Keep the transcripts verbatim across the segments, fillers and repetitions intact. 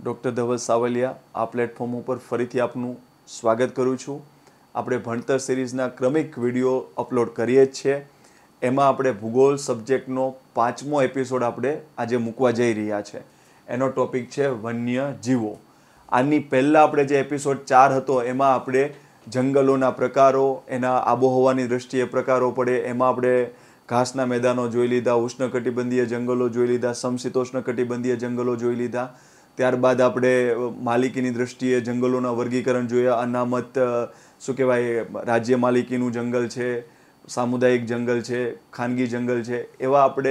Doctor Dhaval Savaliya આ platform ઉપર ફરીથી આપનું સ્વાગત કરું છું. આપણે ભણતર સિરીઝના ક્રમિક વિડીયો અપલોડ કરીએ જ છીએ. એમાં આપણે ભૂગોળ સબ્જેક્ટનો પાંચમો એપિસોડ આપણે આજે મૂકવા જઈ રહ્યા છે. એનો ટોપિક છે વન્ય જીવો. આની પહેલાં આપણે જે એપિસોડ ચાર હતો એમાં આપણે જંગલોના પ્રકારો, એના આબોહવાની દ્રષ્ટિએ પ્રકારો પડે, એમાં આપણે ઘાસના મેદાનો જોઈ લીધા, ઉષ્ણકટિબંધીય જંગલો જોઈ લીધા, સમશીતોષ્ણ કટિબંધીય જંગલો જોઈ લીધા. ત્યારબાદ આપણે માલિકીની દ્રષ્ટિએ જંગલોના વર્ગીકરણ જોયા. અનામત શું કહેવાય, રાજ્ય માલિકીનું જંગલ છે, સામુદાયિક જંગલ છે, ખાનગી જંગલ છે, એવા આપણે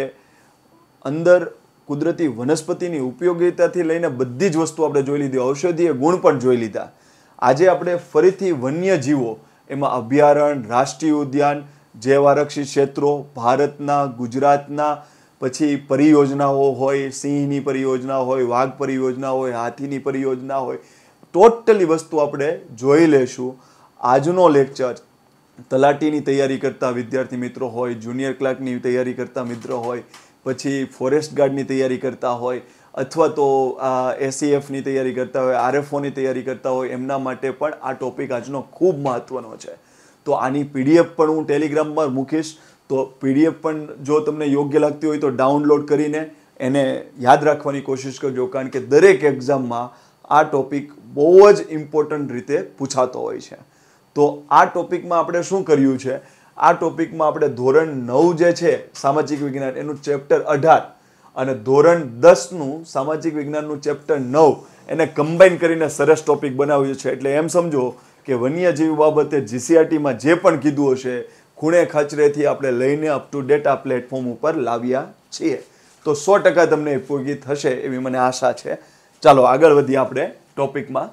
અંદર કુદરતી વનસ્પતિની ઉપયોગિતાથી લઈને બધી જ વસ્તુ આપણે જોઈ લીધી, ઔષધીય ગુણ પણ જોઈ લીધા. આજે આપણે ફરીથી વન્યજીવો, એમાં અભયારણ્ય, રાષ્ટ્રીય ઉદ્યાન, જૈવ આરક્ષિત ક્ષેત્રો, ભારતના, ગુજરાતના, પછી પરિયોજનાઓ હોય, સિંહની પરિયોજના હોય, વાઘ પરિયોજના હોય, હાથીની પરિયોજના હોય, ટોટલી વસ્તુ આપણે જોઈ લેશું. આજનો લેક્ચર તલાટીની તૈયારી કરતા વિદ્યાર્થી મિત્રો હોય, જુનિયર ક્લાર્કની તૈયારી કરતા મિત્રો હોય, પછી ફોરેસ્ટ ગાર્ડની તૈયારી કરતા હોય, અથવા તો એસસીએફની તૈયારી કરતા હોય, આરએફઓની તૈયારી કરતા હોય, એમના માટે પણ આ ટોપિક આજનો ખૂબ મહત્વનો છે. તો આની પીડીએફ પણ હું ટેલિગ્રામમાં મૂકીશ. તો પીડીએફ પણ જો તમને યોગ્ય લાગતી હોય તો ડાઉનલોડ કરીને એને યાદ રાખવાની કોશિશ કરજો, કારણ કે દરેક એક્ઝામમાં આ ટોપિક બહુ જ ઇમ્પોર્ટન્ટ રીતે પૂછાતો હોય છે. તો આ ટોપિકમાં આપણે શું કર્યું છે, આ ટોપિકમાં આપણે ધોરણ નવ જે છે સામાજિક વિજ્ઞાન, એનું ચેપ્ટર અઢાર અને ધોરણ દસનું સામાજિક વિજ્ઞાનનું ચેપ્ટર નવ એને કમ્બાઈન કરીને સરસ ટોપિક બનાવ્યું છે. એટલે એમ સમજો કે વન્યજીવ બાબતે જીસીઆરટીમાં જે પણ કીધું હશે, ખૂણે ખાચરેથી આપણે લઈને અપ ટુ ડેટ આ પ્લેટફોર્મ ઉપર લાવ્યા છીએ. તો સો ટકા તમને ઉપયોગી થશે એવી મને આશા છે. ચાલો આગળ વધીએ આપણે ટોપિકમાં.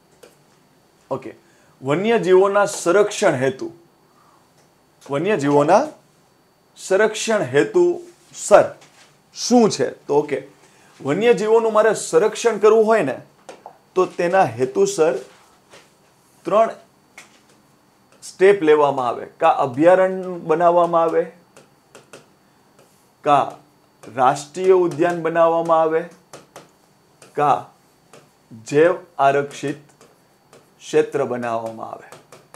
ઓકે, વન્યજીવોના સંરક્ષણ હેતુ. વન્યજીવોના સંરક્ષણ હેતુ સર શું છે? તો ઓકે, વન્યજીવોનું મારે સંરક્ષણ કરવું હોય ને તો તેના હેતુસર ત્રણ સ્ટેપ લેવામાં આવે. કા અભયારણ્ય બનાવવામાં આવે, કા રાષ્ટ્રીય ઉદ્યાન બનાવવામાં આવે, કા જૈવ આરક્ષિત ક્ષેત્ર બનાવવામાં આવે.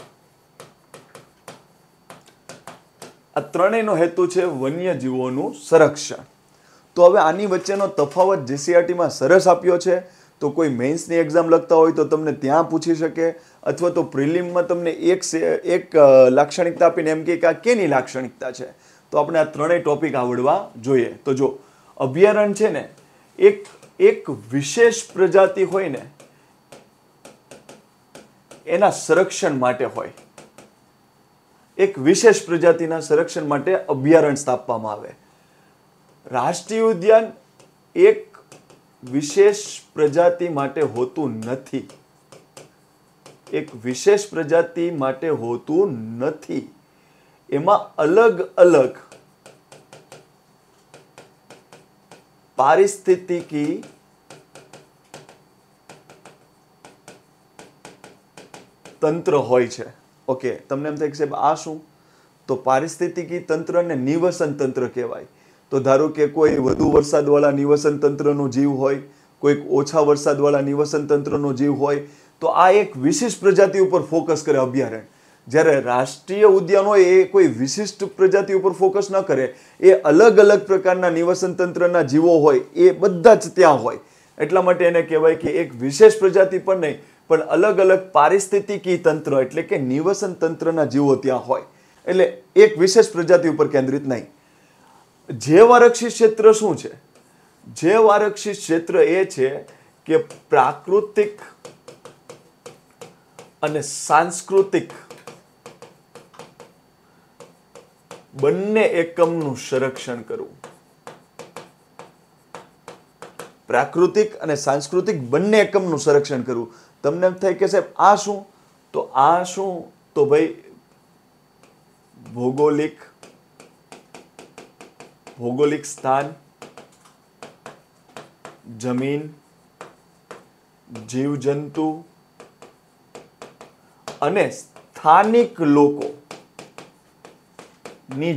આ ત્રણેયનો હેતુ છે વન્યજીવોનું સંરક્ષણ. તો હવે આની વચ્ચેનો તફાવત જીસીઆરટીમાં સરસ આપ્યો છે. તો કોઈ મેન્સની એક્ઝામ લખતા હોય તો તમને ત્યાં પૂછી શકે, અથવા તો પ્રિલિમમાં તમને એક એક લાક્ષણિકતા આપીને એમ કે આ કેની લાક્ષણિકતા છે. તો આપણે આ ત્રણેય ટોપિક આવડવા જોઈએ. તો જો અભયારણ્ય છે ને, એક એક વિશેષ પ્રજાતિ હોય ને એના સંરક્ષણ માટે હોય. એક વિશેષ પ્રજાતિના સંરક્ષણ માટે અભયારણ્ય સ્થાપવામાં આવે. રાષ્ટ્રીય ઉદ્યાન એક વિશેષ પ્રજાતિ માટે હોતું નથી. એક વિશેષ પ્રજાતિ માટે હોતું નથી. એમાં અલગ અલગ પારિસ્થિતિકી તંત્ર હોય છે. ઓકે, તમને એમ થાય કે સાહેબ આ શું? તો પારિસ્થિતિકી તંત્રને નિવસન તંત્ર કહેવાય. તો ધારો કે કોઈ વધુ વરસાદવાળા નિવસન તંત્રનો જીવ હોય, કોઈક ઓછા વરસાદવાળા નિવસન તંત્રનો જીવ હોય, તો આ એક વિશિષ્ટ પ્રજાતિ ઉપર ફોકસ કરે અભયારણ્ય. જ્યારે રાષ્ટ્રીય ઉદ્યાન હોય એ કોઈ વિશિષ્ટ પ્રજાતિ ઉપર ફોકસ ન કરે, એ અલગ અલગ પ્રકારના નિવસન તંત્રના જીવો હોય એ બધા જ ત્યાં હોય. એટલા માટે એને કહેવાય કે એક વિશેષ પ્રજાતિ પણ નહીં, પણ અલગ અલગ પારિસ્થિતિકી તંત્ર એટલે કે નિવસન તંત્રના જીવો ત્યાં હોય. એટલે એક વિશેષ પ્રજાતિ ઉપર કેન્દ્રિત નહીં. જૈવ આરક્ષિત ક્ષેત્ર શું છે? જૈવ આરક્ષિત ક્ષેત્ર એ છે કે પ્રાકૃતિક અને સાંસ્કૃતિક બંને એકમનું સંરક્ષણ કરવું. પ્રાકૃતિક અને સાંસ્કૃતિક બંને એકમનું સંરક્ષણ કરવું. તમને એમ થાય કે સાહેબ આ શું? તો આ શું? તો ભાઈ ભૌગોલિક ભૌગોલિક સ્થાન, જમીન, જીવજંતુ અને સ્થાનિક લોકો ની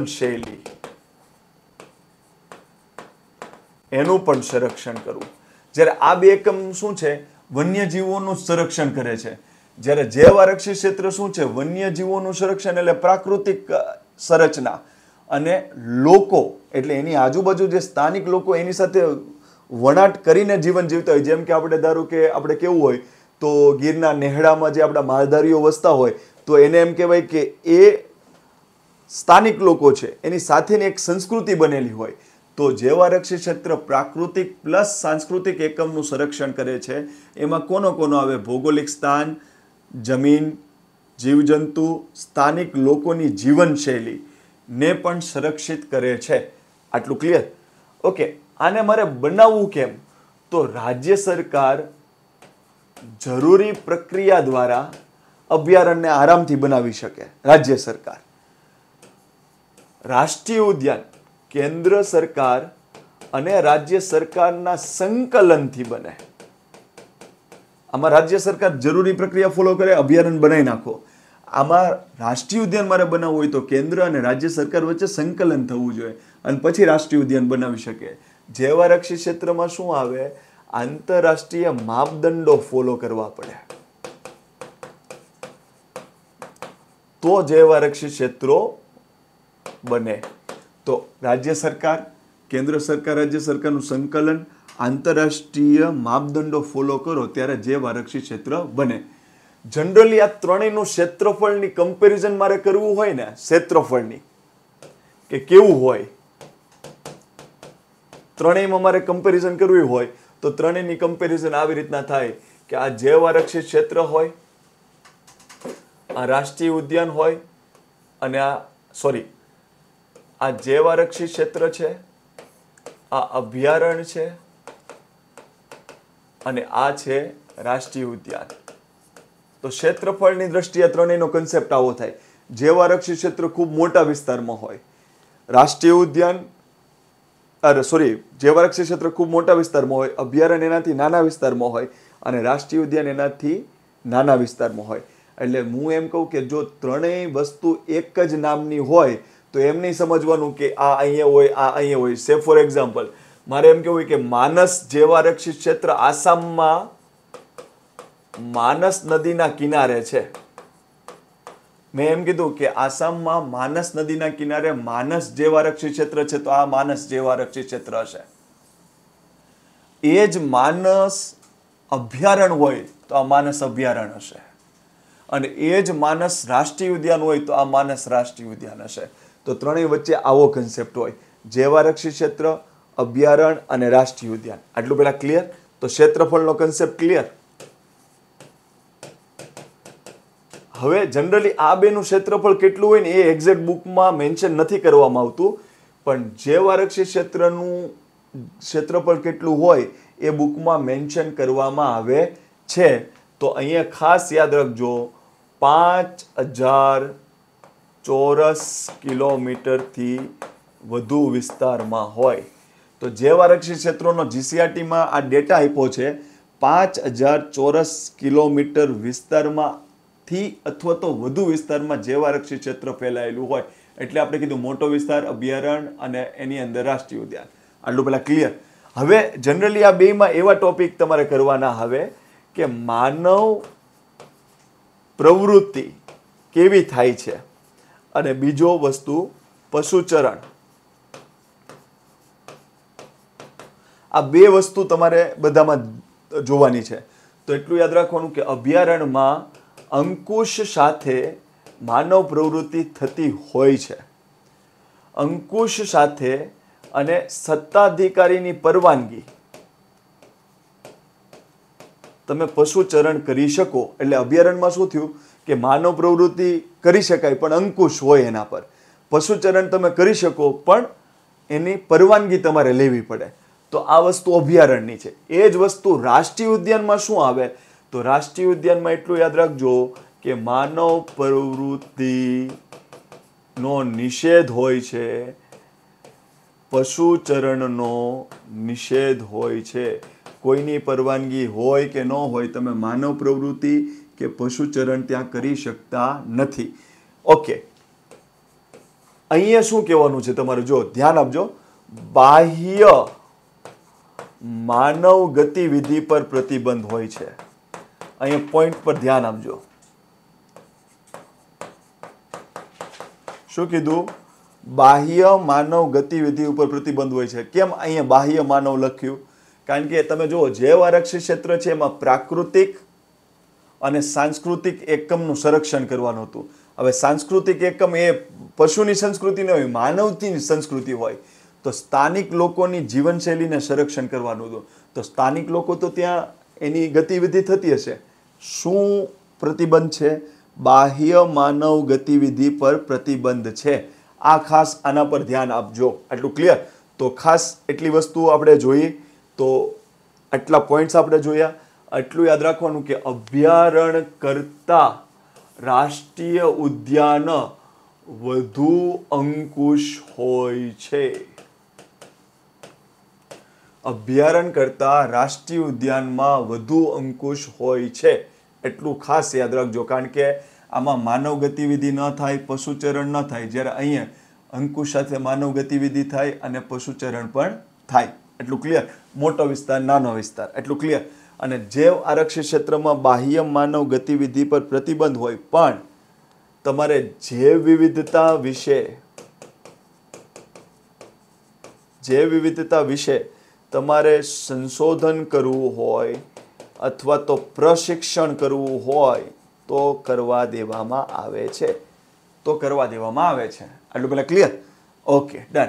જીવનશૈલી એનું પણ સંરક્ષણ કરવું. જ્યારે આ બે એકમ શું છે? વન્યજીવોનું સંરક્ષણ કરે છે. જ્યારે જૈવ આરક્ષિત ક્ષેત્ર શું છે? વન્યજીવોનું સંરક્ષણ એટલે પ્રાકૃતિક સંરચના, અને લોકો એટલે એની આજુબાજુ જે સ્થાનિક લોકો એની સાથે વણાટ કરીને જીવન જીવતા હોય. જેમ કે આપણે ધારો કે આપણે કેવું હોય તો ગીરના નેહડામાં જે આપણા માલધારીઓ વસતા હોય તો એને એમ કહેવાય કે એ સ્થાનિક લોકો છે, એની સાથેની એક સંસ્કૃતિ બનેલી હોય. તો જૈવ આરક્ષિત ક્ષેત્ર પ્રાકૃતિક પ્લસ સાંસ્કૃતિક એકમનું સંરક્ષણ કરે છે. એમાં કોનો કોનો આવે? ભૌગોલિક સ્થાન, જમીન, જીવજંતુ, સ્થાનિક લોકોની જીવનશૈલી ને પણ સંરક્ષિત કરે છે. આટલું ક્લિયર? ઓકે. આને મારે બનાવવું કેમ? તો રાજ્ય સરકાર જરૂરી પ્રક્રિયા દ્વારા અભયારણ્યને આરામથી બનાવી શકે. રાજ્ય સરકાર. રાષ્ટ્રીય ઉદ્યાન કેન્દ્ર સરકાર અને રાજ્ય સરકારના સંકલનથી બને. આમાં રાજ્ય સરકાર જરૂરી પ્રક્રિયા ફોલો કરે, અભયારણ્ય બનાવી નાખો. આમાં રાષ્ટ્રીય ઉદ્યાન મારે બનાવવું હોય તો કેન્દ્ર અને રાજ્ય સરકાર વચ્ચે સંકલન થવું જોઈએ અને પછી રાષ્ટ્રીય ઉદ્યાન બનાવી શકે. જૈવ આરક્ષિત ક્ષેત્રમાં શું આવે? આંતરરાષ્ટ્રીય માપદંડો ફોલો કરવા પડે તો જૈવ આરક્ષિત ક્ષેત્રો બને. તો રાજ્ય સરકાર, કેન્દ્ર સરકાર, રાજ્ય સરકારનું સંકલન, આંતરરાષ્ટ્રીય માપદંડો ફોલો કરો ત્યારે જૈવ આરક્ષિત ક્ષેત્ર બને. જનરલી આ ત્રણેયનું ક્ષેત્રફળની કમ્પેરિઝન મારે કરવું હોય ને, ક્ષેત્રફળની કે કેવું હોય, ત્રણેયમાં મારે કમ્પેરિઝન કરવી હોય તો ત્રણેયની કમ્પેરિઝન આવી રીતના થાય કે આ જૈવ આરક્ષિત ક્ષેત્ર હોય, આ રાષ્ટ્રીય ઉદ્યાન હોય, અને આ સોરી આ જૈવ આરક્ષિત ક્ષેત્ર છે, આ અભયારણ્ય છે, અને આ છે રાષ્ટ્રીય ઉદ્યાન. તો ક્ષેત્રફળની દ્રષ્ટિએ ત્રણેયનો કન્સેપ્ટ આવો થાય. જૈવ આરક્ષિત ક્ષેત્ર ખૂબ મોટા વિસ્તારમાં હોય, રાષ્ટ્રીય ઉદ્યાન અરે સોરી જૈવ આરક્ષિત ક્ષેત્ર ખૂબ મોટા વિસ્તારમાં હોય, અભયારણ્ય એનાથી નાના વિસ્તારમાં હોય, અને રાષ્ટ્રીય ઉદ્યાન એનાથી નાના વિસ્તારમાં હોય. એટલે હું એમ કહું કે જો ત્રણેય વસ્તુ એક જ નામની હોય તો એમ નહીં સમજવાનું કે આ અહીંયા હોય, આ અહીંયા હોય. સે ફોર એક્ઝામ્પલ મારે એમ કેવું કે માનસ જૈવ આરક્ષિત ક્ષેત્ર આસામમાં માનસ નદીના કિનારે છે. મેં એમ કીધું કે આસામમાં માનસ નદીના કિનારે માનસ જૈવ આરક્ષિત ક્ષેત્ર છે, તો આ માનસ જૈવ આરક્ષિત ક્ષેત્ર હશે. એ જ માનસ અભયારણ્ય હોય તો આ માનસ અભયારણ્ય હશે, અને એ જ માનસ રાષ્ટ્રીય ઉદ્યાન હોય તો આ માનસ રાષ્ટ્રીય ઉદ્યાન હશે. તો ત્રણેય વચ્ચે આવો કન્સેપ્ટ હોય, જૈવ આરક્ષિત ક્ષેત્ર, અભયારણ્ય અને રાષ્ટ્રીય ઉદ્યાન. આટલું પેલા ક્લિયર? તો ક્ષેત્રફળનો કન્સેપ્ટ ક્લિયર? હવે જનરલી આ બેનું ક્ષેત્રફળ કેટલું હોય ને એ એક્ઝેક્ટ બુકમાં મેન્શન નથી કરવામાં આવતું, પણ જૈવ આરક્ષિત ક્ષેત્રનું ક્ષેત્રફળ કેટલું હોય એ બુકમાં મેન્શન કરવામાં આવે છે. તો અહીંયા ખાસ યાદ રાખજો, પાંચ હજાર ચોરસ કિલોમીટરથી વધુ વિસ્તારમાં હોય. તો જૈવ આરક્ષિત ક્ષેત્રોનો જીસીઆરટીમાં આ ડેટા આપ્યો છે, પાંચ હજાર ચોરસ કિલોમીટર વિસ્તારમાં થી અથવા તો વધુ વિસ્તારમાં જૈવ આરક્ષિત ક્ષેત્ર ફેલાયેલું હોય. એટલે આપણે કીધું મોટો વિસ્તાર, અભયારણ્ય અને એની અંદર રાષ્ટ્રીય ઉદ્યાન. આટલું પેલા ક્લિયર? હવે જનરલી આ બેમાં એવા ટોપિક તમારે કરવાના આવે કે માનવ પ્રવૃત્તિ કેવી થાય છે, અને બીજો વસ્તુ પશુચરણ. આ બે વસ્તુ તમારે બધામાં જોવાની છે. તો એટલું યાદ રાખવાનું કે અભયારણ્યમાં અંકુશ સાથે માનવ પ્રવૃત્તિ થતી હોય છે. અંકુશ સાથે અને સત્તાધિકારીની પરવાનગી તમે પશુચરણ કરી શકો. એટલે અભયારણ્યમાં શું થયું કે માનવ પ્રવૃત્તિ કરી શકાય પણ અંકુશ હોય એના પર. પશુચરણ તમે કરી શકો પણ એની પરવાનગી તમારે લેવી પડે. તો આ વસ્તુ અભયારણ્યની છે. એ જ વસ્તુ રાષ્ટ્રીય ઉદ્યાનમાં શું આવે? તો રાષ્ટ્રીય ઉદ્યાનમાં એટલું યાદ રાખજો કે માનવ પ્રવૃત્તિનો નિષેધ હોય છે, પશુચરણનો નિષેધ હોય છે. કોઈની પરવાનગી હોય કે ન હોય, તમે માનવ પ્રવૃત્તિ કે પશુચરણ ત્યાં કરી શકતા નથી. ઓકે, અહીંયા શું કહેવાનું છે તમારે? જો ધ્યાન આપજો, બાહ્ય માનવ ગતિવિધિ પર પ્રતિબંધ હોય છે. અહીંયા પોઈન્ટ પર ધ્યાન આપજો. શું કીધું? બાહ્ય માનવ ગતિવિધિ ઉપર પ્રતિબંધ હોય છે. કેમ અહીંયા બાહ્ય માનવ લખ્યું? કારણ કે તમે જુઓ, જૈવ આરક્ષિત ક્ષેત્ર છે એમાં પ્રાકૃતિક અને સાંસ્કૃતિક એકમનું સંરક્ષણ કરવાનું હતું. હવે સાંસ્કૃતિક એકમ એ પશુની સંસ્કૃતિ ન હોય, માનવની સંસ્કૃતિ હોય. તો સ્થાનિક લોકોની જીવનશૈલીને સંરક્ષણ કરવાનું હતું. તો સ્થાનિક લોકો તો ત્યાં એની ગતિવિધિ થતી હશે. શું પ્રતિબંધ છે? બાહ્ય માનવ ગતિવિધિ પર પ્રતિબંધ છે. આ ખાસ આના પર ધ્યાન આપજો. આટલું ક્લિયર? તો ખાસ એટલી વસ્તુઓ આપણે જોઈ, તો આટલા પોઈન્ટ્સ આપણે જોયા. આટલું યાદ રાખવાનું કે અભયારણ્ય કરતા રાષ્ટ્રીય ઉદ્યાન વધુ અંકુશ હોય છે. અભયારણ્ય કરતા રાષ્ટ્રીય ઉદ્યાનમાં વધુ અંકુશ હોય છે. એટલું ખાસ યાદ રાખજો. કારણ કે આમાં માનવ ગતિવિધિ ન થાય, પશુચરણ ન થાય. જ્યારે અહીંયા અંકુશ સાથે માનવ ગતિવિધિ થાય અને પશુચરણ પણ થાય. એટલું ક્લિયર? મોટો વિસ્તાર, નાનો વિસ્તાર, એટલું ક્લિયર? અને જૈવ આરક્ષિત ક્ષેત્રમાં બાહ્ય માનવ ગતિવિધિ પર પ્રતિબંધ હોય, પણ તમારે જૈવ વિવિધતા વિશે જૈવ વિવિધતા વિશે તમારે સંશોધન કરવું હોય અથવા તો પ્રશિક્ષણ કરવું હોય તો કરવા દેવામાં આવે છે. તો કરવા દેવામાં આવે છે. આટલું પેલા ક્લિયર? Okay, done.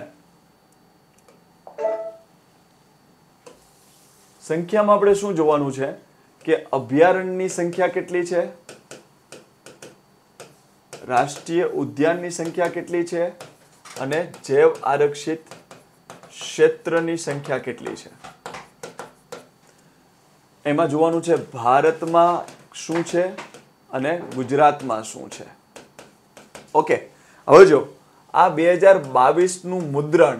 સંખ્યામાં આપણે શું જોવાનું છે કે અભયારણ્યની સંખ્યા કેટલી છે, રાષ્ટ્રીય ઉદ્યાનની સંખ્યા કેટલી છે અને જૈવ આરક્ષિત ક્ષેત્રની સંખ્યા કેટલી છે. એમાં જોવાનું છે ભારતમાં શું છે અને ગુજરાતમાં શું છે. ઓકે, હવે જો આ બે હજાર બાવીસ નું મુદ્રણ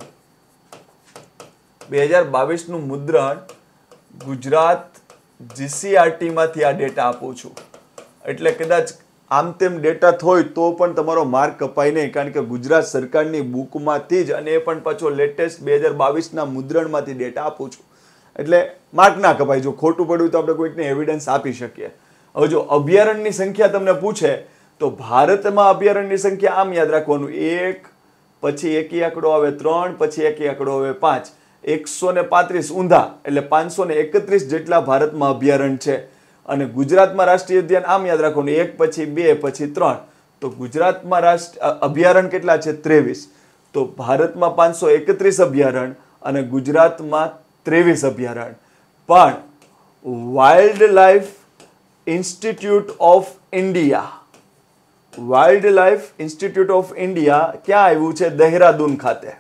બે હજાર બાવીસ નું મુદ્રણ ગુજરાત જીસીઆરટી માંથી આ ડેટા આપું છું. એટલે કદાચ આમ તેમ ડેટા હોય તો પણ તમારો માર્ક કપાય નહીં, કારણ કે ગુજરાત સરકારની બુકમાંથી જ, અને એ પણ પાછો લેટેસ્ટ બે હજાર બાવીસ ના મુદ્રણમાંથી ડેટા આપું છું. એટલે માર્ક ના કપાય. જો ખોટું પડ્યું તો આપણે કોઈકને એવિડન્સ આપી શકીએ. હવે જો અભયારણ્યની સંખ્યા તમને પૂછે તો ભારતમાં અભયારણ્યની સંખ્યા આમ યાદ રાખવાનું, એક પછી એકી આંકડો આવે ત્રણ, પછી એકી આંકડો આવે પાંચ, એકસો ને પાંત્રીસ ઊંધા, એટલે પાંચસો ને એકત્રીસ જેટલા ભારતમાં અભયારણ્ય છે. અને ગુજરાતમાં રાષ્ટ્રીય ઉદ્યાન આમ યાદ રાખવાનું, એક પછી બે પછી ત્રણ. તો ગુજરાતમાં રાષ્ટ્ર અભયારણ્ય કેટલા છે? ત્રેવીસ. તો ભારતમાં પાંચસો એકત્રીસ અભયારણ્ય અને ગુજરાતમાં ત્રેવીસ અભયારણ્ય. પણ wild life institute of India wild life institute of India ક્યાં આવ્યું છે? દહેરાદૂન ખાતે.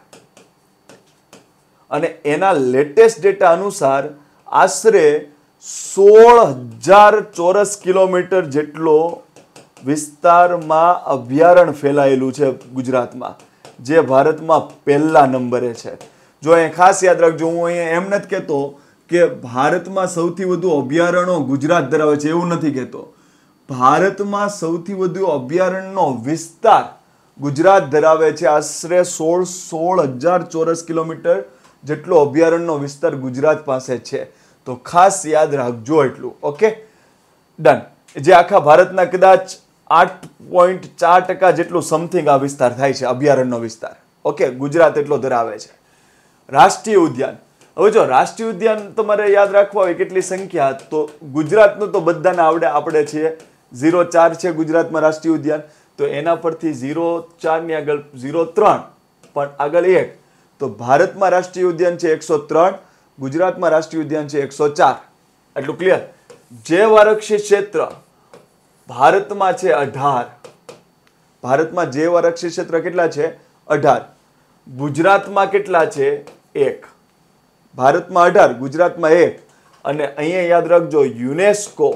અને એના લેટેસ્ટ ડેટા અનુસાર આશરે સોળ હજાર ચોરસ કિલોમીટર જેટલો વિસ્તારમાં અભયારણ્ય ફેલાયેલું છે ગુજરાતમાં, જે ભારતમાં પહેલા નંબરે છે. જો અહીંયા ખાસ યાદ રાખજો, હું અહીંયા એમ નથી કહેતો કે ભારતમાં સૌથી વધુ અભયારણ્યો ગુજરાત ધરાવે છે, એવું નથી કહેતો. ભારતમાં સૌથી વધુ અભયારણ્યનો વિસ્તાર ગુજરાત ધરાવે છે. આશરે સોળ સોળ હજાર ચોરસ કિલોમીટર જેટલો અભયારણ્યનો વિસ્તાર ગુજરાત પાસે છે. તો ખાસ યાદ રાખજો એટલું. Okay, done. જે આખા ભારતના કદાચ આઠ પોઈન્ટ ચાર ટકા જેટલું સમથિંગ આ વિસ્તાર થાય છે, અભયારણ્યનો વિસ્તાર. ઓકે, ગુજરાત એટલો ધરાવે છે. રાષ્ટ્રીય ઉદ્યાન. હવે જો રાષ્ટ્રીય ઉદ્યાન તમારે યાદ રાખવા હોય કેટલી સંખ્યા, તો ગુજરાતનું તો બધાને આવડે, આપણે છીએ ઝીરો ચાર છે ગુજરાતમાં રાષ્ટ્રીય ઉદ્યાન. તો એના પરથી ઝીરો ચાર ની આગળ ઝીરો ત્રણ, પણ આગળ એક. તો ભારતમાં રાષ્ટ્રીય ઉદ્યાન છે એકસો ત્રણ, ગુજરાતમાં રાષ્ટ્રીય ઉદ્યાન છે એકસો ચાર. એટલું ક્લિયર? જૈવ આરક્ષિત ક્ષેત્ર ભારતમાં છે અઢાર. ભારતમાં જૈવ આરક્ષિત ક્ષેત્ર કેટલા છે? અઢાર. ગુજરાતમાં કેટલા છે? એક. ભારતમાં અઢાર, ગુજરાતમાં એક. અને અહીંયા યાદ રાખજો, UNESCO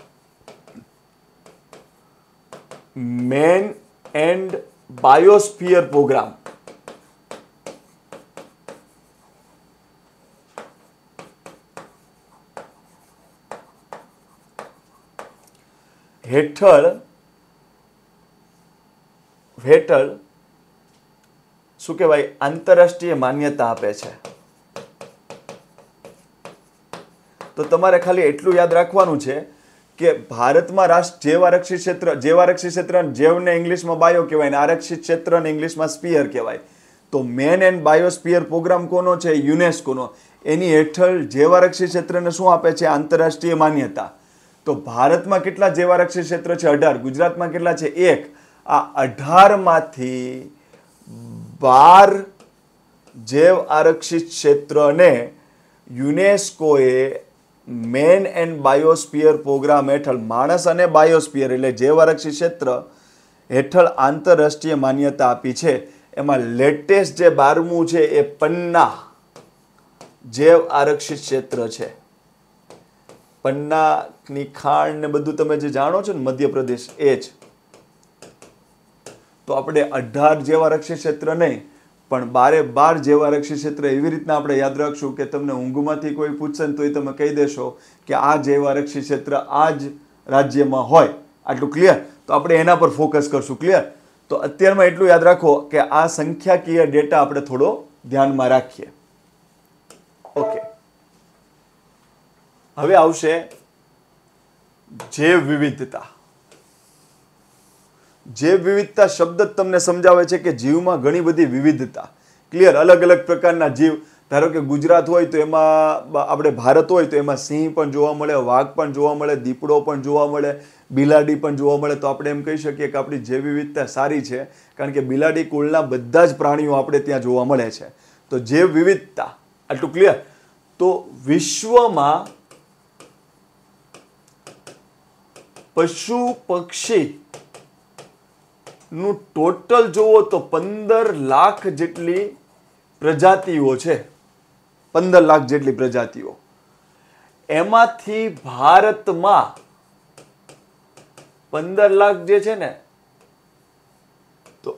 man and biosphere programme હેઠળ હેઠળ શું કહેવાય, આંતરરાષ્ટ્રીય માન્યતા આપે છે. તો તમારે ખાલી એટલું યાદ રાખવાનું છે કે ભારતમાં રાષ્ટ્ર જૈવ આરક્ષિત ક્ષેત્ર જૈવ આરક્ષિત ક્ષેત્ર જૈવને ઇંગ્લિશમાં બાયો કહેવાય ને આરક્ષિત ક્ષેત્રને ઇંગ્લિશમાં સ્પિયર કહેવાય. તો મેન એન્ડ બાયોસ્પિયર પ્રોગ્રામ કોનો છે? યુનેસ્કોનો. એની હેઠળ જૈવ આરક્ષિત ક્ષેત્રને શું આપે છે? આંતરરાષ્ટ્રીય માન્યતા. તો ભારતમાં કેટલા જૈવ આરક્ષિત ક્ષેત્ર છે? અઢાર. ગુજરાતમાં કેટલા છે? એક. આ અઢારમાંથી બાર જૈવ આરક્ષિત ક્ષેત્રને યુનેસ્કોએ મેન એન્ડ બાયોસ્પિયર પ્રોગ્રામ હેઠળ માણસ અને બાયોસ્પિયર એટલે જૈવ આરક્ષિત ક્ષેત્ર હેઠળ આંતરરાષ્ટ્રીય માન્યતા આપી છે. એમાં લેટેસ્ટ જે બારમું છે એ પન્ના જૈવ આરક્ષિત ક્ષેત્ર છે. પન્નાની ખાણ ને બધું તમે જે જાણો છો ને મધ્યપ્રદેશ એ જ. તો આપણે અઢાર જૈવ આરક્ષિત ક્ષેત્ર નહીં પણ બારે બાર જૈવ આરક્ષિત ક્ષેત્ર એવી રીતના આપણે યાદ રાખશું કે તમને ઊંઘમાંથી કોઈ પૂછશે ને તો એ તમે કહી દેશો કે આ જૈવ આરક્ષિત ક્ષેત્ર આ જ રાજ્યમાં હોય. આટલું ક્લિયર? તો આપણે એના પર ફોકસ કરશું. ક્લિયર? તો અત્યારમાં એટલું યાદ રાખો કે આ સંખ્યાકીય ડેટા આપણે થોડો ધ્યાનમાં રાખીએ. ઓકે, હવે આવશે જૈવ વિવિધતા. જૈવ વિવિધતા શબ્દ જ તમને સમજાવે છે કે જીવમાં ઘણી બધી વિવિધતા. ક્લિયર? અલગ અલગ પ્રકારના જીવ. ધારો કે ગુજરાત હોય તો એમાં આપણે ભારત હોય તો એમાં સિંહ પણ જોવા મળે, વાઘ પણ જોવા મળે, દીપડો પણ જોવા મળે, બિલાડી પણ જોવા મળે. તો આપણે એમ કહી શકીએ કે આપણી જૈવ વિવિધતા સારી છે કારણ કે બિલાડી કુળના બધા જ પ્રાણીઓ આપણે ત્યાં જોવા મળે છે. તો જૈવ વિવિધતા આટલું ક્લિયર? તો વિશ્વમાં પશુ પક્ષી નું ટોટલ જોવો તો પંદર લાખ જેટલી પ્રજાતિઓ છે. પંદર લાખ જેટલી પ્રજાતિઓ. એમાંથી ભારતમાં પંદર લાખ જે છે ને તો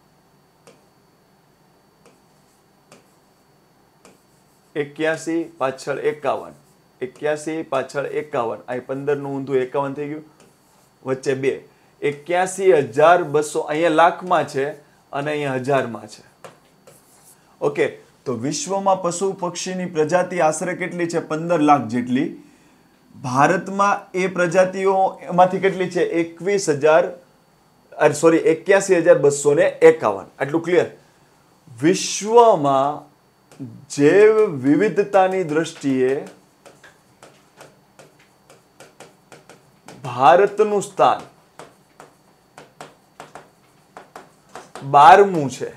એક્યાસી પાછળ એકાવન એક્યાસી પાછળ એકાવન અહીં પંદર નું ઊંધું એકાવન થઈ ગયું, વચ્ચે બે. એક્યાસી હજાર બસો અહીંયા લાખમાં છે અને અહીંયા હજારમાં છે. ઓકે, તો વિશ્વમાં પશુ પક્ષીની પ્રજાતિ આશરે કેટલી છે? પંદર લાખ જેટલી. ભારતમાં એ પ્રજાતિઓ એમાંથી કેટલી છે? એકવીસ હજાર સોરી એક્યાસી હજાર બસો ને એકાવન. આટલું ક્લિયર? વિશ્વમાં જૈવ વિવિધતાની દ્રષ્ટિએ ભારતનું સ્થાન બારમું છે.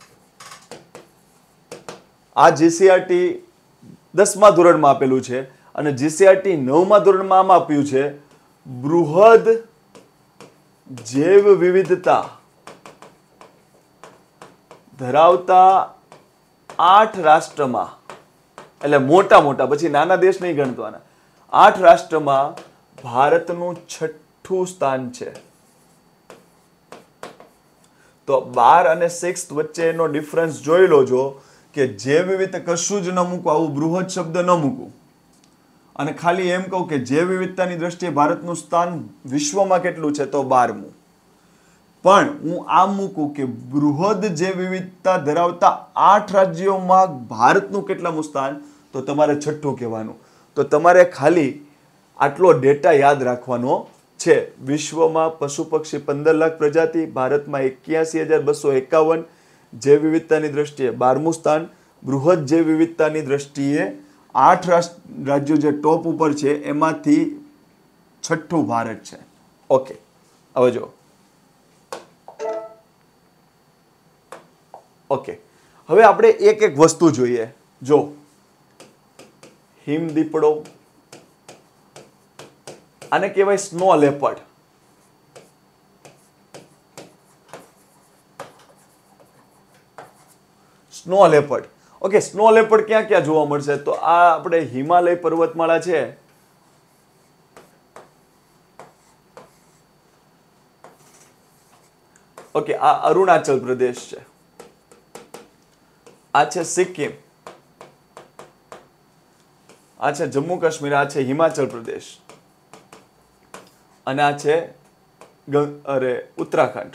આ જીસીઆરટી દસમા ધોરણમાં આપેલું છે અને જીસીઆરટી નવમા ધોરણમાં આમ આપ્યું છે બૃહદ જૈવ વિવિધતા ધરાવતા આઠ રાષ્ટ્રમાં, એટલે મોટા મોટા, પછી નાના દેશ નહીં ગણવાના, આઠ રાષ્ટ્રમાં ભારતનું છઠ્ઠું સ્થાન છે. તો બાર અને સિક્સ વચ્ચેનો ડિફરન્સ જોઈ લો છો કે જૈવ વિવિધતા કશું જ ન મૂકવું, આવું બૃહદ શબ્દ ન મૂકવું અને ખાલી એમ કહું કે જૈવ વિવિધતાની દ્રષ્ટિએ ભારતનું સ્થાન વિશ્વમાં કેટલું છે? તો બારમું. પણ હું આમ મૂકું કે બૃહદ જૈવ વિવિધતા ધરાવતા આઠ રાજ્યોમાં ભારતનું કેટલામું સ્થાન? તો તમારે છઠ્ઠું કહેવાનું. તો તમારે ખાલી આટલો ડેટા યાદ રાખવાનો છે. વિશ્વમાં પશુ પક્ષી પંદર લાખ પ્રજાતિ, ભારતમાં એક્યાસી હજાર બસો એકાવન, જૈવ વિવિધતાની દ્રષ્ટિએ બારમું સ્થાન, બૃહદ જૈવ વિવિધતાની દ્રષ્ટિએ આઠ રાજ્યો જે ટોપ ઉપર છે એમાંથી છઠ્ઠું ભારત છે. ઓકે, હવે જો ઓકે હવે આપણે એક એક વસ્તુ જોઈએ. જો હિમ દીપડો, આને કહેવાય snow leopard. Snow leopard. Okay, snow leopard ક્યાં ક્યાં જોવા મળશે? તો આ આપણે હિમાલય પર્વતમાળા છે ઓકે, આ અરુણાચલ પ્રદેશ છે, આ છે સિક્કિમ, આ છે જમ્મુ કાશ્મીર, આ છે હિમાચલ પ્રદેશ અને આ છે અરે ઉત્તરાખંડ.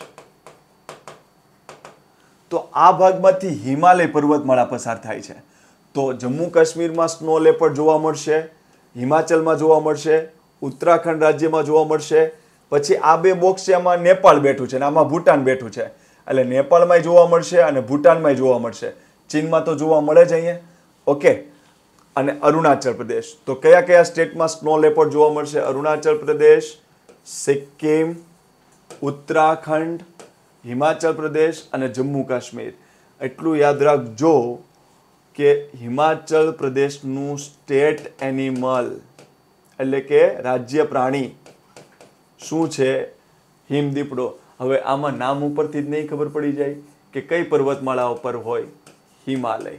તો આ ભાગમાંથી હિમાલય પર્વતમાળા પસાર થાય છે. તો જમ્મુ કાશ્મીરમાં સ્નો લેપર્ડ જોવા મળશે, હિમાચલમાં જોવા મળશે, ઉત્તરાખંડ રાજ્યમાં જોવા મળશે. પછી આ બે બોક્સ છે એમાં નેપાળ બેઠું છે અને આમાં ભૂટાન બેઠું છે, એટલે નેપાળમાંય જોવા મળશે અને ભૂટાનમાંય જોવા મળશે. ચીનમાં તો જોવા મળે જ અહીંયા. ઓકે, અને અરુણાચલ પ્રદેશ, તો કયા કયા સ્ટેટમાં સ્નો લેપર્ડ જોવા મળશે? અરુણાચલ પ્રદેશ, સિક્કિમ, ઉત્તરાખંડ, હિમાચલ પ્રદેશ અને જમ્મુ કાશ્મીર. એટલું યાદ રાખજો કે હિમાચલ પ્રદેશનું સ્ટેટ એનિમલ એટલે કે રાજ્ય પ્રાણી શું છે? હિમદીપડો. હવે આમાં નામ ઉપરથી જ નહીં ખબર પડી જાય કે કઈ પર્વતમાળા ઉપર હોય? હિમાલય.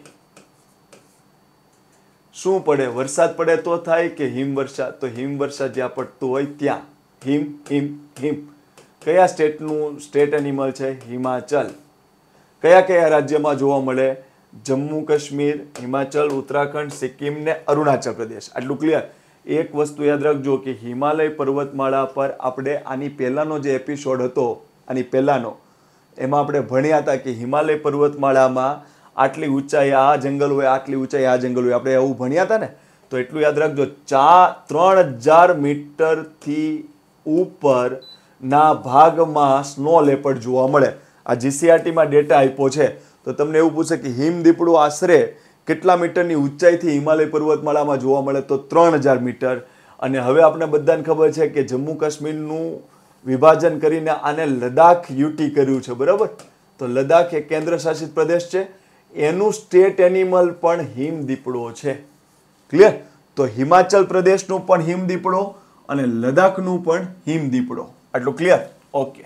શું પડે? વરસાદ પડે તો થાય કે હિમવર્ષા? તો હિમવર્ષા જ્યાં પડતું હોય ત્યાં. હિમ હિમ હિમ. કયા સ્ટેટનું સ્ટેટ એનિમલ છે? હિમાચલ. કયા કયા રાજ્યમાં જોવા મળે? જમ્મુ કાશ્મીર, હિમાચલ, ઉત્તરાખંડ, સિક્કિમ ને અરુણાચલ પ્રદેશ. આટલું ક્લિયર? એક વસ્તુ યાદ રાખજો કે હિમાલય પર્વતમાળા પર આપણે આની પહેલાનો જે એપિસોડ હતો, આની પહેલાનો, એમાં આપણે ભણ્યા હતા કે હિમાલય પર્વતમાળામાં આટલી ઊંચાઈ આ જંગલ હોય, આટલી ઊંચાઈ આ જંગલ હોય. આપણે એવું ભણ્યા હતા ને? તો એટલું યાદ રાખજો, ચાર ત્રણ હજાર મીટરથી ઉપરના ભાગમાં સ્નો લેપર્ડ જોવા મળે. આ જીસીઆરટીમાં ડેટા આપ્યો છે. તો તમને એવું પૂછે કે હિમદીપડો આશરે કેટલા મીટરની ઊંચાઈથી હિમાલય પર્વતમાળામાં જોવા મળે? તો ત્રણ હજાર મીટર. અને હવે આપણે બધાને ખબર છે કે જમ્મુ કાશ્મીરનું વિભાજન કરીને આને લદ્દાખ યુટી કર્યું છે, બરાબર? તો લદ્દાખ એ કેન્દ્ર શાસિત પ્રદેશ છે, એનું સ્ટેટ એનિમલ પણ હિમદીપડો છે. ક્લિયર? તો હિમાચલ પ્રદેશનું પણ હિમદીપડો અને લદ્દાખનું પણ હિમદીપડો. આટલું ક્લિયર? ઓકે.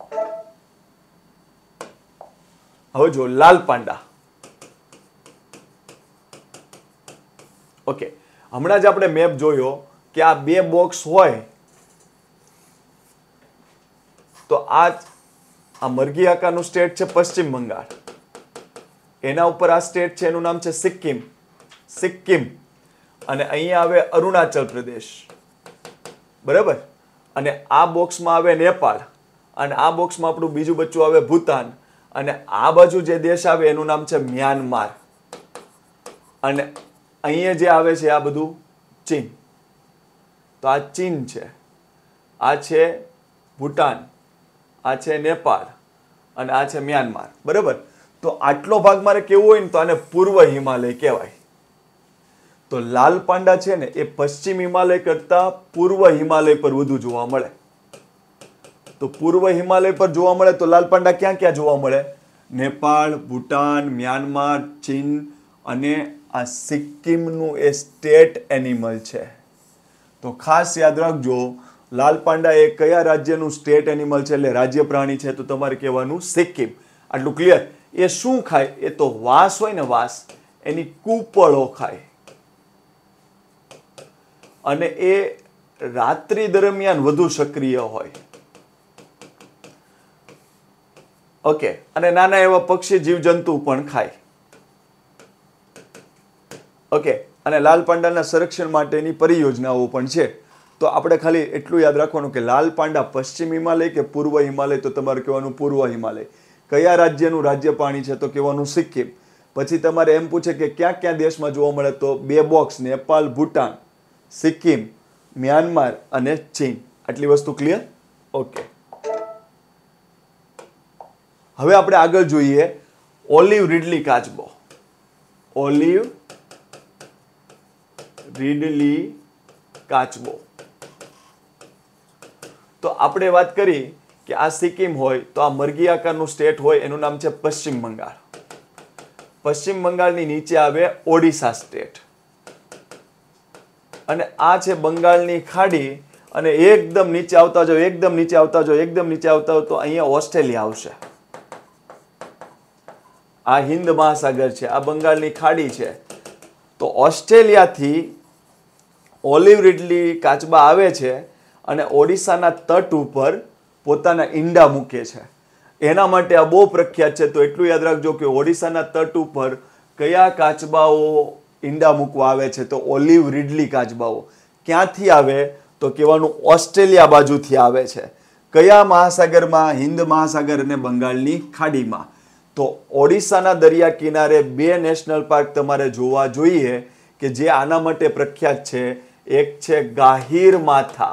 હવે જો લાલ પાંડા. ઓકે, હમણાં જ આપણે મેપ જોયો કે આ બે બોક્સ હોય તો આ આ મરઘી આકારનું સ્ટેટ છે પશ્ચિમ બંગાળ, એના ઉપર આ સ્ટેટ છે એનું નામ છે સિક્કિમ. સિક્કિમ. અને અહીંયા આવે અરુણાચલ પ્રદેશ, બરાબર? અને આ બોક્સમાં આવે નેપાળ, અને આ બોક્સમાં આપણું બીજું બચ્ચું આવે ભૂતાન, અને આ બાજુ જે દેશ આવે એનું નામ છે મ્યાનમાર. અને અહીંયા જે આવે છે આ બધું ચીન. તો આ ચીન છે, આ છે ભૂટાન, આ છે નેપાળ અને આ છે મ્યાનમાર, બરાબર? તો આટલો ભાગ મારે કેવું હોય ને તો આને પૂર્વ હિમાલય કહેવાય. તો લાલ પાંડા છે ને એ પશ્ચિમ હિમાલય કરતા પૂર્વ હિમાલય પર વધુ જોવા મળે. તો પૂર્વ હિમાલય પર જોવા મળે તો લાલ પાંડા ક્યાં ક્યાં જોવા મળે? નેપાળ, ભૂટાન, મ્યાનમાર, ચીન અને આ સિક્કિમનું એ સ્ટેટ એનિમલ છે. તો ખાસ યાદ રાખજો, લાલ પાંડા એ કયા રાજ્યનું સ્ટેટ એનિમલ છે, એટલે રાજ્ય પ્રાણી છે, તો તમારે કહેવાનું સિક્કિમ. આટલું ક્લિયર? એ શું ખાય? એ તો વાંસ હોય ને, વાંસ, એની કૂપળો ખાય. અને એ રાત્રિ દરમિયાન વધુ સક્રિય હોય. ઓકે, અને નાના એવા પક્ષી જીવજંતુ પણ ખાય. ઓકે, અને લાલ પાંડાના સંરક્ષણ માટેની પરિયોજનાઓ પણ છે. તો આપણે ખાલી એટલું યાદ રાખવાનું કે લાલ પાંડા પશ્ચિમ હિમાલય કે પૂર્વ હિમાલય? તો તમારે કહેવાનું પૂર્વ હિમાલય. કયા રાજ્યનું રાજ્ય પ્રાણી છે? તો કહેવાનું સિક્કિમ. પછી તમારે એમ પૂછે કે ક્યાં ક્યાં દેશમાં જોવા મળે? તો બે બોક્સ, નેપાળ, ભૂટાન, સિક્કિમ, મ્યાનમાર અને ચીન. આટલી વસ્તુ ક્લિયર? ઓકે. હવે આપણે આગળ જોઈએ ઓલિવ રીડલી કાચબો. ઓલિવ રીડલી કાચબો. તો આપણે વાત કરી કે આ સિક્કિમ હોય તો આ મરઘી આકારનું સ્ટેટ હોય એનું નામ છે પશ્ચિમ બંગાળ. પશ્ચિમ બંગાળની નીચે આવે ઓડિશા સ્ટેટ, અને આ છે બંગાળની ખાડી, અને એકદમ નીચે આવતા જાઓ, એકદમ નીચે આવતા જાઓ, એકદમ નીચે આવતા જાઓ તો અહીંયા ઓસ્ટ્રેલિયા આવશે. આ હિન્દ મહાસાગર છે, આ બંગાળની ખાડી છે. તો ઓસ્ટ્રેલિયાથી ઓલિવ રીડલી કાચબા આવે છે અને ઓડિશાના તટ ઉપર પોતાના ઈંડા મૂકે છે. એના માટે આ બહુ પ્રખ્યાત છે. તો એટલું યાદ રાખજો કે ઓડિશાના તટ ઉપર કયા કાચબાઓ ઈંડા મૂકવા આવે છે? તો ઓલિવ રીડલી કાચબાઓ. ક્યાંથી આવે? તો કહેવાનું ઓસ્ટ્રેલિયા બાજુથી આવે છે. કયા મહાસાગરમાં? હિન્દ મહાસાગર અને બંગાળની ખાડીમાં. તો ઓડિશાના દરિયા કિનારે બે નેશનલ પાર્ક તમારે જોવા જોઈએ કે જે આના માટે પ્રખ્યાત છે. એક છે ગાહીરમાથા.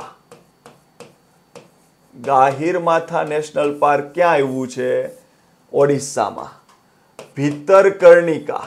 ગાહીરમાથા નેશનલ પાર્ક ક્યાં આવ્યું છે? ઓડિશામાં. ભીતરકર્ણિકા.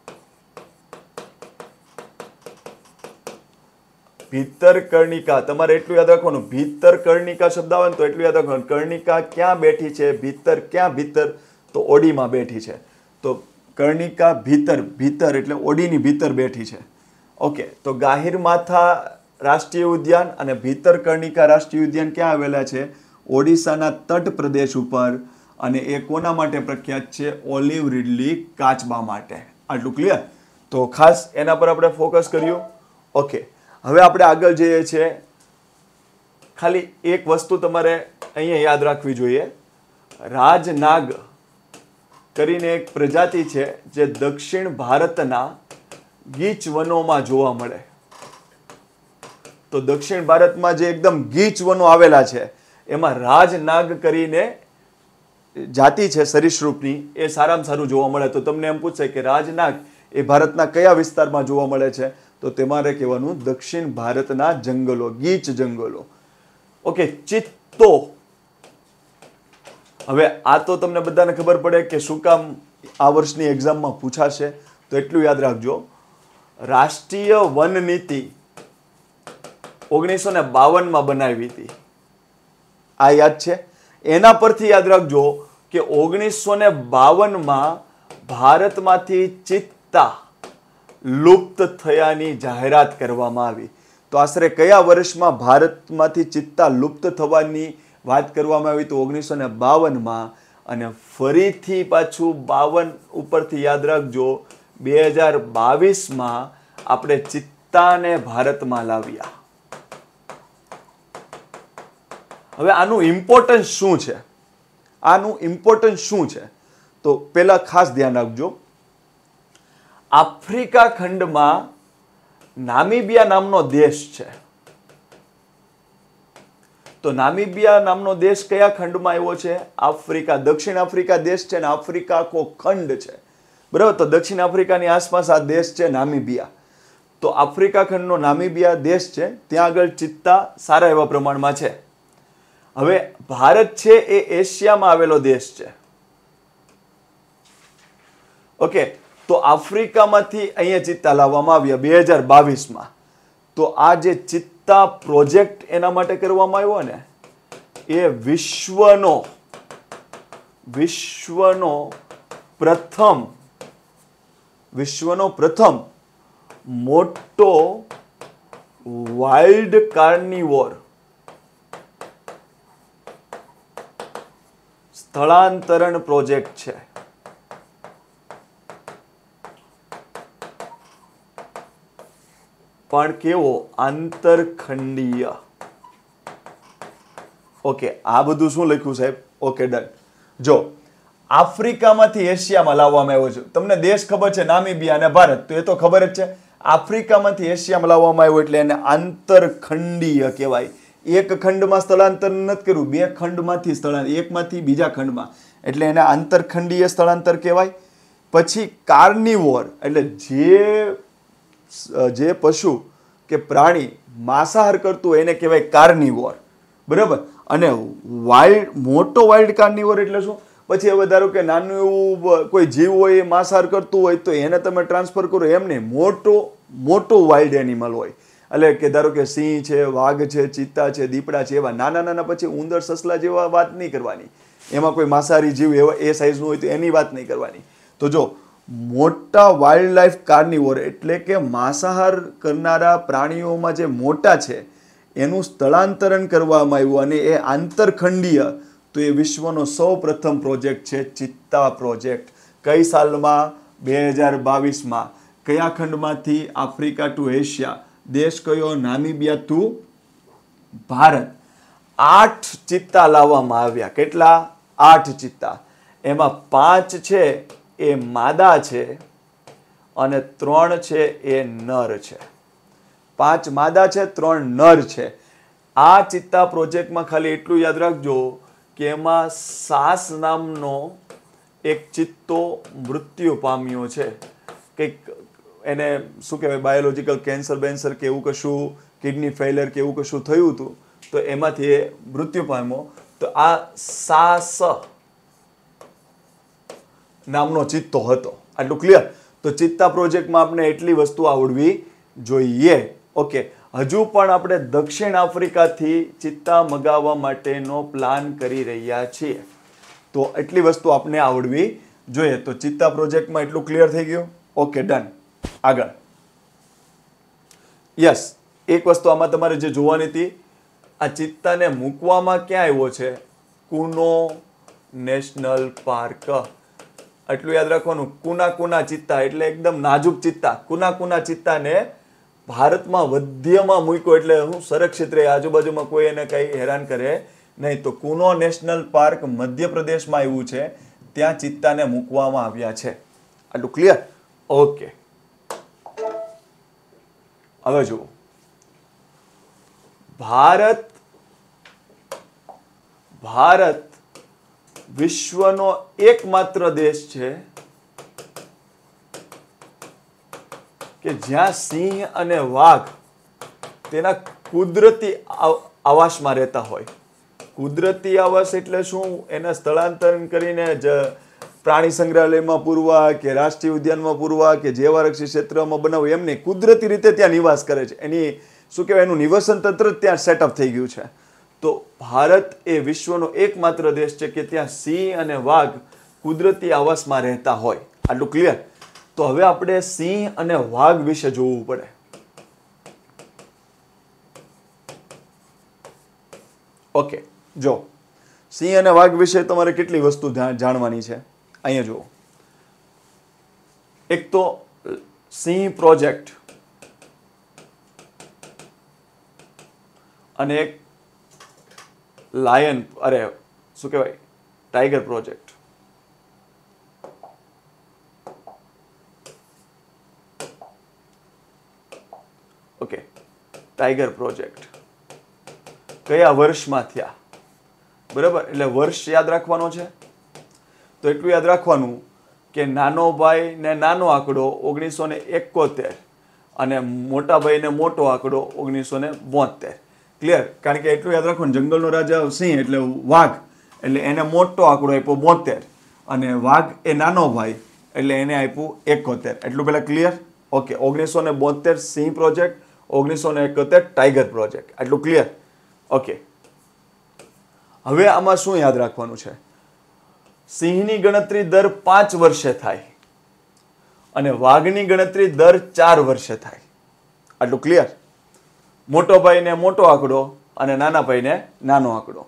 ભીતરકર્ણિકા તમારે એટલું યાદ રાખવાનું, ભીતરકર્ણિકા શબ્દ આવે ને તો એટલું યાદ રાખવાનું, કર્ણિકા ક્યાં બેઠી છે? ભીતર. ક્યાં ભીતર? તો ઓડીમાં બેઠી છે. તો કર્ણિકા ભીતર, ભીતર એટલે ઓડીની ભીતર બેઠી છે. ઓકે, તો ગાહીરમાથા રાષ્ટ્રીય ઉદ્યાન અને ભીતરકર્ણિકા રાષ્ટ્રીય ઉદ્યાન ક્યાં આવેલા છે? ઓડિશાના તટ પ્રદેશ ઉપર. અને એ કોના માટે પ્રખ્યાત છે? ઓલિવ રીડલી કાચબા માટે. આટલું ક્લિયર? તો ખાસ એના પર આપણે ફોકસ કર્યું. ઓકે, હવે આપણે આગળ જઈએ છીએ. ખાલી એક વસ્તુ તમારે અહીંયા યાદ રાખવી જોઈએ. રાજનાગ કરીને એક પ્રજાતિ છે જે દક્ષિણ ભારતના ગીચ વનોમાં જોવા મળે. તો દક્ષિણ ભારતમાં જે એકદમ ગીચ વનો આવેલા છે એમાં રાજનાગ કરીને જાતિ છે સરીસૃપની, એ સારામાં સારું જોવા મળે. તો તમને એમ પૂછે કે રાજનાગ એ ભારતના કયા વિસ્તારમાં જોવા મળે છે? તો તમારે કહેવાનું દક્ષિણ ભારતના જંગલો, ગીચ જંગલો. ઓકે, ચિત્તો. હવે આ તો તમને બધાને ખબર પડે કે શું કામ આ વર્ષની એક્ઝામમાં પૂછાશે. તો એટલું યાદ રાખજો, રાષ્ટ્રીય વન નીતિ ઓગણીસો ને બાવન માં બનાવી હતી. આ યાદ છે? એના પરથી યાદ રાખજો કે ઓગણીસો ને બાવન માં ભારતમાંથી ચિત્તા લુપ્ત થયાની જાહેરાત કરવામાં આવી. તો આશરે કયા વર્ષમાં ભારતમાંથી ચિત્તા લુપ્ત થવાની વાત કરવામાં આવી? તો ઓગણીસો ને બાવન માં. અને ફરીથી પાછું બાવન ઉપરથી યાદ રાખજો, બે હજાર બાવીસ માં આપણે ચિત્તાને ભારતમાં લાવ્યા. હવે આનું ઇમ્પોર્ટન્સ શું છે? આનું ઇમ્પોર્ટન્સ શું છે? તો પહેલા ખાસ ધ્યાન રાખજો, આફ્રિકા ખંડમાં નામીબિયા નામનો દેશ છે. તો નામીબિયા નામનો દેશ કયા ખંડમાં આવ્યો છે? આફ્રિકા. દક્ષિણ આફ્રિકા દેશ છે ને આફ્રિકા આખો ખંડ છે, બરાબર. તો દક્ષિણ આફ્રિકાની આસપાસ આ દેશ છે નામીબિયા. તો આફ્રિકા ખંડનો નામીબિયા દેશ છે, ત્યાં આગળ ચિત્તા સારા એવા પ્રમાણમાં છે. હવે ભારત છે એ એશિયામાં આવેલો દેશ છે. ઓકે, તો આફ્રિકામાંથી અહીંયા ચિત્તા લાવવામાં આવ્યા બે હજાર બાવીસ માં. તો આ જે ચિત્તા પ્રોજેક્ટ એના માટે કરવામાં આવ્યો ને, એ વિશ્વનો વિશ્વનો પ્રથમ વિશ્વનો પ્રથમ મોટો વાઇલ્ડ કાર્નિવોર સ્થળાંતરણ પ્રોજેક્ટ છે. પણ કેવો? આંતરખંડીય. ઓકે, આ બધું શું લખ્યું સાહેબ? Okay, done. જો આફ્રિકામાંથી એશિયામાં લાવવામાં આવ્યો છે. તમને દેશ ખબર છે નામીબિયા અને ભારત, તો એ તો ખબર જ છે. આફ્રિકામાંથી એશિયામાં લાવવામાં આવ્યો એટલે એને આંતરખંડીય કહેવાય. એક ખંડમાં સ્થળાંતર નથી કર્યું, બે ખંડમાંથી સ્થળાંતર, એકમાંથી બીજા ખંડમાં, એટલે એને આંતરખંડીય સ્થળાંતર કહેવાય. પછી કાર્નિવોર એટલે જે જે પશુ કે પ્રાણી માંસાહાર કરતું હોય એને કહેવાય કાર્નિવોર, બરાબર. અને વાઇલ્ડ, મોટો વાઇલ્ડ કાર્નિવોર એટલે શું? પછી હવે ધારો કે નાનું એવું કોઈ જીવ હોય એ માંસાહાર કરતું હોય તો એને તમે ટ્રાન્સફર કરો, એમ નહીં. મોટો મોટો વાઇલ્ડ એનિમલ હોય, એટલે કે ધારો કે સિંહ છે, વાઘ છે, ચિત્તા છે, દીપડા છે, એવા નાના નાના. પછી ઉંદર, સસલા જેવા વાત નહીં કરવાની, એમાં કોઈ માંસાહારી જીવ એવા એ સાઈઝનું હોય તો એની વાત નહીં કરવાની. તો જો મોટા વાઇલ્ડ લાઈફ કાર્નિવોર એટલે કે માંસાહાર કરનારા પ્રાણીઓમાં જે મોટા છે એનું સ્થળાંતરણ કરવામાં આવ્યું, અને એ આંતરખંડીય. તો એ વિશ્વનો સૌ પ્રથમ પ્રોજેક્ટ છે ચિત્તા પ્રોજેક્ટ. કઈ સાલમાં? બે હજાર બાવીસ માં. કયા ખંડમાંથી? Africa two Asia. દેશ કયો? Namibia to Bharat. આઠ ચિત્તા લાવવામાં આવ્યા. કેટલા? આઠ ચિત્તા. એમાં પાંચ છે એ માદા છે અને ત્રણ છે એ નર છે. પાંચ માદા છે, ત્રણ નર છે. આ ચિત્તા પ્રોજેક્ટમાં ખાલી એટલું યાદ રાખજો કે એમાં સાસ નામનો એક ચિત્તો મૃત્યુ પામ્યો છે. કંઈક એને શું કહેવાય, બાયોલોજીકલ કેન્સર બેન્સર કે એવું કશું કિડની ફેઇલર કે એવું કશું થયું હતું તો એમાંથી એ મૃત્યુ પામ્યો. તો આ સાસ નામનો ચિત્તો હતો. આટલું ક્લિયર? તો ચિત્તા પ્રોજેક્ટમાં આપણે એટલી વસ્તુ આવડવી જોઈએ. ઓકે, હજુ પણ આપણે દક્ષિણ આફ્રિકાથી ચિત્તા મગાવવા માટેનો પ્લાન કરી રહ્યા છીએ. તો એટલી વસ્તુ આપણે આવડવી જોઈએ. તો ચિત્તા પ્રોજેક્ટમાં એટલું ક્લિયર થઈ ગયું. Okay, done. આગળ યસ, એક વસ્તુ આમાં તમારે જે જોવાની હતી, આ ચિત્તાને મૂકવામાં ક્યાં આવ્યો છે? Kuno national park. એટલું યાદ રાખવાનું. કુના કુના ચિત્તા એટલે એકદમ નાજુક ચિત્તા. કુના કુના ચિત્તાને ભારતમાં મધ્યમાં મૂક્યો એટલે હું સુરક્ષિત રહે, આજુબાજુમાં કોઈ એને કંઈ હેરાન કરે નહીં. તો કુનો નેશનલ પાર્ક મધ્યપ્રદેશમાં આવ્યું છે, ત્યાં ચિત્તાને મૂકવામાં આવ્યા છે. આટલું ક્લિયર? ઓકે, હવે જુઓ, ભારત ભારત વિશ્વનો એકમાત્ર દેશ છે કે જ્યાં સિંહ અને વાઘ તેના કુદરતી આવાસમાં રહેતા હોય. કુદરતી આવાસ એટલે શું? એના સ્થળાંતરણ કરીને જ પ્રાણી સંગ્રહાલયમાં પૂરવા કે રાષ્ટ્રીય ઉદ્યાનમાં પૂરવા કે જેવારક્ષી ક્ષેત્રમાં બનાવવું એમ નહીં, કુદરતી રીતે ત્યાં નિવાસ કરે છે. એની શું કહેવાય, એનું નિવસન તંત્ર ત્યાં સેટઅપ થઈ ગયું છે. તો ભારત એ વિશ્વનો એકમાત્ર દેશ છે કે ત્યાં સિંહ અને વાઘ કુદરતી આવાસમાં રહેતા હોય. આટલું ક્લિયર? તો હવે આપણે સિંહ અને વાઘ વિશે જોવું પડે. ઓકે, જો સિંહ અને વાઘ વિશે તમારે કેટલી વસ્તુ જાણવાની છે અહીંયા જુઓ. એક તો સિંહ પ્રોજેક્ટ અને એક લાયન અરે શું કહેવાય tiger project. Okay, tiger project કયા વર્ષમાં થયા? બરાબર, એટલે વર્ષ યાદ રાખવાનો છે. તો એટલું યાદ રાખવાનું કે નાનો ભાઈ ને નાનો આંકડો ઓગણીસો ને એકોતેર અને મોટા ભાઈ ને મોટો આંકડો ઓગણીસો ને બોતેર. ક્લિયર? કારણ કે એટલું યાદ રાખવાનું, જંગલનો રાજા સિંહ એટલે વાઘ, એટલે એને મોટો આંકડો આપ્યો બોતેર અને વાઘ એ નાનો ભાઈ એટલે એને આપ્યું એકોતેર. એટલું પેલા ક્લિયર? ઓકે, ઓગણીસો ને બોતેર સિંહ પ્રોજેક્ટ, ઓગણીસો ને એકોતેર ટાઈગર પ્રોજેક્ટ. આટલું ક્લિયર? ઓકે, હવે આમાં શું યાદ રાખવાનું છે? સિંહની ગણતરી દર પાંચ વર્ષે થાય અને વાઘની ગણતરી દર ચાર વર્ષે થાય. આટલું ક્લિયર? મોટો ભાઈ ને મોટો આંકડો અને નાના ભાઈ ને નાનો આંકડો.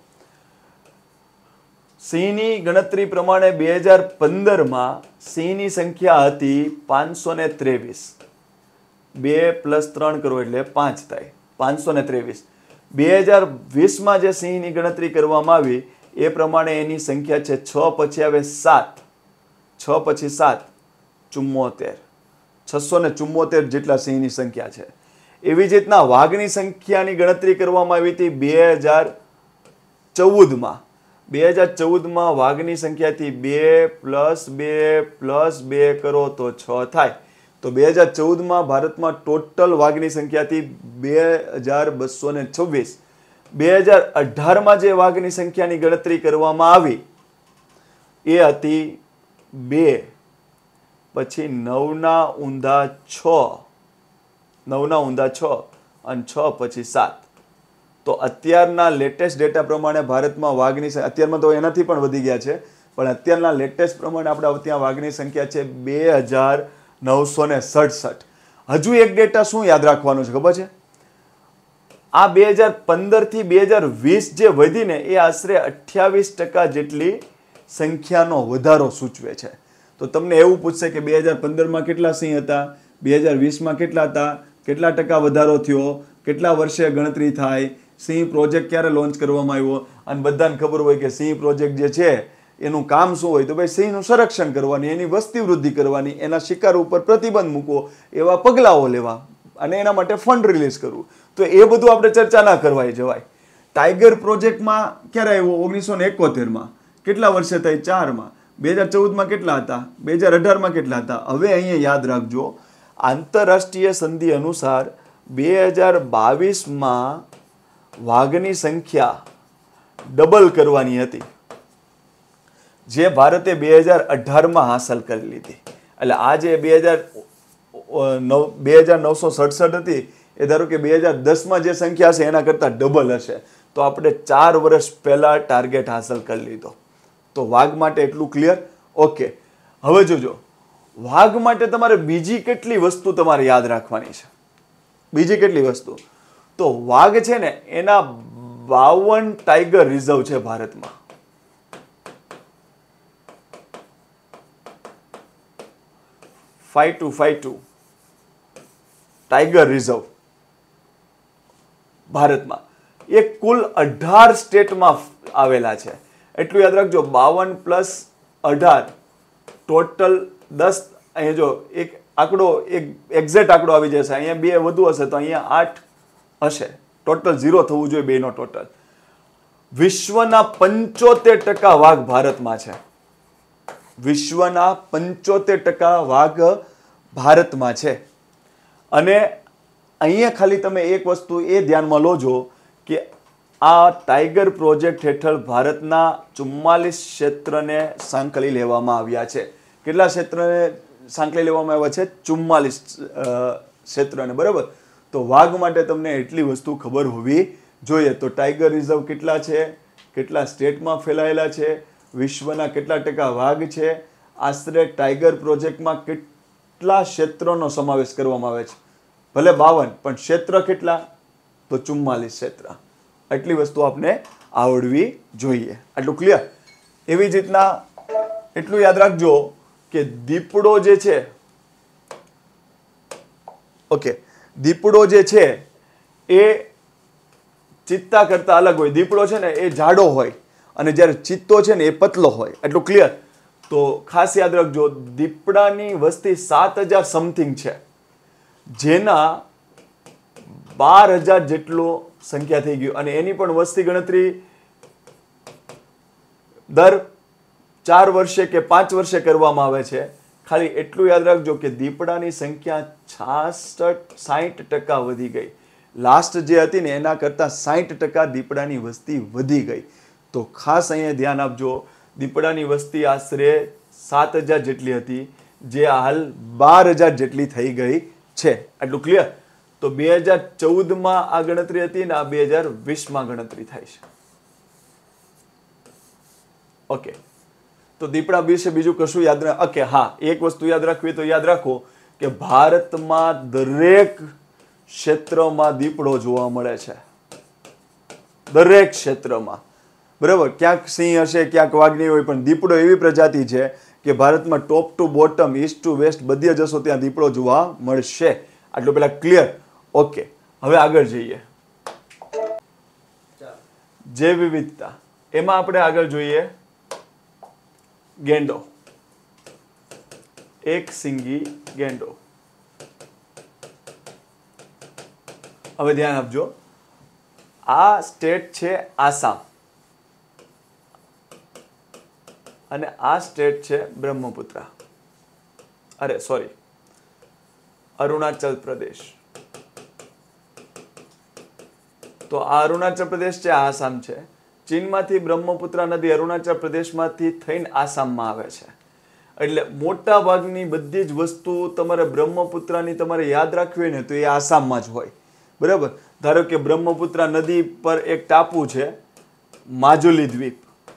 સિંહની ગણતરી પ્રમાણે બે હજાર પંદર માં સિંહની સંખ્યા હતી પાંચસો ને ત્રેવીસ. બે પ્લસ ત્રણ કરો એટલે પાંચ થાય, પાંચસો ને ત્રેવીસ. બે હજાર વીસ માં જે સિંહની ગણતરી કરવામાં આવી એ પ્રમાણે એની સંખ્યા છે છ પછી આવે સાત, છ પછી સાત ચુમ્મોતેર, છસો ને ચુમ્મોતેર જેટલા સિંહની સંખ્યા છે. એવી જ રીતના વાઘની સંખ્યાની ગણતરી કરવામાં આવી હતી બે હજાર ચૌદ માં. બે હજાર ચૌદ માં વાઘની સંખ્યાથી બે પ્લસ બે પ્લસ બે કરો તો છ થાય. તો બે હજાર ચૌદ માં ભારતમાં ટોટલ વાઘની સંખ્યાથી બે હજાર બસો ને છવ્વીસ. બે હજાર અઢાર માં જે વાઘની સંખ્યાની ગણતરી કરવામાં આવી એ હતી બે પછી નવના ઊંધા છ, નવના ઊંધા છ અને છ પછી સાત. તો અત્યારના લેટેસ્ટ ડેટા પ્રમાણે ભારતમાં વાઘની અત્યારમાં તો એનાથી પણ વધી ગયા છે, પણ અત્યારના લેટેસ્ટ પ્રમાણે આપણે ત્યાં વાઘની સંખ્યા છે બે હજાર નવસો ને સડસઠ. હજુ એક ડેટા શું યાદ રાખવાનું છે ખબર છે? આ બે હજાર પંદર થી બે હજાર વીસ જે વધીને એ આશરે અઠ્યાવીસ ટકા જેટલી સંખ્યાનો વધારો સૂચવે છે. તો તમને એવું પૂછશે કે બે હજાર પંદર માં કેટલા સિંહ હતા, બે હજાર વીસ માં કેટલા હતા, કેટલા ટકા વધારો થયો, કેટલા વર્ષે ગણતરી થાય, સિંહ પ્રોજેક્ટ ક્યારે લોન્ચ કરવામાં આવ્યો. અને બધાને ખબર હોય કે સિંહ પ્રોજેક્ટ જે છે એનું કામ શું હોય? તો ભાઈ સિંહનું સંરક્ષણ કરવાની, એની વસ્તી વૃદ્ધિ કરવાની, એના શિકાર ઉપર પ્રતિબંધ મૂકવો, એવા પગલાઓ લેવા અને એના માટે ફંડ રિલીઝ કરવું. તો એ બધું આપણે ચર્ચા ના કરવાય જવાય. ટાઈગર પ્રોજેક્ટમાં ક્યારે આવ્યો? ઓગણીસો ને એકોતેર માં. કેટલા વર્ષે થાય? ચાર માં. બે હજાર ચૌદ માં કેટલા હતા? બે હજાર અઢાર માં કેટલા હતા? હવે અહીંયા યાદ રાખજો, આંતરરાષ્ટ્રીય સંધિ અનુસાર બે હજાર બાવીસમાં વાઘની સંખ્યા ડબલ કરવાની હતી, જે ભારતે બે હજાર અઢારમાં હાંસલ કરી લીધી. એટલે આ જે બે હજાર નવ બે હજાર નવસો સડસઠ હતી એ ધારો કે બે હજાર દસમાં જે સંખ્યા હશે એના કરતાં ડબલ હશે. તો આપણે ચાર વર્ષ પહેલા ટાર્ગેટ હાંસલ કરી લીધો. તો વાઘ માટે એટલું ક્લિયર. ઓકે, હવે જોજો વાઘ માટે તમારે બીજી કેટલી વસ્તુ તમારે યાદ રાખવાની છે. બીજી કેટલી વસ્તુ? તો વાઘ છે ને એના બાવન ટાઈગર રિઝર્વ છે ભારતમાં. Five two five two tiger reserve ભારતમાં. એ કુલ અઢાર સ્ટેટમાં આવેલા છે. એટલું યાદ રાખજો, બાવન પ્લસ અઢાર ટોટલ દસ. અહીંયા જો એક આંકડો એક એક્ઝેક્ટ આંકડો આવી જશે. અહીંયા બે વધુ હશે તો અહીંયા આઠ હશે. ટોટલ ઝીરો થવું જોઈએ બેનો ટોટલ. વિશ્વના પંચોતેર ટકા વાઘ ભારતમાં છે. વિશ્વના પંચોતેર ટકા વાઘ ભારતમાં છે. અને અહીંયા ખાલી તમે એક વસ્તુ એ ધ્યાનમાં લોજો કે આ ટાઈગર પ્રોજેક્ટ હેઠળ ભારતના ચુમ્માલીસ ક્ષેત્રને સાંકળી લેવામાં આવ્યા છે. કેટલા ક્ષેત્રને સાંકળી લેવામાં આવ્યા છે? ચુમ્માલીસ ક્ષેત્રને. બરાબર. તો વાઘ માટે તમને એટલી વસ્તુ ખબર હોવી જોઈએ. તો ટાઈગર રિઝર્વ કેટલા છે, કેટલા સ્ટેટમાં ફેલાયેલા છે, વિશ્વના કેટલા ટકા વાઘ છે, આશરે ટાઈગર પ્રોજેક્ટમાં કેટલા ક્ષેત્રોનો સમાવેશ કરવામાં આવે છે. ભલે બાવન પણ ક્ષેત્ર કેટલા? તો ચુમ્માલીસ ક્ષેત્ર. એટલી વસ્તુ આપને આવડવી જોઈએ. આટલું ક્લિયર? એવી જ રીતના એટલું યાદ રાખજો કે દીપડો જે છે, ઓકે, દીપડો જે છે એ ચિત્તા કરતા અલગ હોય. દીપડો છે ને એ જાડો હોય અને જ્યારે ચિત્તો છે ને એ પતલો હોય. એટલું ક્લિયર? તો ખાસ યાદ રાખજો, દીપડાની વસ્તી સાત હજાર સમથિંગ છે, જેના બાર હજાર જેટલો સંખ્યા થઈ ગયું. અને એની પણ વસ્તી ગણતરી દર ચાર વર્ષે કે પાંચ વર્ષે કરવામાં આવે છે. ખાલી એટલું યાદ રાખજો કે દીપડાની સંખ્યા છાસઠ સાહીઠ ટકા વધી ગઈ. લાસ્ટ જે હતી ને એના કરતાં સાહીઠ ટકા દીપડાની વસ્તી વધી ગઈ. તો ખાસ અહીંયા ધ્યાન આપજો, દીપડાની વસ્તી આશરે સાત હજાર જેટલી હતી, જે હાલ બાર હજાર જેટલી થઈ ગઈ છે. આટલું ક્લિયર? તો બે હજાર ચૌદમાં આ ગણતરી હતી ને આ બે હજાર વીસમાં ગણતરી થાય છે. ઓકે, તો દીપડા વિશે બીજું કશું યાદ ના. ઓકે, હા, એક વસ્તુ યાદ રાખવી તો યાદ રાખો કે ભારતમાં દરેક ક્ષેત્રમાં દીપડો જોવા મળે છે. દરેક ક્ષેત્રમાં. બરાબર. ક્યાંક સિંહ હશે, ક્યાંક વાઘ નહીં હોય, પણ દીપડો એવી પ્રજાતિ છે કે ભારતમાં top to bottom, east to west બધે જશો ત્યાં દીપડો જોવા મળશે. આટલું પેલા ક્લિયર? ઓકે, હવે આગળ જઈએ. જૈવ વિવિધતા, એમાં આપણે આગળ જોઈએ ગેંડો. એક સિંગી ગેંડો. હવે ધ્યાન આપજો, આ સ્ટેટ છે આસામ અને આ સ્ટેટ છે બ્રહ્મપુત્રા. અરે સોરી, અરુણાચલ પ્રદેશ. તો આ અરુણાચલ પ્રદેશ છે, આસામ છે. ચીનમાંથી બ્રહ્મપુત્રા નદી અરુણાચલ પ્રદેશમાંથી થઈને આસામમાં આવે છે. એટલે મોટા ભાગની બધી જ વસ્તુ તમારે બ્રહ્મપુત્રાની તમારે યાદ રાખવી હોય ને તો એ આસામમાં જ હોય. બરાબર. ધારો કે બ્રહ્મપુત્રા નદી પર એક ટાપુ છે માજુલી દ્વીપ.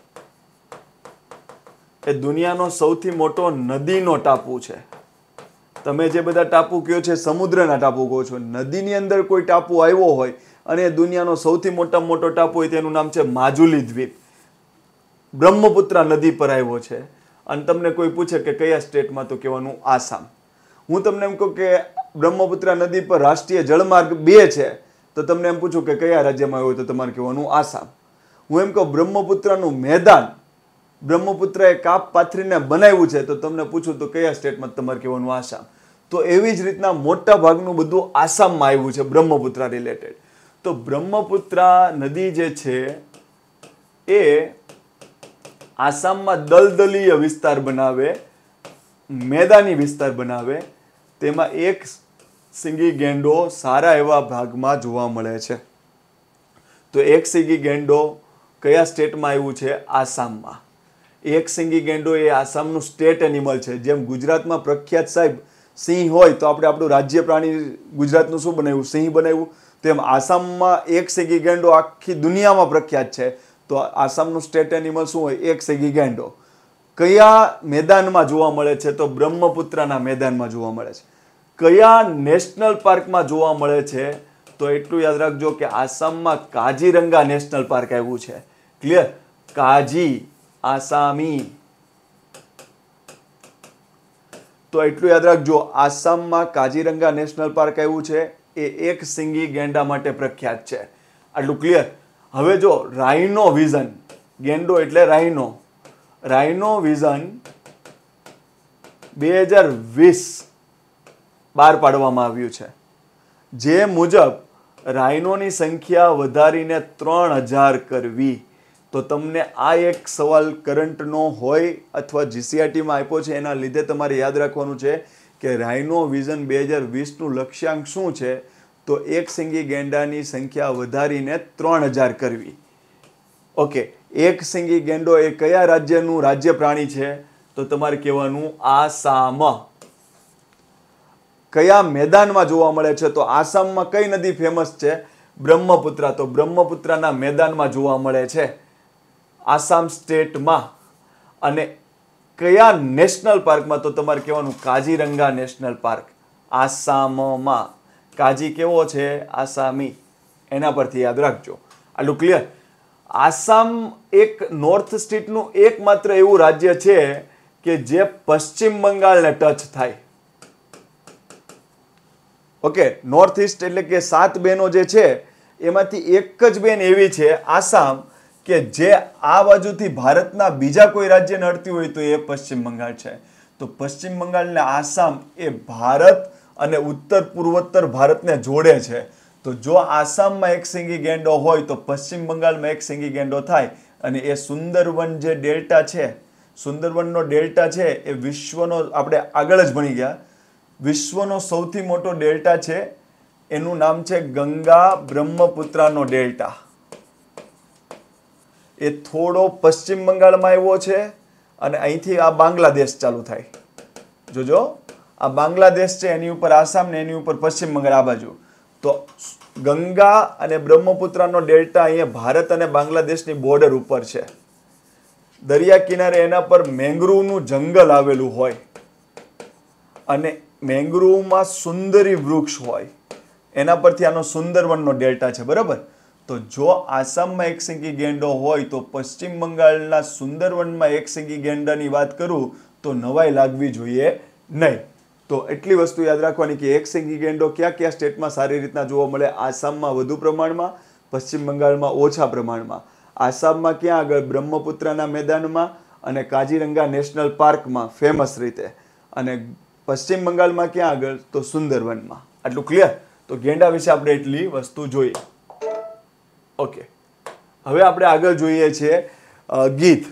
એ દુનિયાનો સૌથી મોટો નદીનો ટાપુ છે. તમે જે બધા ટાપુ કહો છો સમુદ્રના ટાપુ કહો છો, નદીની અંદર કોઈ ટાપુ આવ્યો હોય અને દુનિયાનો સૌથી મોટામાં મોટો ટાપુ હોય તેનું નામ છે માજુલી દ્વીપ. બ્રહ્મપુત્રા નદી પર આવ્યો છે. અને તમને કોઈ પૂછે કે કયા સ્ટેટમાં, તો કહેવાનું આસામ. હું તમને એમ કહું કે બ્રહ્મપુત્રા નદી પર રાષ્ટ્રીય જળમાર્ગ બે છે, તો તમને એમ પૂછું કે કયા રાજ્યમાં આવ્યો, તો તમારે કહેવાનું આસામ. હું એમ કહું બ્રહ્મપુત્રાનું મેદાન બ્રહ્મપુત્રાએ કાપ પાથરીને બનાવ્યું છે, તો તમને પૂછું તો કયા સ્ટેટમાં, તમારે કહેવાનું આસામ. તો એવી જ રીતના મોટા ભાગનું બધું આસામમાં આવ્યું છે બ્રહ્મપુત્રા રિલેટેડ. તો બ્રહ્મપુત્રા નદી જે છે એ આસામમાં દલદલીય વિસ્તાર બનાવે, મેદાની વિસ્તાર બનાવે. તેમાં એક સિંગી ગેંડો સારા એવા ભાગમાં જોવા મળે છે. તો એક સિંગી ગેંડો કયા સ્ટેટમાં આવ્યું છે? આસામમાં. એક સિંગી ગેંડો એ આસામનું સ્ટેટ એનિમલ છે. જેમ ગુજરાતમાં પ્રખ્યાત સાહેબ સિંહ હોય તો આપણે આપણું રાજ્ય પ્રાણી ગુજરાતનું શું બનાવ્યું? સિંહ બનાવ્યું. તેમ આસામમાં એક સિંગી ગેંડો આખી દુનિયામાં પ્રખ્યાત છે. તો આસામનું સ્ટેટ એનિમલ શું હોય? એક સિંગી ગેંડો. કયા મેદાનમાં જોવા મળે છે? તો બ્રહ્મપુત્રના મેદાનમાં જોવા મળે છે. કયા નેશનલ પાર્કમાં જોવા મળે છે? તો એટલું યાદ રાખજો કે આસામમાં કાજીરંગા નેશનલ પાર્ક આવ્યું છે. ક્લિયર? કાજી આસામી. તો એટલું યાદ રાખજો, આસામમાં કાજીરંગા નેશનલ પાર્ક આવ્યું છે. એ એક સિંગી ગેંડા માટે પ્રખ્યાત છે. આટલું ક્લિયર? હવે જો રાઇનો વિઝન, ગેંડો એટલે રાઇનો, રાઇનો વિઝન બે હજાર વીસ બહાર પાડવામાં આવ્યું છે. જે મુજબ રાઇનોની સંખ્યા વધારીને ત્રણ હજાર કરવી. તો તમને આ એક સવાલ કરંટનો હોય અથવા જીસીઆરટીમાં આપ્યો છે, એના લીધે તમારે યાદ રાખવાનું છે કે રાઇનો વિઝન બે હજાર વીસનું લક્ષ્યાંક શું છે? તો એક સિંગી ગેંડાની સંખ્યા વધારીને ત્રણ હજાર કરવી. ઓકે, એક સિંગી ગેંડો એ કયા રાજ્યનું રાજ્ય પ્રાણી છે? તો તમારે કહેવાનું આસામ. કયા મેદાનમાં જોવા મળે છે? તો આસામમાં કઈ નદી ફેમસ છે? બ્રહ્મપુત્રા. તો બ્રહ્મપુત્રાના મેદાનમાં જોવા મળે છે આસામ સ્ટેટમાં. અને કયા નેશનલ પાર્કમાં? તો તમારે કહેવાનું કાજીરંગા નેશનલ પાર્ક આસામમાં. કાજી કેવો છે? આસામી. એના પરથી યાદ રાખજો. આટલું ક્લિયર? આસામ એક નોર્થ સ્ટેટનું એકમાત્ર એવું રાજ્ય છે કે જે પશ્ચિમ બંગાળને ટચ થાય. ઓકે, નોર્થ ઇસ્ટ એટલે કે સાત બહેનો જે છે એમાંથી એક જ બેન એવી છે આસામ કે જે આ બાજુથી ભારતના બીજા કોઈ રાજ્યને અડતી હોય તો એ પશ્ચિમ બંગાળ છે. તો પશ્ચિમ બંગાળ અને આસામ એ ભારત અને ઉત્તર પૂર્વોત્તર ભારતને જોડે છે. તો જો આસામમાં એક સિંગી ગેંડો હોય તો પશ્ચિમ બંગાળમાં એક સિંગી ગેંડો થાય. અને એ સુંદરવન જે ડેલ્ટા છે, સુંદરવનનો ડેલ્ટા છે એ વિશ્વનો, આપણે આગળ જ ભણી ગયા, વિશ્વનો સૌથી મોટો ડેલ્ટા છે. એનું નામ છે ગંગા બ્રહ્મપુત્રાનો ડેલ્ટા. એ થોડો પશ્ચિમ બંગાળમાં આવ્યો છે અને અહીંથી આ બાંગ્લાદેશ ચાલુ થાય. જોજો, આ બાંગ્લાદેશ છે, એની ઉપર આસામ ને એની ઉપર પશ્ચિમ બંગાળ આ બાજુ. તો ગંગા અને બ્રહ્મપુત્રાનો ડેલ્ટા અહીંયા ભારત અને બાંગ્લાદેશની બોર્ડર ઉપર છે. દરિયા કિનારે એના પર મેંગ્રુવનું જંગલ આવેલું હોય અને મેંગ્રુવમાં સુંદરી વૃક્ષ હોય. એના પરથી આનો સુંદરવનનો ડેલ્ટા છે. બરાબર? તો જો આસામમાં એક સિંગી ગેંડો હોય તો પશ્ચિમ બંગાળના સુંદરવનમાં એક સિંગી ગેંડાની વાત કરું તો નવાઈ લાગવી જોઈએ નહીં. તો એટલી વસ્તુ યાદ રાખવાની કે એક સિંગી ગેંડો કયા કયા સ્ટેટમાં સારી રીતના જોવા મળે? આસામમાં વધુ પ્રમાણમાં, પશ્ચિમ બંગાળમાં ઓછા પ્રમાણમાં. આસામમાં ક્યાં આગળ? બ્રહ્મપુત્રાના મેદાનમાં અને કાજીરંગા નેશનલ પાર્કમાં ફેમસ રીતે. અને પશ્ચિમ બંગાળમાં ક્યાં આગળ? તો સુંદરવનમાં. આટલું ક્લિયર? તો ગેંડા વિશે આપણે એટલી વસ્તુ જોઈએ. ઓકે, હવે આપણે આગળ જોઈએ છે ગીધ.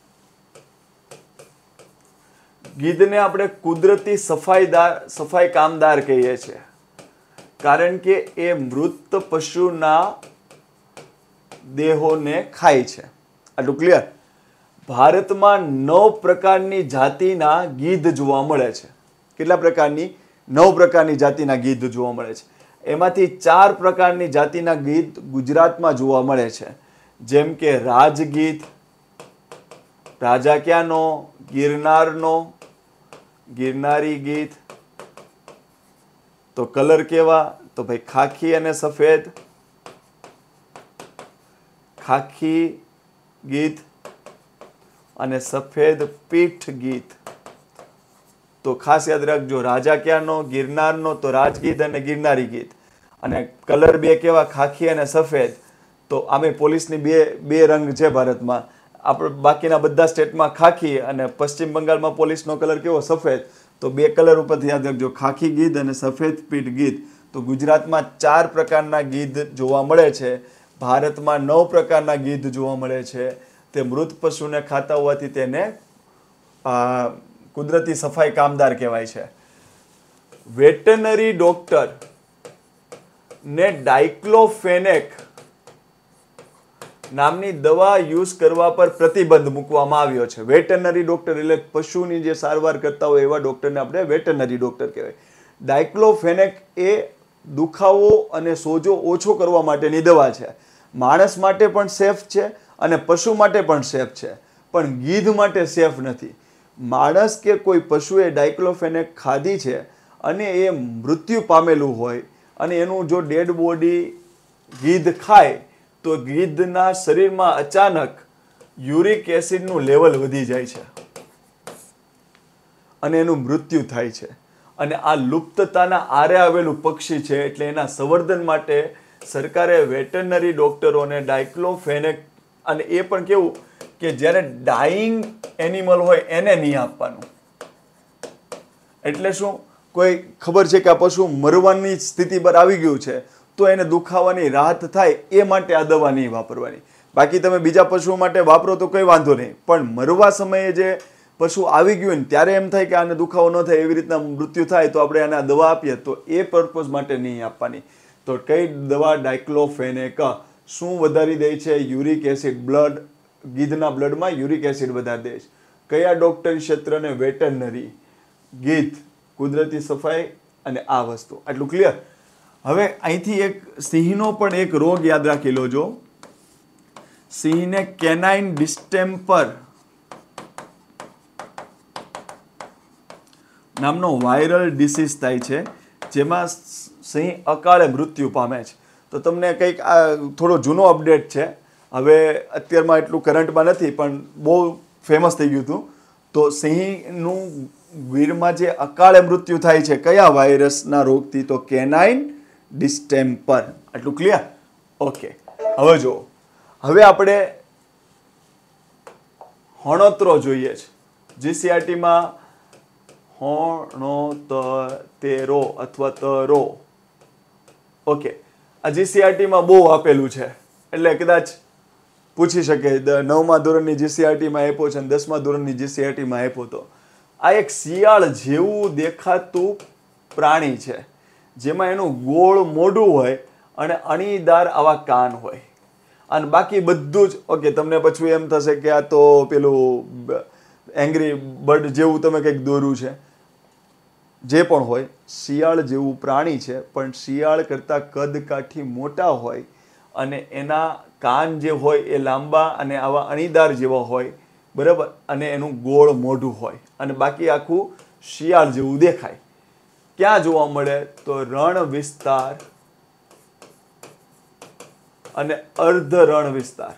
ગીધને આપણે કુદરતી સફાઈદાર સફાઈ કામદાર કહીએ છીએ, કારણ કે એ મૃત પશુના દેહોને ખાય છે. આટલું ક્લિયર? ભારતમાં નવ પ્રકારની જાતિના ગીધ જોવા મળે છે. કેટલા પ્રકારની? નવ પ્રકારની જાતિના ગીધ જોવા મળે છે. એમાંથી ચાર પ્રકારની જાતિના ગીધ ગુજરાતમાં જોવા મળે છે. જેમ કે રાજગીધ, રાજા ક્યાંનો? ગિરનારનો, ગિરનારી ગીધ. તો કલર કેવા? તો ભાઈ ખાખી અને સફેદ. ખાખી ગીધ અને સફેદ પીઠ ગીધ. તો ખાસ યાદ રાખજો, રાજા ક્યાંનો? ગિરનારનો. તો રાજગીધ અને ગિરનારી ગીધ. અને કલર બે કેવા? ખાખી અને સફેદ. તો આમે પોલીસની બે બે રંગ છે ભારતમાં. આપણે બાકીના બધા સ્ટેટમાં ખાખી અને પશ્ચિમ બંગાળમાં પોલીસનો કલર કેવો? સફેદ. તો બે કલર ઉપરથી યાદ રાખજો, ખાખી ગીધ અને સફેદ પીઠ ગીધ. તો ગુજરાતમાં ચાર પ્રકારના ગીધ જોવા મળે છે. ભારતમાં નવ પ્રકારના ગીધ જોવા મળે છે. તે મૃત પશુને ખાતા હોવાથી તેને કુદરતી સફાઈ કામદાર કહેવાય છે. વેટરનરી ડોક્ટર ને ડાયક્લોફેનેક નામની દવા યુઝ કરવા પર પ્રતિબંધ મૂકવામાં આવ્યો છે. વેટરનરી ડોક્ટર એટલે પશુની જે સારવાર કરતા હોય એવા ડોક્ટરને આપણે વેટરનરી ડોક્ટર કહેવાય. ડાયક્લોફેનેક એ દુખાવો અને સોજો ઓછો કરવા માટેની દવા છે. માણસ માટે પણ સેફ છે અને પશુ માટે પણ સેફ છે, પણ ગીધ માટે સેફ નથી. માણસ કે કોઈ પશુએ ડાયક્લોફેનેક ખાધી છે અને એ મૃત્યુ પામેલું હોય અને એનું જો ડેડ બોડી ગીધ ખાય તો ગીધના શરીરમાં અચાનક યુરિક એસિડનું લેવલ વધી જાય છે અને એનું મૃત્યુ થાય છે. અને આ લુપ્તતાના આરે આવેલું પક્ષી છે, એટલે એના સંવર્ધન માટે સરકારે વેટરનરી ડોક્ટરોને ડાયક્લોફેનેક, અને એ પણ કેવું કે જ્યારે ડાઈંગ એનિમલ હોય એને નહીં આપવાનું. એટલે શું, કોઈ ખબર છે કે આ પશુ મરવાની સ્થિતિ પર આવી ગયું છે તો એને દુખાવાની રાહત થાય એ માટે આ દવા નહીં વાપરવાની. બાકી તમે બીજા પશુઓ માટે વાપરો તો કોઈ વાંધો નહીં, પણ મરવા સમયે જે પશુ આવી ગયું ને ત્યારે એમ થાય કે આને દુખાવો ન થાય, એવી રીતના મૃત્યુ થાય તો આપણે આને દવા આપીએ તો એ પર્પઝ માટે નહીં આપવાની. તો કઈ દવા? ડાયક્લોફેનેક. શું વધારી દે છે? Uric acid. બ્લડ, ગીધના બ્લડમાં યુરિક એસિડ વધારી દે છે. કયા ડોક્ટરી ક્ષેત્રને? વેટરનરી. ગીધ, કુદરતી સફાઈ અને આ વસ્તુ. આટલું ક્લિયર? હવે અહીંથી એક સિંહનો પણ એક રોગ યાદ રાખી લોજો. સિંહને કેનાઇન ડિસ્ટેમ્પર નામનો વાયરલ ડિસીઝ થાય છે, જેમાં સિંહ અકાળે મૃત્યુ પામે છે. તો તમને કંઈક આ થોડો જૂનો અપડેટ છે, હવે અત્યારમાં એટલું કરંટમાં નથી, પણ બહુ ફેમસ થઈ ગયું હતું. તો સિંહનું ગીરમાં જે અકાળે મૃત્યુ થાય છે કયા વાયરસના રોગથી? તો કેનાઇન ડિસ્ટેમ્પર. આટલું ક્લિયર? ઓકે. હવે જુઓ, હવે આપણે હણોતરો જોઈએ છે. જીસીઆરટીમાં હણોતેરો અથવા તરો. ઓકે, આ જીસીઆરટીમાં બહુ આપેલું છે, એટલે કદાચ પૂછી શકે નવમા ધોરણની જીસીઆરટીમાં આપ્યો છે અને દસમા ધોરણની જીસીઆરટીમાં આપ્યો તો. આ એક શિયાળ જેવું દેખાતું પ્રાણી છે, જેમાં એનું ગોળ મોઢું હોય અને અણીદાર આવા કાન હોય, અને બાકી બધું જ ઓકે. તમને પછી એમ થશે કે આ તો પેલું એંગ્રી બર્ડ જેવું તમે કંઈક દોર્યું છે. જે પણ હોય, શિયાળ જેવું પ્રાણી છે, પણ શિયાળ કરતાં કદ કાઠી મોટા હોય અને એના કાન જે હોય એ લાંબા અને આવા અણીદાર જેવા હોય, બરાબર, અને એનું ગોળ મોઢું હોય, અને બાકી આખું શિયાળ જેવું દેખાય. ક્યાં જોવા મળે? તો રણ વિસ્તાર અને અર્ધ રણ વિસ્તાર.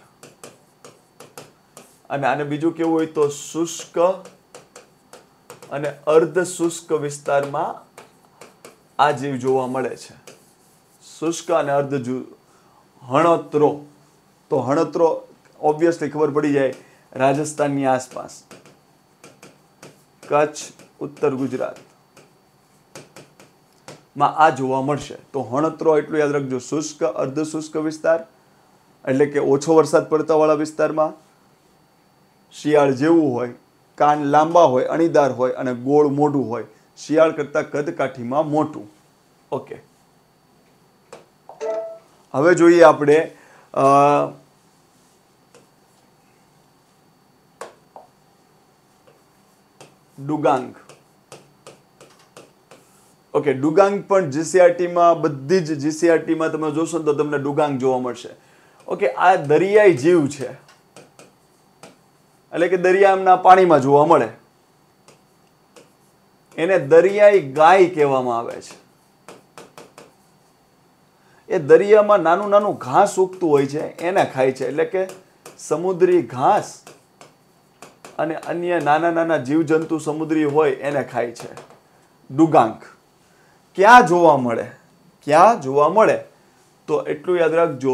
અને આને બીજું કેવું હોય તો શુષ્ક અને અર્ધ શુષ્ક વિસ્તારમાં આ જીવ જોવા મળે છે. શુષ્ક અને અર્ધ હણોતરો. તો હણોતરો ઓબ્વિયસલી ખબર પડી જાય, રાજસ્થાનની આસપાસ, કચ્છ, ઉત્તર ગુજરાત માં આ જોવા મળશે. તો હણોતરો એટલું યાદ રાખજો, શુષ્ક અર્ધ શુષ્ક વિસ્તાર એટલે કે ઓછો વરસાદ પડતા વાળા વિસ્તારમાં, શિયાળ જેવું હોય, કાન લાંબા હોય, અણીદાર હોય અને ગોળ મોઢું હોય, શિયાળ કરતા કદ કાઠીમાં મોટું. ઓકે, હવે જોઈએ આપણે ડુગાંગ. ઓકે, ડુગાંગ પણ જીસીઆરટીમાં, બધી જ જીસીઆરટીમાં તમે જોશો તો તમને ડુગાંગ જોવા મળશે. ઓકે, આ દરિયાઈ જીવ છે, એટલે કે દરિયાના પાણીમાં જોવા મળે. એને દરિયાઈ ગાય કહેવામાં આવે છે. એ દરિયામાં નાનું નાનું ઘાસ ઉગતું હોય છે, એને ખાય છે. એટલે કે સમુદ્રી ઘાસ અને અન્ય નાના નાના જીવજંતુ સમુદ્રી હોય એને ખાય છે. ડુગાંગ ક્યાં જોવા મળે? ક્યાં જોવા મળે? તો એટલું યાદ રાખજો,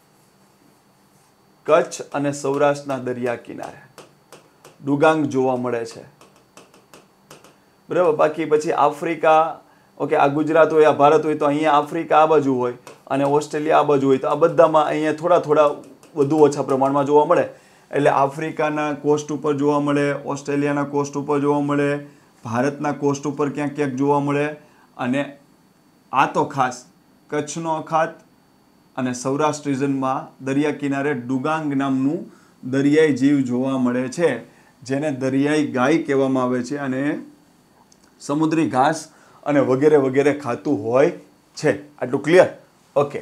કચ્છ અને સૌરાષ્ટ્રના દરિયા કિનારે ડુગાંગ જોવા મળે છે, બરાબર. બાકી પછી આફ્રિકા, ઓકે, આ ગુજરાત હોય, આ ભારત હોય, તો અહીંયા આફ્રિકા આ બાજુ હોય અને ઓસ્ટ્રેલિયા આ બાજુ હોય, તો આ બધામાં અહીંયા થોડા થોડા વધુ ઓછા પ્રમાણમાં જોવા મળે. એટલે આફ્રિકાના કોસ્ટ ઉપર જોવા મળે, ઓસ્ટ્રેલિયાના કોસ્ટ ઉપર જોવા મળે, ભારતના કોસ્ટ ઉપર ક્યાંક ક્યાંક જોવા મળે, અને આ તો ખાસ કચ્છનો અખાત અને સૌરાષ્ટ્ર રિજનમાં દરિયા કિનારે ડુગાંગ નામનું દરિયાઈ જીવ જોવા મળે છે, જેને દરિયાઈ ગાય કહેવામાં આવે છે અને સમુદ્રી ઘાસ અને વગેરે વગેરે ખાતું હોય છે. આટલું ક્લિયર? ઓકે.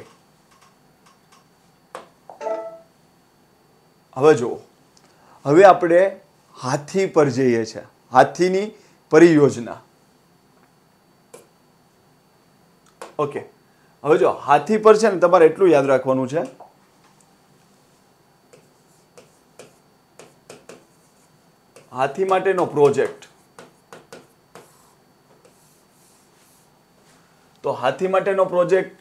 હવે જુઓ, હવે આપણે હાથી પર જઈએ છીએ. હાથીની પરિયોજના. ઓકે, હવે જો હાથી પર છે ને તમારે એટલું યાદ રાખવાનું છે, હાથી માટેનો પ્રોજેક્ટ. તો હાથી માટેનો પ્રોજેક્ટ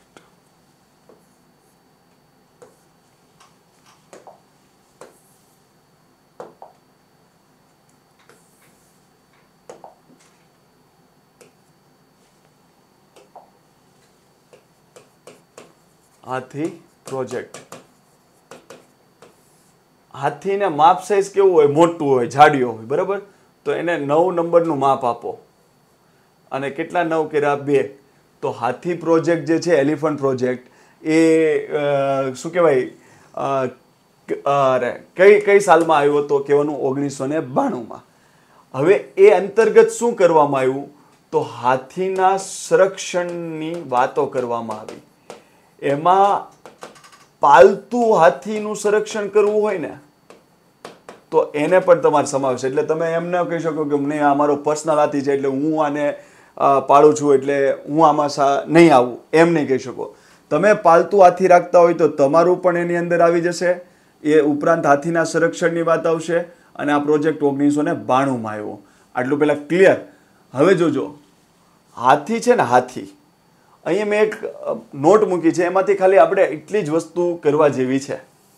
હાથી પ્રોજેક્ટ. હાથીને માપ સાઈઝ કેવું હોય? મોટું હોય, જાડિયો હોય, બરાબર? તો એને નવ નંબરનું માપ આપો. અને કેટલા નવ કર્યા? બે. તો હાથી પ્રોજેક્ટ જે છે, એલિફન્ટ પ્રોજેક્ટ, એ શું કહેવાય, અરે કઈ કઈ સાલમાં આવ્યો હતો? કહેવાનું ઓગણીસો ને બાણુંમાં. હવે એ અંતર્ગત શું કરવામાં આવ્યું? તો હાથીના સંરક્ષણની વાતો કરવામાં આવી. એમાં પાલતુ હાથીનું સંરક્ષણ કરવું હોય ને, તો એને પણ તમારે સમાવેશ. એટલે તમે એમ ન કહી શકો કે નહીં આ મારો પર્સનલ હાથી છે એટલે હું આને પાળું છું એટલે હું આમાં નહીં આવું, એમ નહીં કહી શકો. તમે પાલતુ હાથી રાખતા હોય તો તમારું પણ એની અંદર આવી જશે. એ ઉપરાંત હાથીના સંરક્ષણની વાત આવશે. અને આ પ્રોજેક્ટ ઓગણીસો ને બાણુંમાં આવ્યો. આટલું પહેલા ક્લિયર? હવે જોજો, હાથી છે ને, હાથી અહીંયા મેં એક નોટ મૂકી છે, એમાંથી ખાલી આપણે એટલી જ વસ્તુ કરવા જેવી છે.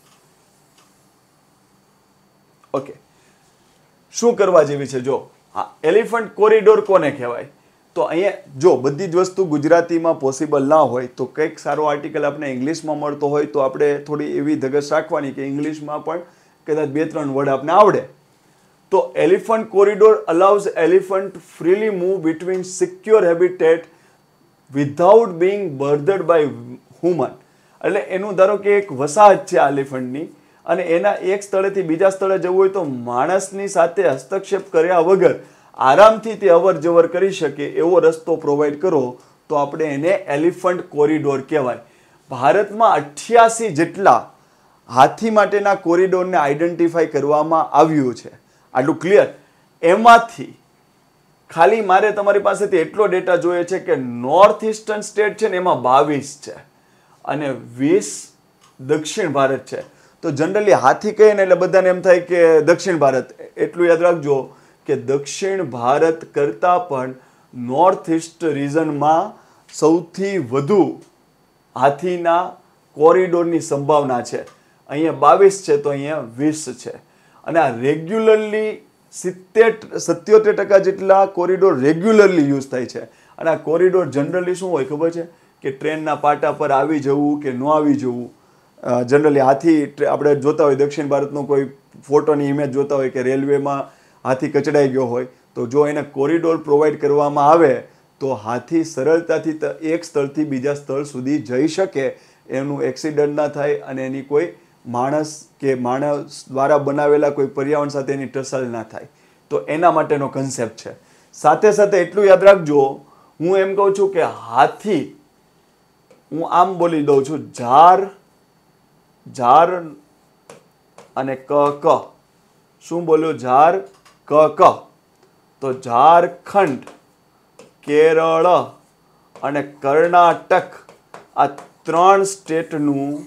ઓકે, શું કરવા જેવી છે? જો હા, એલિફન્ટ કોરિડોર કોને કહેવાય? તો અહીંયા જો બધી જ વસ્તુ ગુજરાતીમાં પોસિબલ ના હોય તો કંઈક સારો આર્ટિકલ આપણે ઇંગ્લિશમાં મળતો હોય તો આપણે થોડી એવી ધગશ રાખવાની કે ઇંગ્લિશમાં પણ કદાચ બે ત્રણ વર્ડ આપણે આવડે. તો elephant corridor allows elephant freely move between secure habitat without being bothered by human. એટલે એનું ધારો કે એક વસાહત છે એલિફન્ટની, અને એના એક સ્થળેથી બીજા સ્થળે જવું હોય તો માણસની સાથે હસ્તક્ષેપ કર્યા વગર આરામથી તે અવર જવર કરી શકે એવો રસ્તો પ્રોવાઈડ કરો તો આપણે એને એલિફન્ટ કોરિડોર કહેવાય. ભારતમાં અઠ્યાસી જેટલા હાથી માટેના કોરિડોરને આઈડેન્ટિફાઈ કરવામાં આવ્યું છે. આટલું ક્લિયર? એમાંથી ખાલી મારે તમારી પાસેથી એટલો ડેટા જોઈએ છે કે નોર્થ ઇસ્ટર્ન સ્ટેટ છે ને એમાં બાવીસ છે અને વીસ દક્ષિણ ભારત છે. તો જનરલી હાથી કહીએ ને એટલે બધાને એમ થાય કે દક્ષિણ ભારત. એટલું યાદ રાખજો કે દક્ષિણ ભારત કરતાં પણ નોર્થ ઇસ્ટ રિજનમાં સૌથી વધુ હાથીના કોરિડોરની સંભાવના છે. અહીંયા બાવીસ છે તો અહીંયા વીસ છે. અને આ રેગ્યુલરલી સિત્તેર સત્યોતેર ટકા જેટલા કોરિડોર રેગ્યુલરલી યુઝ થાય છે. અને આ કોરિડોર જનરલી શું હોય ખબર છે? કે ટ્રેનના પાટા પર આવી જવું કે ન આવી જવું. જનરલી હાથી આપણે જોતા હોય, દક્ષિણ ભારતનો કોઈ ફોટોની ઇમેજ જોતા હોય કે રેલવેમાં હાથી કચડાઈ ગયો હોય, તો જો એને કોરિડોર પ્રોવાઈડ કરવામાં આવે તો હાથી સરળતાથી એક સ્થળથી બીજા સ્થળ સુધી જઈ શકે, એનું એક્સિડન્ટ ના થાય અને એની કોઈ માણસ કે માણસ દ્વારા બનાવેલા કોઈ પર્યાવરણ સાથે એની ટસલ ના થાય. તો એના માટેનો કન્સેપ્ટ છે. સાથે સાથે એટલું યાદ રાખજો, હું એમ કહું છું કે હાથી, હું આમ બોલી દઉં છું, ઝાર ઝાર અને ક ક. શું બોલ્યો? ઝાર ક ક. તો ઝારખંડ, કેરળ અને કર્ણાટક આ ત્રણ સ્ટેટનું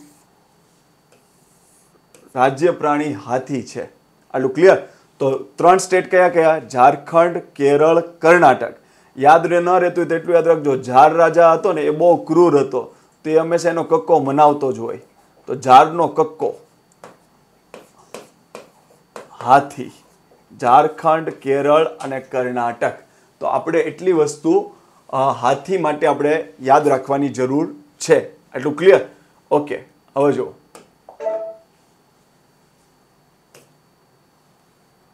રાજ્ય પ્રાણી હાથી છે. આટલું ક્લિયર? તો ત્રણ સ્ટેટ કયા કયા? ઝારખંડ, કેરળ, કર્ણાટક. યાદ રહે ન રહેતું તો એટલું યાદ રાખજો, ઝાર રાજા હતો ને એ બહુ ક્રૂર હતો, તે હંમેશા એનો કક્કો મનાવતો જ હોય. તો ઝારનો કક્કો હાથી, ઝારખંડ, કેરળ અને કર્ણાટક. તો આપણે એટલી વસ્તુ હાથી માટે આપણે યાદ રાખવાની જરૂર છે. એટલું ક્લિયર? ઓકે, હવે જો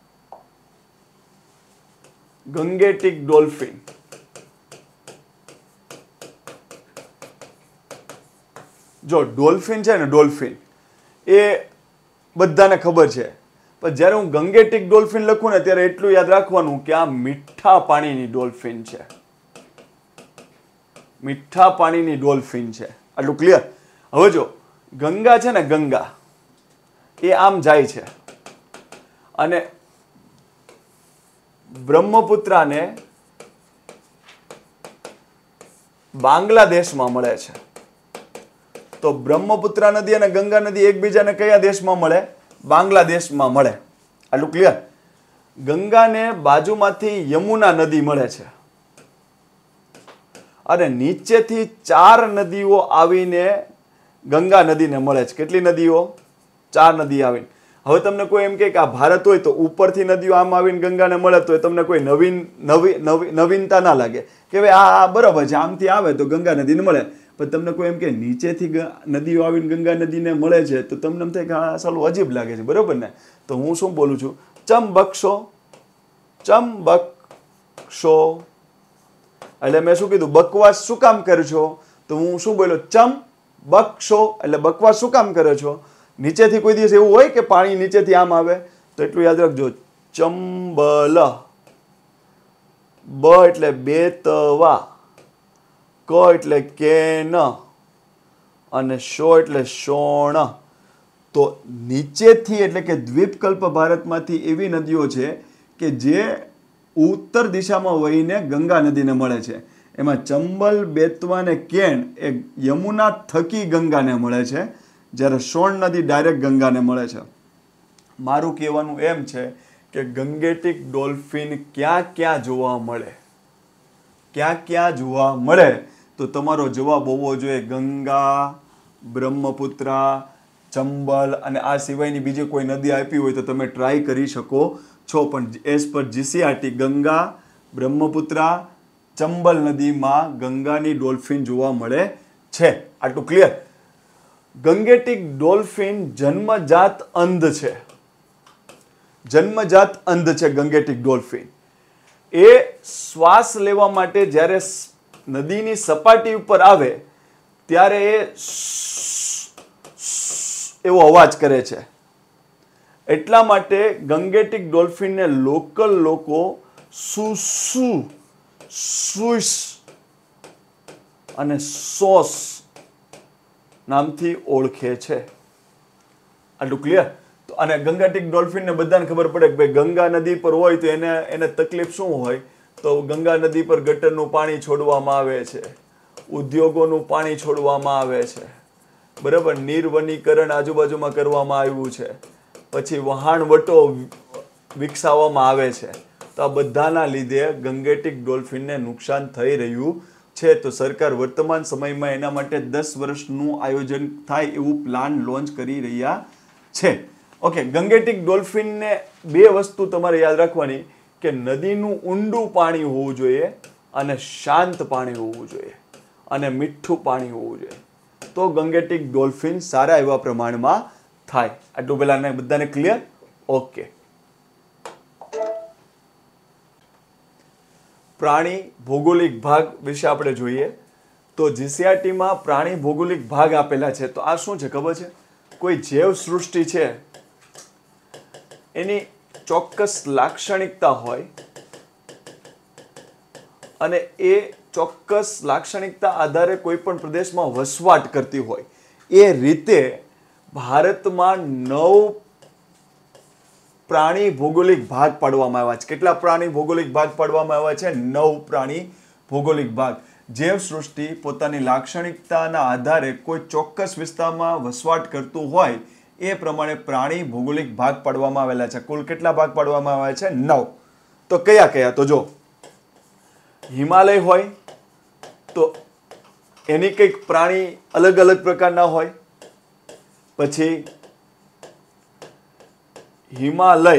ગંગેટિક ડોલ્ફિન. જો ડોલ્ફિન છે ને, ડોલ્ફિન એ બધાને ખબર છે, પણ જ્યારે હું ગંગેટિક ડોલ્ફિન લખું ને ત્યારે એટલું યાદ રાખવાનું કે આ મીઠા પાણીની ડોલ્ફિન છે, મીઠા પાણીની ડોલ્ફિન છે. આટલું ક્લિયર? હવે જો ગંગા છે ને, ગંગા એ આમ જાય છે અને બ્રહ્મપુત્રાને બાંગ્લાદેશમાં મળે છે. તો બ્રહ્મપુત્રા નદી અને ગંગા નદી એકબીજાને કયા દેશમાં મળે? બાંગ્લાદેશમાં મળે. આટલું ક્લિયર? ગંગાને બાજુમાંથી યમુના નદી મળે છે અને નીચેથી ચાર નદીઓ આવીને ગંગા નદીને મળે છે. કેટલી નદીઓ? ચાર નદી આવીને. હવે તમને કોઈ એમ કે આ ભારત હોય તો ઉપરથી નદીઓ આમ આવીને ગંગાને મળે તો તમને કોઈ નવીન નવી નવી નવીનતા ના લાગે કે ભાઈ આ બરાબર છે, આમથી આવે તો ગંગા નદીને મળે. પણ તમને કોઈ એમ કે નીચેથી નદીઓ આવીને ગંગા નદીને મળે છે તો તમને એમ થાય કે આ સાલું અજીબ લાગે છે, બરોબર ને? તો હું શું બોલું છું? ચમ બક્ષો, ચમ બક્ષો. એટલે મેં શું કીધું? બકવાસ શું કામ કર્યો છો? તો હું શું બોલ્યો? ચમ બક્ષો. એટલે બકવાસ શું કામ કર્યો છો? નીચેથી કોઈ દિવસ એવું હોય કે પાણી નીચેથી આમ આવે? તો એટલું યાદ રાખજો, ચંબલ. બ એટલે બેતવા, ક એટલે કેન અને શો એટલે શોણ. તો નીચેથી એટલે કે દ્વીપકલ્પ ભારતમાંથી એવી નદીઓ છે કે જે ઉત્તર દિશામાં વહીને ગંગા નદીને મળે છે. એમાં ચંબલ, બેતવા અને કેન એ યમુના થકી ગંગાને મળે છે, જ્યારે સોણ નદી ડાયરેક્ટ ગંગાને મળે છે. મારું કહેવાનું એમ છે કે ગંગેટિક ડોલ્ફિન ક્યાં ક્યાં જોવા મળે, ક્યાં ક્યાં જોવા મળે? તો તમારો જવાબ હોવો જોઈએ ગંગા, બ્રહ્મપુત્રા, ચંબલ અને આ સિવાયની બીજી કોઈ નદી આપી હોય તો તમે ટ્રાય કરી શકો છો. પણ as per GCRT Ganga, Brahmaputra, Chambal નદીમાં ગંગાની ડોલ્ફિન જોવા મળે છે. આટલું ક્લિયર? ગંગેટિક ડોલ્ફિન જન્મજાત અંધ છે, જન્મજાત અંધ છે ગંગેટિક ડોલ્ફિન. એ શ્વાસ લેવા માટે જ્યારે નદીની સપાટી ઉપર આવે ત્યારે એ એવો અવાજ કરે છે. એટલા માટે ગંગેટિક ડોલ્ફિનને લોકલ લોકો સુસુ, સુસ અને સોસ નામથી ઓળખે છે. આટલું ક્લિયર? અને ગંગેટિક ડોલ્ફિનને બધાને ખબર પડે કે ભાઈ ગંગા નદી પર હોય તો એને એને તકલીફ શું હોય? તો ગંગા નદી પર ગટરનું પાણી છોડવામાં આવે છે, ઉદ્યોગોનું પાણી છોડવામાં આવે છે, બરાબર? નિર્વનીકરણ આજુબાજુમાં કરવામાં આવ્યું છે, પછી વહાણવટો વિકસાવવામાં આવે છે. તો આ બધાના લીધે ગંગેટિક ડોલ્ફિનને નુકસાન થઈ રહ્યું છે. તો સરકાર વર્તમાન સમયમાં એના માટે દસ વર્ષનું આયોજન થાય એવું પ્લાન લોન્ચ કરી રહ્યા છે. ઓકે, ગંગેટિક ડોલ્ફિનને બે વસ્તુ તમારે યાદ રાખવાની કે નદીનું ઊંડું પાણી હોવું જોઈએ અને શાંત પાણી હોવું જોઈએ અને મીઠું પાણી હોવું જોઈએ, તો ગંગેટિક ડોલ્ફિન સારા એવા પ્રમાણમાં થાય. આટલું પહેલા બધાને ક્લિયર? ઓકે. પ્રાણી ભૌગોલિક ભાગ વિશે આપણે જોઈએ તો જીસીઆરટીમાં પ્રાણી ભૌગોલિક ભાગ આપેલા છે. તો આ શું છે ખબર છે? કોઈ જૈવ સૃષ્ટિ છે એની ચોક્કસ લાક્ષણિકતા હોય અને એ ચોક્કસ લાક્ષણિકતા આધારે કોઈ પણ પ્રદેશમાં વસવાટ કરતી હોય. એ રીતે ભારતમાં નવ પ્રાણી ભૌગોલિક ભાગ પાડવામાં આવ્યા છે. કેટલા પ્રાણી ભૌગોલિક ભાગ પાડવામાં આવ્યા છે? નવ પ્રાણી ભૌગોલિક ભાગ. જૈવ સૃષ્ટિ પોતાની લાક્ષણિકતાના આધારે કોઈ ચોક્કસ વિસ્તારમાં વસવાટ કરતું હોય એ પ્રમાણે પ્રાણી ભૌગોલિક ભાગ પાડવામાં આવેલા છે. કુલ કેટલા ભાગ પાડવામાં આવ્યા છે? નવ. તો કયા કયા? તો જો હિમાલય હોય તો એની કંઈક પ્રાણી અલગ અલગ પ્રકારના હોય. પછી હિમાલય,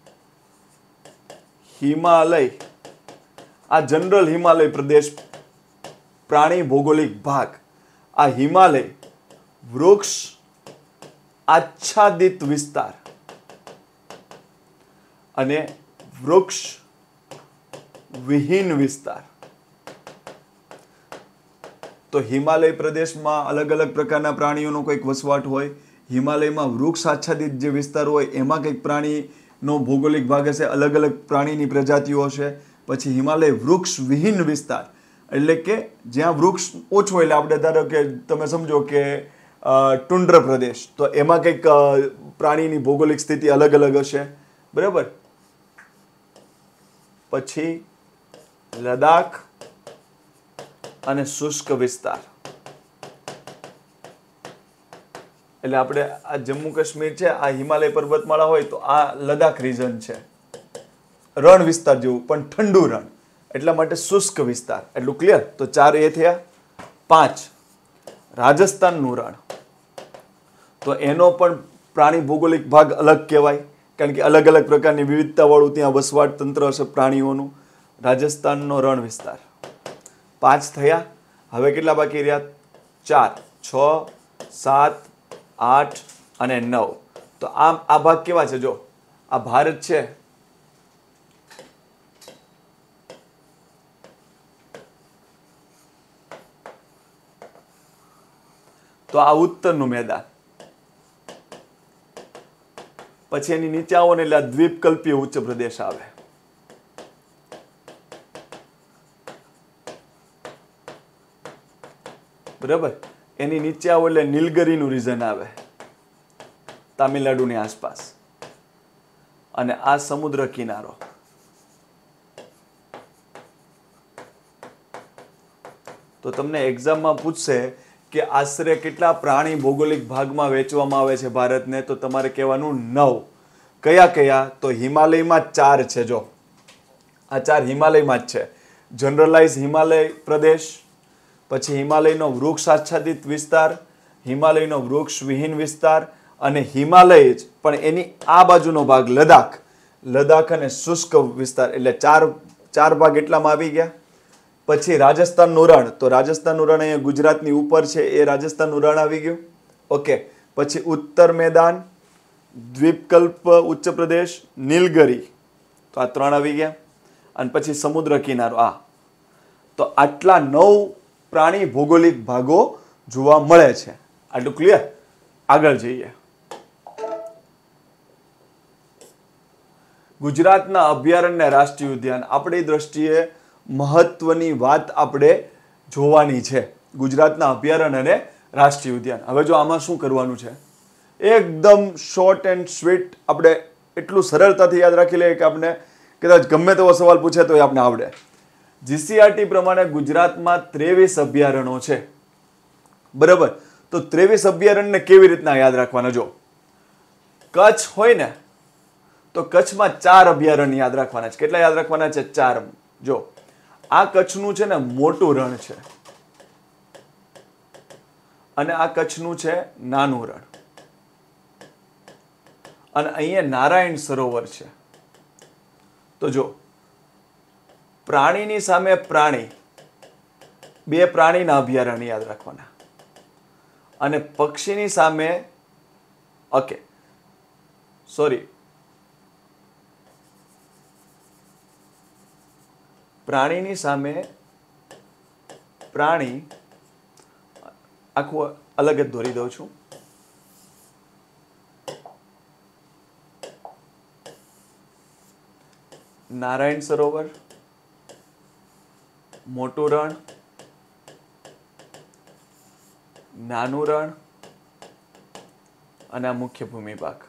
હિમાલય આ જનરલ હિમાલય પ્રદેશ પ્રાણી ભૌગોલિક ભાગ. આ હિમાલય વૃક્ષ આચ્છાદિત વિસ્તાર અને વૃક્ષ વિહીન વિસ્તાર. તો હિમાલય પ્રદેશમાં અલગ અલગ પ્રકારના પ્રાણીઓનો કંઈક વસવાટ હોય, હિમાલયમાં વૃક્ષ આચ્છાદિત જે વિસ્તાર હોય એમાં કંઈક પ્રાણીનો ભૌગોલિક ભાગ હશે, અલગ અલગ પ્રાણીની પ્રજાતિઓ હશે. પછી હિમાલય વૃક્ષ વિહીન વિસ્તાર, એટલે કે જ્યાં વૃક્ષ ઓછો, એટલે આપણે ધારો કે તમે સમજો કે ટુંડ્ર પ્રદેશ, તો એમાં કંઈક પ્રાણીની ભૌગોલિક સ્થિતિ અલગ અલગ હશે, બરાબર. પછી લદ્દાખ અને શુષ્ક વિસ્તાર, એટલે આપણે આ જમ્મુ કાશ્મીર છે, આ હિમાલય પર્વતમાળા હોય તો આ લદ્દાખ રીજન છે, રણ વિસ્તાર જેવું પણ ઠંડુ રણ, એટલા માટે શુષ્ક વિસ્તાર. એટલું ક્લિયર? તો ચાર એ થયા. પાંચ, રાજસ્થાનનું રણ, તો એનો પણ પ્રાણી ભૌગોલિક ભાગ અલગ કહેવાય, કારણ કે અલગ અલગ પ્રકારની વિવિધતાવાળું ત્યાં વસવાટ તંત્ર હશે પ્રાણીઓનું. રાજસ્થાનનો રણ વિસ્તાર. પાંચ થયા. હવે કેટલા બાકી રહ્યા? ચાર, છ, સાત, આઠ અને નવ. તો આમ આ ભાગ કેવા છે? જો આ ભારત છે, તો આ ઉત્તરનું મેદાન. પછી એની નીચે આવો ને એટલે આ દ્વીપકલ્પીય ઉચ્ચ પ્રદેશ આવે. બરાબર. એની નીચે આવો એટલે નીલગિરીનું રીજન આવે, તામિલનાડુની આસપાસ. અને આ સમુદ્ર કિનારો. તો તમને એક્ઝામમાં પૂછશે કે આશરે કેટલા પ્રાણી ભૌગોલિક ભાગમાં વહેંચવામાં આવે છે ભારતને, તો તમારે કહેવાનું નવ. કયા કયા? તો હિમાલયમાં ચાર છે. જો આ ચાર હિમાલયમાં જ છે. જનરલાઇઝ હિમાલય પ્રદેશ, પછી હિમાલયનો વૃક્ષ આચ્છાદિત વિસ્તાર, હિમાલયનો વૃક્ષ વિહીન વિસ્તાર, અને હિમાલય જ પણ એની આ બાજુનો ભાગ લદ્દાખ, લદ્દાખ અને શુષ્ક વિસ્તાર, એટલે ચાર ચાર ભાગ એટલામાં આવી ગયા. પછી રાજસ્થાનનું રણ, તો રાજસ્થાનનું રણ અહીંયા ગુજરાતની ઉપર છે, એ રાજસ્થાનનું રણ આવી ગયું. ઓકે. પછી ઉત્તર મેદાન, દ્વીપકલ્પ ઉચ્ચ પ્રદેશ, નીલગિરી, તો આ ત્રણ આવી ગયા. અને પછી સમુદ્ર કિનારો. આ તો આટલા નવ પ્રાણી ભૌગોલિક ભાગો જોવા મળે છે. આટલું ક્લિયર? આગળ જઈએ. ગુજરાતના અભયારણ્ય રાષ્ટ્રીય ઉદ્યાન, આપણી દ્રષ્ટિએ મહત્વની વાત આપણે જોવાની છે. ગુજરાતના અભયારણ્ય અને રાષ્ટ્રીય ઉદ્યાન. હવે જો આમાં શું કરવાનું છે, એકદમ શોર્ટ એન્ડ સ્વીટ, આપણે એટલું સરળતાથી યાદ રાખી લઈએ કે આપણે કદાચ ગમે તેવો સવાલ પૂછે તો એ આપણે આવડે. જીસીઆરટી પ્રમાણે ગુજરાતમાં ત્રેવીસ અભયારણ્યો છે, બરાબર. તો ત્રેવીસ અભયારણ્યને કેવી રીતના યાદ રાખવાના? જો કચ્છ હોય ને, તો કચ્છમાં ચાર અભયારણ્ય યાદ રાખવાના છે. કેટલા યાદ રાખવાના છે? ચાર. જો આ કચ્છનું છે ને મોટું રણ છે, અને આ કચ્છનું છે નાનું રણ, અને અહીંયા નારાયણ સરોવર છે. તો જો પ્રાણીની સામે પ્રાણી, બે પ્રાણીના અભયારણ્ય યાદ રાખવાના, અને પક્ષીની સામે, ઓકે સોરી, પ્રાણીની સામે પ્રાણી, આખું અલગ જ દોરી દઉં છું. નારાયણ સરોવર, મોટું રણ, નાનું રણ, અને આ મુખ્ય ભૂમિ ભાગ.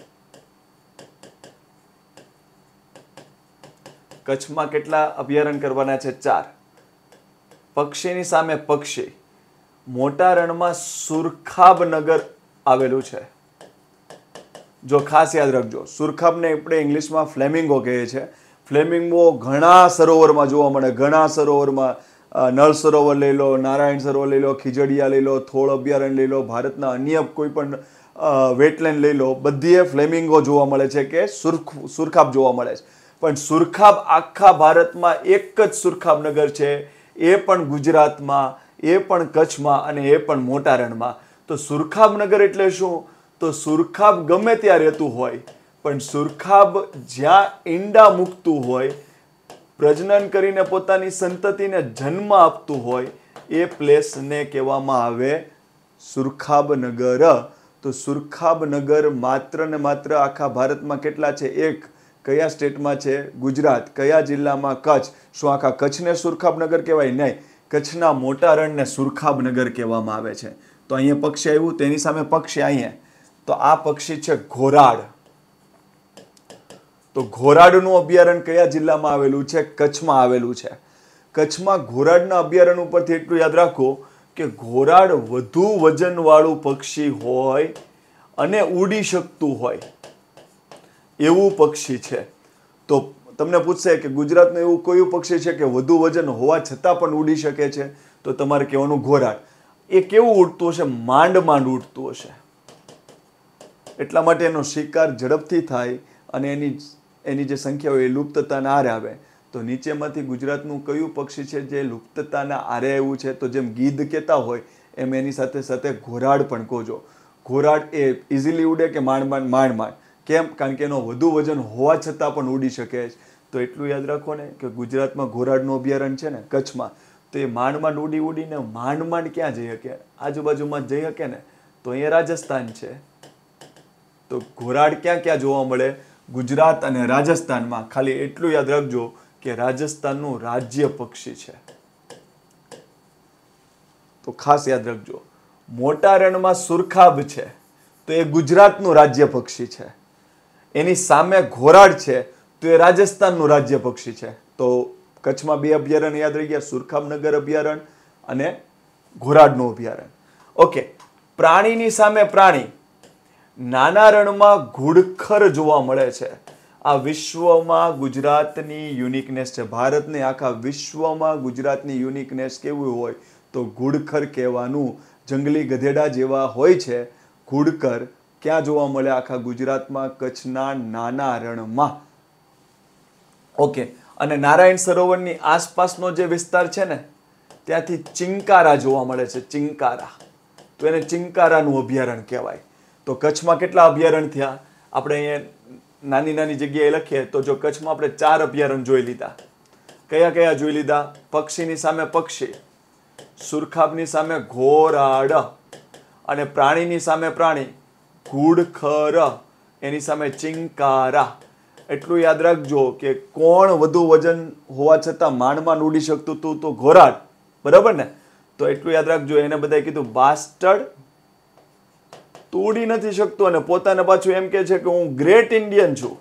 કચ્છમાં કેટલા અભયારણ્ય કરવાના છે? ચાર. પક્ષીની સામે પક્ષી, મોટા રણમાં સુરખાબનગર આવેલું છે. જો ખાસ યાદ રાખજો, સુરખાબને આપણે ઇંગ્લિશમાં ફ્લેમિંગો કહે છે. ફ્લેમિંગો ઘણા સરોવરમાં જોવા મળે, ઘણા સરોવરમાં. નળ સરોવર લઈ લો, નારાયણ સરોવર લઈ લો, ખીજડીયા લઈ લો, થોળ અભયારણ્ય લઈ લો, ભારતના અન્ય કોઈ પણ વેટલેન્ડ લઈ લો, બધીએ ફ્લેમિંગો જોવા મળે છે કે સુરખ સુરખાબ જોવા મળે છે. પણ સુરખાબ આખા ભારતમાં એક જ સુરખાબનગર છે, એ પણ ગુજરાતમાં, એ પણ કચ્છમાં, અને એ પણ મોટા રણમાં. તો સુરખાબનગર એટલે શું? તો સુરખાબ ગમે ત્યાં રહેતું હોય, પણ સુરખાબ જ્યાં ઈંડા મૂકતું હોય, પ્રજનન કરીને પોતાની સંતતિને જન્મ આપતું હોય એ પ્લેસને કહેવામાં આવે સુરખાબનગર. તો સુરખાબનગર માત્ર ને માત્ર આખા ભારતમાં કેટલા છે? એક. કયા સ્ટેટમાં છે? ગુજરાત. કયા જિલ્લામાં? કચ્છ. શું આખા કચ્છને સુરખાબનગર કહેવાય? નહીં. કચ્છના મોટા રણને સુરખાબનગર કહેવામાં આવે છે. તો અહીંયા પક્ષી આવ્યું, તેની સામે પક્ષી અહીંયા. તો આ પક્ષી છે ઘોરાડ. તો ઘોરાડનું અભયારણ્ય કયા જિલ્લામાં આવેલું છે? કચ્છમાં આવેલું છે. કચ્છમાં ઘોરાડના અભયારણ્ય ઉપરથી એટલું યાદ રાખો કે ઘોરાડ વધુ વજનવાળું પક્ષી હોય અને ઉડી શકતું હોય એવું પક્ષી છે. તો તમને પૂછશે કે ગુજરાતનું એવું કયું પક્ષી છે કે વધુ વજન હોવા છતાં પણ ઉડી શકે છે? તો તમારે કહેવાનું ઘોરાડ. એ કેવું ઉડતું હશે? માંડ માંડ ઉડતું હશે. એટલા માટે એનો શિકાર ઝડપથી થાય અને એની એની જે સંખ્યા હોય એ લુપ્તતાના આરે આવે. તો નીચેમાંથી ગુજરાતનું કયું પક્ષી છે જે લુપ્તતાના આરે આવ્યું છે? તો જેમ ગીધ કહેતા હોય એમ એની સાથે સાથે ઘોરાડ પણ કહો. ઘોરાડ એ ઇઝીલી ઉડે કે માંડ માંડ માંડ માંડ? કેમ? કારણ કે એનો વધુ વજન હોવા છતાં પણ ઉડી શકે. તો એટલું યાદ રાખો ને કે ગુજરાતમાં ઘોરાડનું અભયારણ્ય છે ને કચ્છમાં, તો એ માંડ માંડ ઉડી ઉડીને માંડ માંડ ક્યાં જઈ શકે? આજુબાજુમાં જઈ શકે ને. તો અહીંયા રાજસ્થાન છે. તો ઘોરાડ ક્યાં ક્યાં જોવા મળે? ગુજરાત અને રાજસ્થાનમાં. ખાલી એટલું યાદ રાખજો કે રાજસ્થાનનું રાજ્ય પક્ષી છે. તો ખાસ યાદ રાખજો. મોટા રણમાં સુરખાબ છે તો એ ગુજરાતનું રાજ્ય પક્ષી છે. એની સામે ઘોરાડ છે તો એ રાજસ્થાનનું રાજ્ય પક્ષી છે. તો કચ્છમાં બે અભયારણ્ય યાદ રહી ગયા, સુરખાબનગર અભયારણ્ય અને ઘોરાડનું અભયારણ્ય. ઓકે. પ્રાણીની સામે પ્રાણી. નાના રણમાં ઘુડખર જોવા મળે છે. આ વિશ્વમાં ગુજરાતની યુનિકનેસ છે. ભારતને આખા વિશ્વમાં ગુજરાતની યુનિકનેસ કેવું હોય તો ઘુડખર કહેવાનું. જંગલી ગધેડા જેવા હોય છે ઘુડખર. ક્યાં જોવા મળે? આખા ગુજરાતમાં કચ્છના નાના રણમાં. ઓકે. અને નારાયણ સરોવરની આસપાસનો જે વિસ્તાર છે ને ત્યાંથી ચિંકારા જોવા મળે છે. ચિંકારા. તો એને ચિંકારાનું અભયારણ્ય કહેવાય. તો કચ્છમાં કેટલા અભયારણ્ય થયા? આપણે અહીંયા નાની નાની જગ્યાએ લખીએ તો જો કચ્છમાં આપણે ચાર અભયારણ્ય જોઈ લીધા. કયા કયા જોઈ લીધા? પક્ષીની સામે પક્ષી, સુરખાબની સામે ઘોરાડ અને પ્રાણીની સામે પ્રાણી ઘુડખર, એની સામે ચિંકારા. એટલું યાદ રાખજો કે કોણ વધુ વજન હોવા છતાં માંડમાં ઉડી શકતું હતું? તો ઘોરાડ. બરાબર ને? તો એટલું યાદ રાખજો. એને બધાએ કીધું બાસ્ટર્ડ, તું ઉડી નથી શકતો અને પોતાને પાછું એમ કે છે કે હું ગ્રેટ ઇન્ડિયન છું.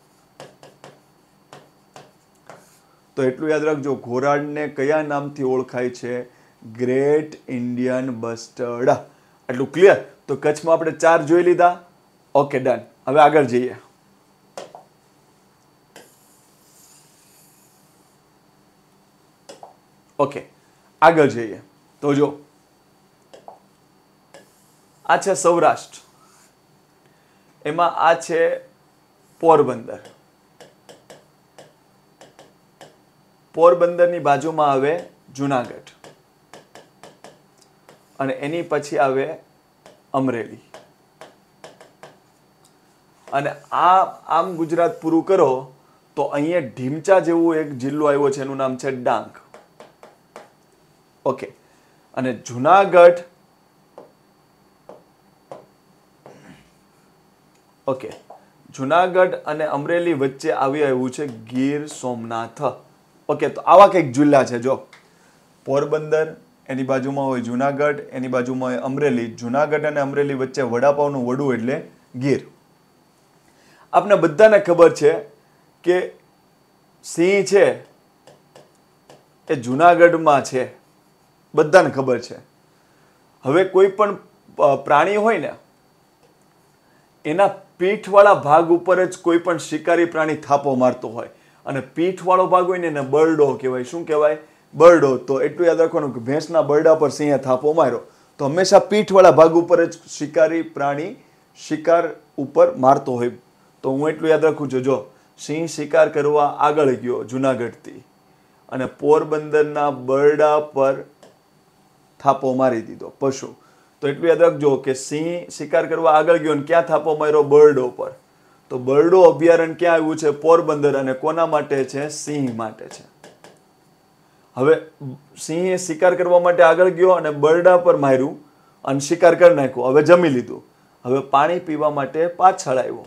તો એટલું યાદ રાખજો. ઘોરાડને કયા નામથી ઓળખાય છે? Great Indian bustard. એટલું ક્લિયર? તો કચ્છમાં આપણે ચાર જોઈ લીધા. Okay, done. હવે આગળ જઈએ. ઓકે, આગળ જઈએ. તો જો આ છે સૌરાષ્ટ્ર, એમાં આ છે પોરબંદર. પોરબંદરની બાજુમાં આવે જુનાગઢ અને એની પછી આવે અમરેલી. અને આ આમ ગુજરાત પૂરું કરો તો અહીંયા ઢીમચા જેવું એક જિલ્લો આવ્યો છે, એનું નામ છે ડાંગ. ઓકે. અને જુનાગઢ, ઓકે, જુનાગઢ અને અમરેલી વચ્ચે આવી આવ્યું છે ગીર સોમનાથ. ઓકે. તો આવા કંઈક જિલ્લા છે. જો પોરબંદર, એની બાજુમાં હોય જુનાગઢ, એની બાજુમાં હોય અમરેલી. જુનાગઢ અને અમરેલી વચ્ચે વડાપાવનું વડું એટલે ગીર. આપને બધાને ખબર છે કે સિંહ છે એ જુનાગઢમાં છે, બધાને ખબર છે. હવે કોઈ પણ પ્રાણી હોય ને એના પીઠવાળા ભાગ ઉપર જ કોઈ પણ શિકારી પ્રાણી થાપો મારતો હોય, અને પીઠવાળો ભાગ હોય ને એને બરડો કહેવાય. શું કહેવાય? બરડો. તો એટલું યાદ રાખવાનું કે ભેંસના બરડા પર સિંહે થાપો માર્યો તો હંમેશા પીઠવાળા ભાગ ઉપર જ શિકારી પ્રાણી શિકાર ઉપર મારતો હોય. તો હું એટલું યાદ રાખું છું. જો સિંહ શિકાર કરવા આગળ ગયો જુનાગઢથી અને પોરબંદરના બરડા પર થાપો મારી દીધો પશુ. તો એટલું યાદ રાખજો કે સિંહ શિકાર કરવા આગળ ગયો ને ક્યાં થાપો માર્યો? બરડો પર. તો બરડો અભયારણ્ય ક્યાં આવ્યું છે? પોરબંદર. અને કોના માટે છે? સિંહ માટે છે. હવે સિંહે શિકાર કરવા માટે આગળ ગયો અને બરડા પર માર્યું અને શિકાર કરી નાખ્યો. હવે જમી લીધું. હવે પાણી પીવા માટે પાછળ આવ્યો.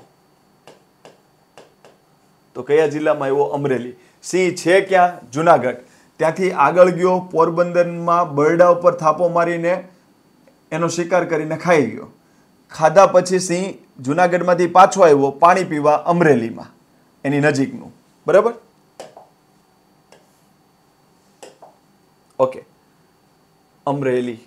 તો કયા જિલ્લામાં આવ્યો? અમરેલી. સિંહ છે ક્યાં? જુનાગઢ. ત્યાંથી આગળ ગયો પોરબંદરમાં બરડા ઉપર થાપો મારીને એનો શિકાર કરીને ખાઈ ગયો. ખાધા પછી સિંહ જુનાગઢમાંથી પાછો આવ્યો પાણી પીવા અમરેલીમાં, એની નજીકનું. બરાબર? ઓકે. અમરેલી.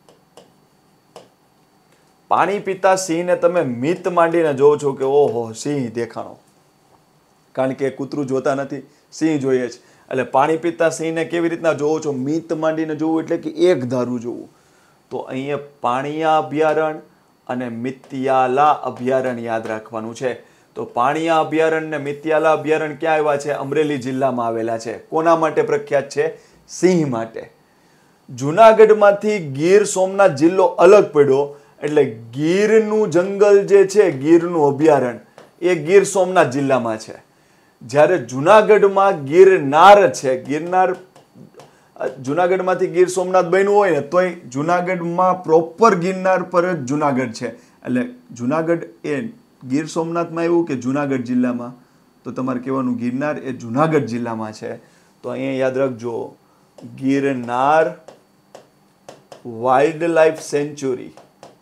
પાણી પીતા સિંહને તમે મિત માંડીને જોવો છો કે ઓહો સિંહ દેખાણો, કારણ કે કૂતરું જોતા નથી, સિંહ જોઈએ છે. એટલે પાણી પીતા સિંહને કેવી રીતના જોવો છો? મિત માંડીને જોવું, એટલે કે એક ધારું જોવું. તો અહીંયા પાણીયા અભયારણ્ય અને મિતિયાલા અભયારણ્ય યાદ રાખવાનું છે. તો પાણીયા અભયારણ્ય ને મિતિયાલા અભયારણ્ય ક્યાં આવ્યા છે? અમરેલી જિલ્લામાં આવેલા છે. કોના માટે પ્રખ્યાત છે? સિંહ માટે. જુનાગઢમાંથી ગીર સોમનાથ જિલ્લો અલગ પડ્યો, એટલે ગીરનું જંગલ જે છે, ગીરનું અભયારણ્ય, એ ગીર સોમનાથ જિલ્લામાં છે. જ્યારે જુનાગઢમાં ગિરનાર છે, ગિરનાર જુનાગઢમાંથી ગીર સોમનાથ બન્યું હોય ને તોય જુનાગઢમાં પ્રોપર ગિરનાર પર જ જુનાગઢ છે. એટલે જુનાગઢ એ ગીર સોમનાથમાં આવ્યું કે જુનાગઢ જિલ્લામાં? તો તમારે કહેવાનું ગિરનાર એ જુનાગઢ જિલ્લામાં છે. તો અહીંયા યાદ રાખજો, ગિરનાર વાઇલ્ડ લાઈફ સેન્ચ્યુરી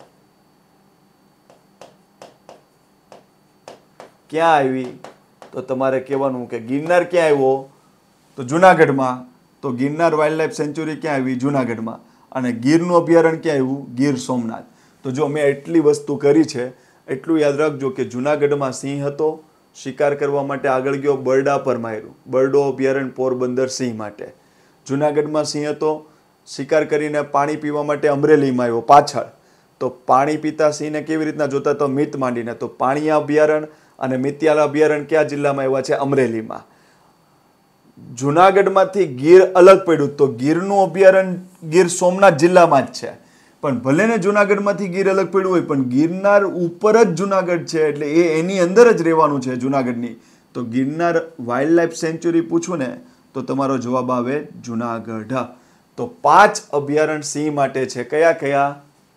ક્યાં આવી? તો તમારે કહેવાનું કે ગિરનાર ક્યાં આવ્યો? તો જુનાગઢમાં. તો ગિરનાર વાઇલ્ડ લાઈફ સેન્ચ્યુરી ક્યાં આવી? જુનાગઢમાં. અને ગીરનું અભયારણ્ય ક્યાં આવ્યું? ગીર સોમનાથ. તો જો મેં એટલી વસ્તુ કરી છે, એટલું યાદ રાખજો કે જુનાગઢમાં સિંહ હતો, શિકાર કરવા માટે આગળ ગયો, બરડા પર માર્યું. બરડો અભયારણ્ય પોરબંદર સિંહ માટે. જુનાગઢમાં સિંહ હતો, શિકાર કરીને પાણી પીવા માટે અમરેલીમાં આવ્યો પાછળ. તો પાણી પીતા સિંહને કેવી રીતના જોતા? તો મિત માંડીને. તો પાણીયા અભયારણ્ય અને મિતિયાલા અભયારણ્ય કયા જિલ્લામાં આવ્યા છે? અમરેલીમાં. જુનાગઢમાંથી ગીર અલગ પડ્યું, તો ગીરનું અભયારણ્ય ગીર સોમનાથ જિલ્લામાં જ છે. પણ ભલે ને જુનાગઢમાંથી ગીર અલગ પડ્યું હોય, પણ ગિરનાર ઉપર જ જુનાગઢ છે, એટલે એ એની અંદર જ રહેવાનું છે જુનાગઢની. તો ગિરનાર વાઇલ્ડ લાઈફ સેન્ચ્યુરી પૂછું ને તો તમારો જવાબ આવે જુનાગઢ. તો પાંચ અભયારણ્ય સિંહ માટે છે. કયા કયા?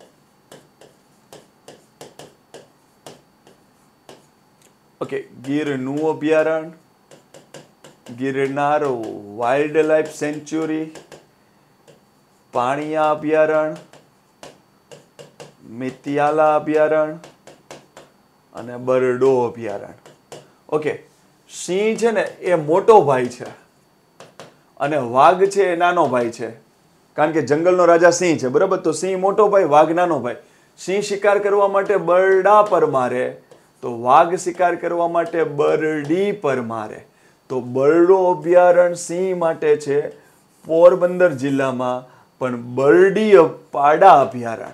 ઓકે, ગીરનું અભયારણ્ય, Girnar wild life sanctuary, Paniya અભયારણ્ય, મિતિયાલા અભયારણ્ય અને બરડો અભયારણ્ય. ઓકે, સિંહ છે ને એ મોટો ભાઈ છે અને વાઘ છે એ નાનો ભાઈ છે, કારણ કે જંગલનો રાજા સિંહ છે. બરાબર? તો સિંહ મોટો ભાઈ, વાઘ નાનો ભાઈ. સિંહ શિકાર કરવા માટે બરડા પર મારે, તો વાઘ શિકાર કરવા માટે બરડી પર મારે. તો બરડો અભયારણ્ય સિંહ માટે છે પોરબંદર જિલ્લામાં, પણ બરડી પાડા અભયારણ્ય,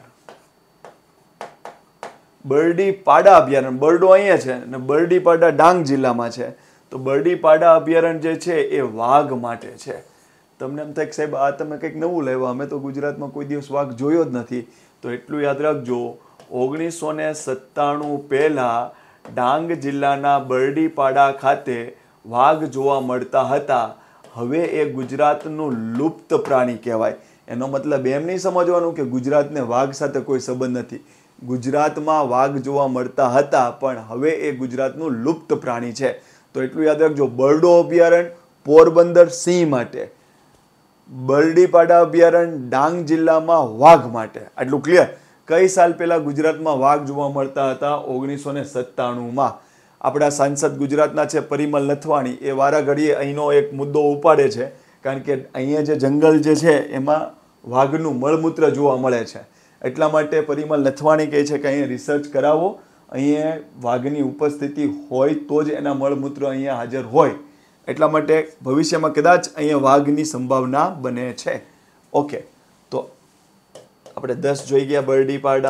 બરડી પાડા અભયારણ્ય, બરડો અહીંયા છે અને બરડી પાડા ડાંગ જિલ્લામાં છે. તો બરડી પાડા અભયારણ્ય જે છે એ વાઘ માટે છે. તમને એમ થાય કે સાહેબ આ તમે કંઈક નવું લાવ્યા, અમે તો ગુજરાતમાં કોઈ દિવસ વાઘ જોયો જ નથી. તો એટલું યાદ રાખજો, ઓગણીસો ને સત્તાણું પહેલા ડાંગ જિલ્લાના બરડીપાડા ખાતે વાઘ જોવા મળતા હતા. હવે એ ગુજરાતનું લુપ્ત પ્રાણી કહેવાય. એનો મતલબ એમ નહીં સમજવાનું કે ગુજરાતને વાઘ સાથે કોઈ સંબંધ નથી. ગુજરાતમાં વાઘ જોવા મળતા હતા, પણ હવે એ ગુજરાતનું લુપ્ત પ્રાણી છે. તો એટલું યાદ રાખજો, બરડો અભયારણ્ય પોરબંદર સિંહ માટે, બરડીપાડા અભયારણ્ય ડાંગ જિલ્લામાં વાઘ માટે. આટલું ક્લિયર? કઈ સાલ પહેલા ગુજરાતમાં વાઘ જોવા મળતા હતા? ઓગણીસો ને સત્તાણુંમાં. આપણા સાંસદ ગુજરાતના છે પરિમલ નથવાણી, એ વારા ઘડીએ અહીંનો એક મુદ્દો ઉપાડે છે, કારણ કે અહીંયા જે જંગલ જે છે એમાં વાઘનું મળમૂત્ર જોવા મળે છે. એટલા માટે પરિમલ નથવાણી કહે છે કે અહીંયા રિસર્ચ કરાવો, અહીંયા વાઘની ઉપસ્થિતિ હોય તો જ એના મળમૂત્ર અહીંયા હાજર હોય. એટલા માટે ભવિષ્યમાં કદાચ અહીંયા વાઘની સંભાવના બને છે. ઓકે, તો આપણે દસ જોઈ ગયા બરડી પાડા.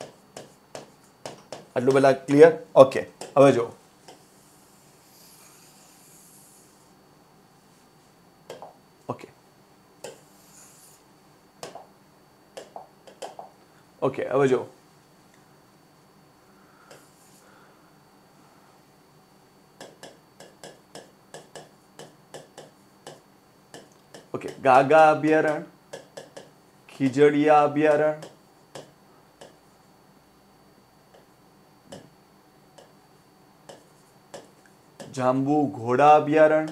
આટલું પેલા ક્લિયર? ઓકે, હવે જો ઓકે ઓકે હવે જો ઓકે ગાગા અભયારણ્ય, ખીજડીયા અભયારણ્ય, જાંબુ ઘોડા અભયારણ્ય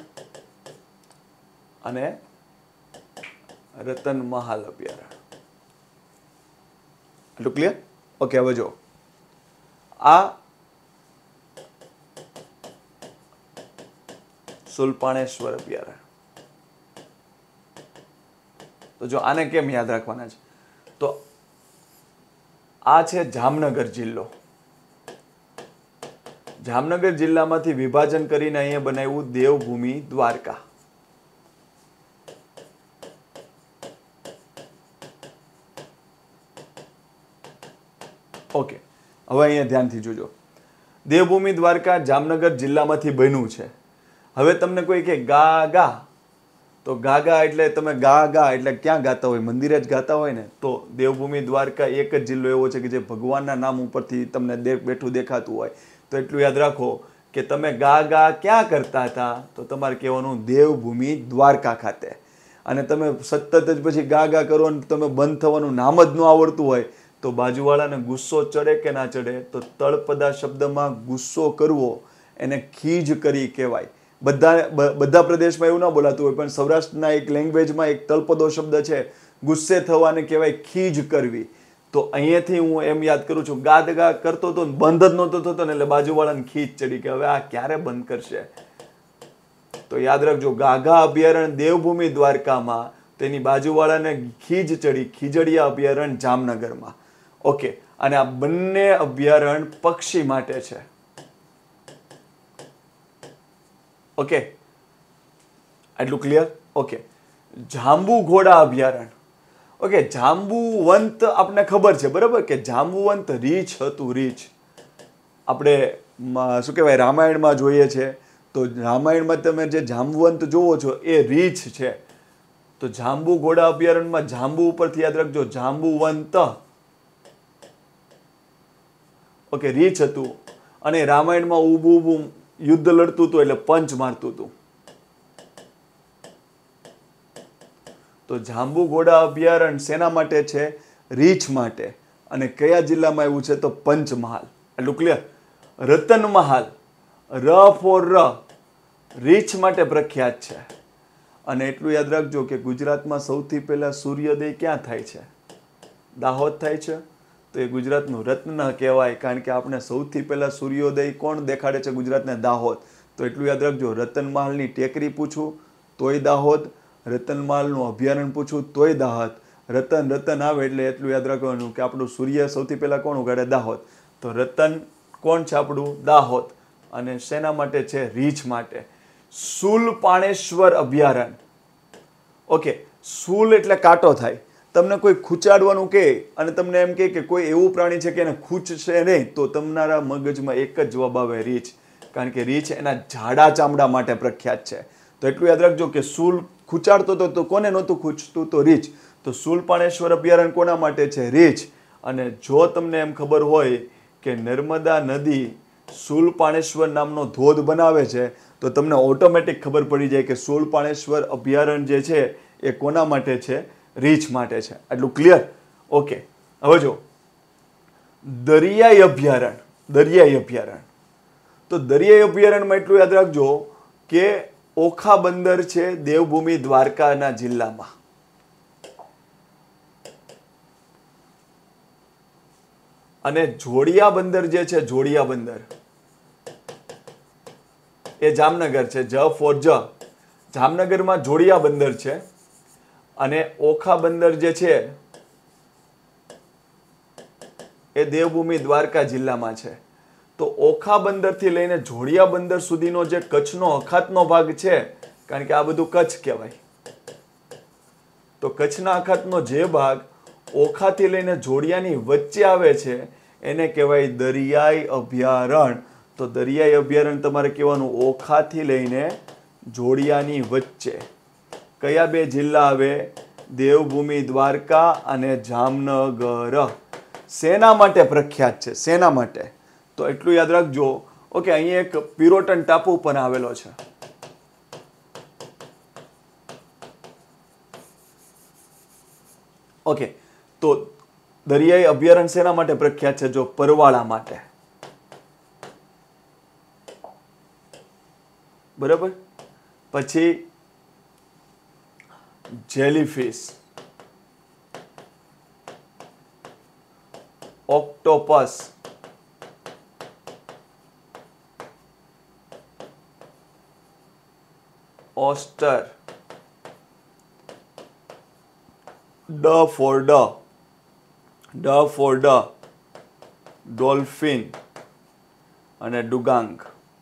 અને રતન મહાલ અભયારણ્ય. એટલું ક્લિયર? ઓકે, હવે જો આ સુલપાણેશ્વર અભયારણ્ય. તો જો આને કેમ યાદ રાખવાના છે? તો આ છે જામનગર જિલ્લો. જામનગર જિલ્લામાંથી વિભાજન કરીને અહીંયા બનાવ્યું દેવભૂમિ દ્વારકા. ઓકે, હવે અહીંયા ધ્યાનથી જોજો. દેવભૂમિ દ્વારકા જામનગર જિલ્લામાંથી બન્યું છે. હવે તમને કોઈ કે ગા ગા, તો ગા ગા એટલે તમે ગા ગા એટલે ક્યાં ગાતા હોય? મંદિરે જ ગાતા હોય ને. તો દેવભૂમિ દ્વારકા એક જ જિલ્લો એવો છે કે જે ભગવાનના નામ ઉપરથી તમને દે બેઠું દેખાતું હોય. તો એટલું યાદ રાખો કે તમે ગા ગા ક્યાં કરતા હતા? તો તમારે કહેવાનું દેવભૂમિ દ્વારકા ખાતે. અને તમે સતત જ પછી ગા ગા કરો અને તમે બંધ થવાનું નામ જ ન આવડતું હોય તો બાજુવાળાને ગુસ્સો ચડે કે ના ચડે? તો તળપદા શબ્દમાં ગુસ્સો કરવો એને ખીજ કરી કહેવાય. બધા બધા પ્રદેશમાં એવું ના બોલાતું હોય, પણ સૌરાષ્ટ્રના એક લેંગ્વેજમાં એક તળપદો શબ્દ છે, ગુસ્સે થવાને કહેવાય ખીજ કરવી. તો અહીંયાથી હું એમ યાદ કરું છું, ગાદ ગા કરતો હતો બંધ જ નહોતો થતો ને એટલે બાજુવાળાને ખીજ ચડી કે હવે આ ક્યારે બંધ કરશે. તો યાદ રાખજો, ગાગા અભયારણ્ય દેવભૂમિ દ્વારકામાં, તેની બાજુવાળાને ખીજ ચડી ખીજડીયા અભયારણ્ય જામનગરમાં. ઓકે, અને આ બંને અભયારણ્ય પક્ષી માટે છે. ઓકે, આટલું ક્લિયર? ઓકે, જાંબુ ઘોડા અભયારણ્ય. ઓકે, જાંબુવંત આપણે ખબર છે બરાબર કે જાંબુવંત રીછ હતું. રીછ આપણે શું કહેવાય રામાયણમાં જોઈએ છે. તો રામાયણમાં તમે જે જાંબુવંત જોવો છો એ રીછ છે. તો જાંબુ ઘોડા અભયારણ્યમાં જાંબુ ઉપરથી યાદ રાખજો જાંબુવંત. ઓકે, રીછ હતું અને રામાયણમાં ઊભું ઊભું યુદ્ધ લડતું હતું એટલે પંચ મારતું હતું. તો જાંબુ ઘોડા અભયારણ્ય શેના માટે છે? રીછ માટે. અને કયા જિલ્લામાં આવ્યું છે? તો પંચમહાલ. એટલું ક્લિયર? રતનમહાલ, ર ફોર ર, રીછ માટે પ્રખ્યાત છે. અને એટલું યાદ રાખજો કે ગુજરાતમાં સૌથી પહેલા સૂર્યોદય ક્યાં થાય છે? દાહોદ થાય છે. તો એ ગુજરાતનું રત્ન કહેવાય, કારણ કે આપણે સૌથી પહેલા સૂર્યોદય કોણ દેખાડે છે ગુજરાતને? દાહોદ. તો એટલું યાદ રાખજો, રતનમહાલની ટેકરી પૂછું તોય દાહોદ, રતનમહાલનું અભયારણ્ય પૂછું તોય દાહોદ. રતન રતન આવે એટલે એટલું યાદ રાખવાનું કે આપણું સૂર્ય સૌથી પહેલા કોણ ઉગાડે? દાહોદ. તો રતન કોણ છે આપણું? દાહોદ. અને શેના માટે છે? રીછ માટે. સુલપાણેશ્વર અભયારણ્ય. ઓકે, સુલ એટલે કાંટો થાય. તમને કોઈ ખૂંચાડવાનું કહે અને તમને એમ કહે કે કોઈ એવું પ્રાણી છે કે એને ખૂંચશે નહીં, તો તમારા મગજમાં એક જ જવાબ આવે, રીછ. કારણ કે રીછ એના જાડા ચામડા માટે પ્રખ્યાત છે. તો એટલું યાદ રાખજો કે સૂલ ખૂંચાડતો હતો તો કોને નહોતું ખૂંચતું? તો રીછ. તો સુલપાણેશ્વર અભયારણ્ય કોના માટે છે? રીછ. અને જો તમને એમ ખબર હોય કે નર્મદા નદી સુલપાણેશ્વર નામનો ધોધ બનાવે છે તો તમને ઓટોમેટિક ખબર પડી જાય કે સુલપાણેશ્વર અભયારણ્ય જે છે એ કોના માટે છે? રીછ માટે છે. આટલું ક્લિયર? ઓકે, હવે જો દરિયાઈ અભયારણ્ય. દરિયાઈ અભયારણ્ય. તો દરિયાઈ અભયારણ્યમાં એટલું યાદ રાખજો કે ઓખા બંદર છે દેવભૂમિ દ્વારકાના જિલ્લામાં. અને જોડિયા બંદર જે છે, જોડિયા બંદર એ જામનગર છે. જ ફોર જ. જામનગરમાં જોડિયા બંદર છે. અને ઓખા બંદર જે છે એ દેવભૂમિ દ્વારકા જિલ્લામાં છે. તો ઓખા બંદરથી લઈને જોડિયા બંદર સુધીનો જે કચ્છનો અખાતનો ભાગ છે, કારણ કે આ બધું કચ્છ કહેવાય, તો કચ્છના અખાતનો જે ભાગ ઓખાથી લઈને જોડિયાની વચ્ચે આવે છે એને કહેવાય દરિયાઈ અભયારણ્ય. તો દરિયાઈ અભયારણ્ય તમારે કહેવાનું ઓખાથી લઈને જોડિયાની વચ્ચે. કયા બે જિલ્લા આવે? દેવભૂમિ દ્વારકા અને જામનગર. શેના માટે પ્રખ્યાત છે? શેના માટે? તો એટલું યાદ રાખજો. ઓકે, અહીંયા એક પિરોટન ટાપુ પણ આવેલો છે. ઓકે, તો દરિયાઈ અભયારણ્ય શેના માટે પ્રખ્યાત છે? જો પરવાળા માટે, બરાબર. પછી જેલીફિશ, ઓક્ટોપસ, ઓસ્ટર, ડ ફોર ડ, ડ ફોર ડ, ડોલ્ફિન અને dugong.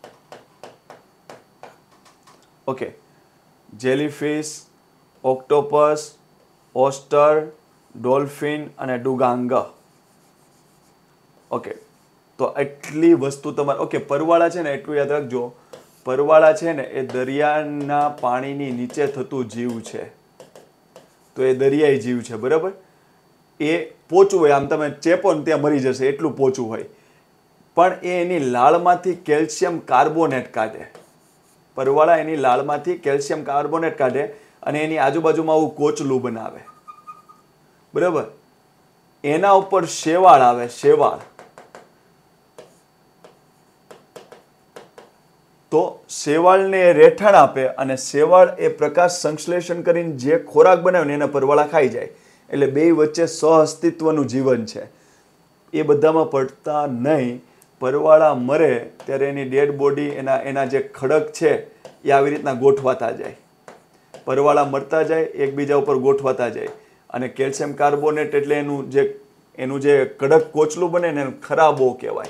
Okay, jellyfish, octopus, oyster, dolphin અને ડુગાંગ. ઓકે, તો એટલી વસ્તુ તમારે. ઓકે, પરવાળા છે ને એટલું યાદ રાખજો, પરવાળા છે ને એ દરિયાના પાણીની નીચે થતું જીવ છે, તો એ દરિયાઈ જીવ છે, બરાબર. એ પોચું હોય, આમ તમે ચેપો ને ત્યાં મરી જશે એટલું પોચું હોય, પણ એ એની લાળમાંથી કેલ્શિયમ કાર્બોનેટ કાઢે. પરવાળા એની લાળમાંથી કેલ્શિયમ કાર્બોનેટ કાઢે અને એની આજુબાજુમાં આવું કોચલું બનાવે, બરાબર. એના ઉપર શેવાળ આવે, શેવાળ. તો શેવાળને એ રહેઠાણ આપે અને શેવાળ એ પ્રકાશ સંશ્લેષણ કરીને જે ખોરાક બનાવે ને એને પરવાળા ખાઈ જાય. એટલે બે વચ્ચે સહઅસ્તિત્વનું જીવન છે. એ બધામાં પડતા નહીં. પરવાળા મરે ત્યારે એની ડેડ બોડી, એના એના જે ખડક છે એ આવી રીતના ગોઠવાતા જાય. પરવાળા મરતા જાય, એકબીજા ઉપર ગોઠવાતા જાય, અને કેલ્શિયમ કાર્બોનેટ એટલે એનું જે એનું જે કડક કોચલું બને ને એને ખરાબો કહેવાય.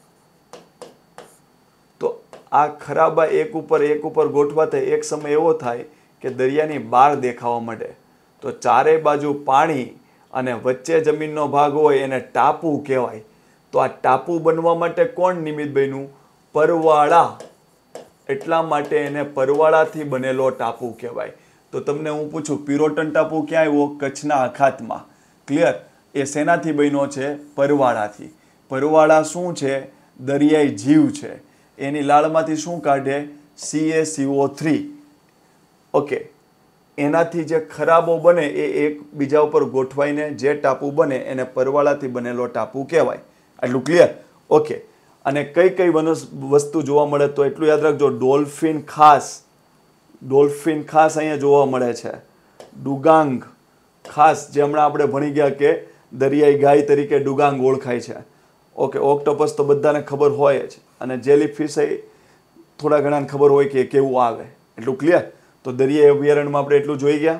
તો આ ખરાબા એક ઉપર એક ઉપર ગોઠવાતા એક સમય એવો થાય કે દરિયાની બહાર દેખાવા માંડે. તો ચારે બાજુ પાણી અને વચ્ચે જમીનનો ભાગ હોય એને ટાપુ કહેવાય. તો આ ટાપુ બનવા માટે કોણ નિમિત્ત બન્યું? પરવાળા. એટલા માટે એને પરવાળાથી બનેલો ટાપુ કહેવાય. તો તમને હું પૂછું, પિરોટન ટાપુ ક્યાં આવ્યો? કચ્છના અખાતમાં. ક્લિયર? એ શેનાથી બન્યો છે? પરવાળાથી. પરવાળા શું છે? દરિયાઈ જીવ છે. એની લાળમાંથી શું કાઢે? C A C O three. Okay, એનાથી જે ખરાબો બને એ એક બીજા ઉપર ગોઠવાઈને જે ટાપુ બને એને પરવાળાથી બનેલો ટાપુ કહેવાય. આટલું ક્લિયર? ઓકે, અને કઈ કઈ વનસ વસ્તુ જોવા મળે? તો એટલું યાદ રાખજો, ડોલ્ફિન ખાસ, ડોલ્ફિન ખાસ અહીંયા જોવા મળે છે. ડુગાંગ ખાસ, જે હમણાં આપણે ભણી ગયા કે દરિયાઈ ગાય તરીકે ડુગાંગ ઓળખાય છે. ઓકે, ઓક્ટોપસ તો બધાને ખબર હોય જ, અને જેલીફિશ એ થોડા ઘણાને ખબર હોય કે કેવું આવે. એટલું ક્લિયર? તો દરિયાઈ અભયારણ્યમાં આપણે એટલું જોઈ ગયા.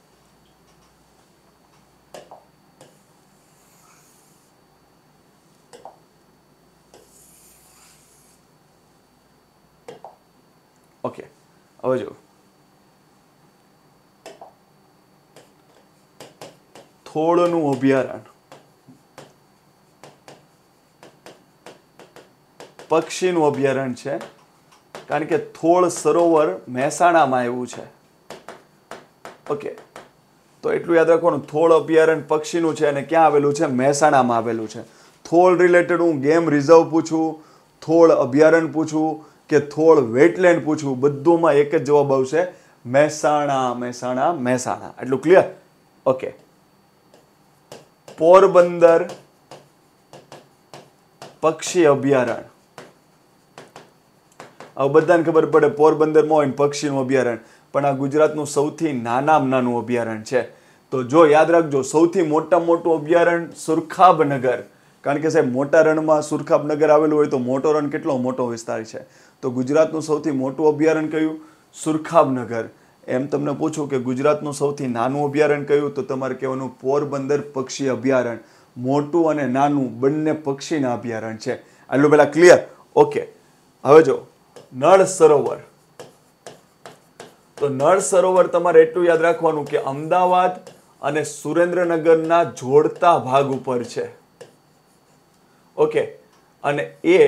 ઓકે, હવે જો થોળનું અભયારણ્ય, પક્ષીનું અભયારણ્ય છે, કારણ કે થોળ સરોવર મહેસાણામાં આવ્યું છે. ઓકે, તો એટલું યાદ રાખવાનું, થોળ અભયારણ્ય પક્ષીનું છે અને ક્યાં આવેલું છે? મહેસાણામાં આવેલું છે. થોળ રિલેટેડ હું ગેમ રિઝર્વ પૂછું, થોળ અભયારણ્ય પૂછું કે થોળ વેટલેન્ડ પૂછું, બધુંમાં એક જ જવાબ આવશે, મહેસાણા, મહેસાણા, મહેસાણા. એટલું ક્લિયર? ઓકે, પોરબંદર પક્ષી અભયારણ્ય. હવે બધાને ખબર પડે પોરબંદરમાં હોય ને પક્ષીનું અભયારણ્ય, પણ આ ગુજરાતનું સૌથી નાનામાં નાનું અભયારણ્ય છે. તો જો યાદ રાખજો, સૌથી મોટામાં મોટું અભયારણ્ય સુરખાબનગર, કારણ કે સાહેબ મોટા રણમાં સુરખાબનગર આવેલું હોય તો મોટો રણ કેટલો મોટો વિસ્તાર છે. તો ગુજરાતનું સૌથી મોટું અભયારણ્ય કયું? સુરખાબનગર. એમ તમને પૂછું કે ગુજરાતનું સૌથી નાનું અભયારણ્ય કયું? તો તમારે કહેવાનું પોરબંદર પક્ષી અભયારણ્ય. મોટું અને નાનું બંને પક્ષીના અભયારણ્ય છે. આટલું પેલા ક્લિયર? ઓકે, હવે જો નળ સરોવર. તો નળ સરોવર તમારે એટલું યાદ રાખવાનું કે અમદાવાદ અને સુરેન્દ્રનગરના જોડતા ભાગ ઉપર છે. ઓકે, અને એ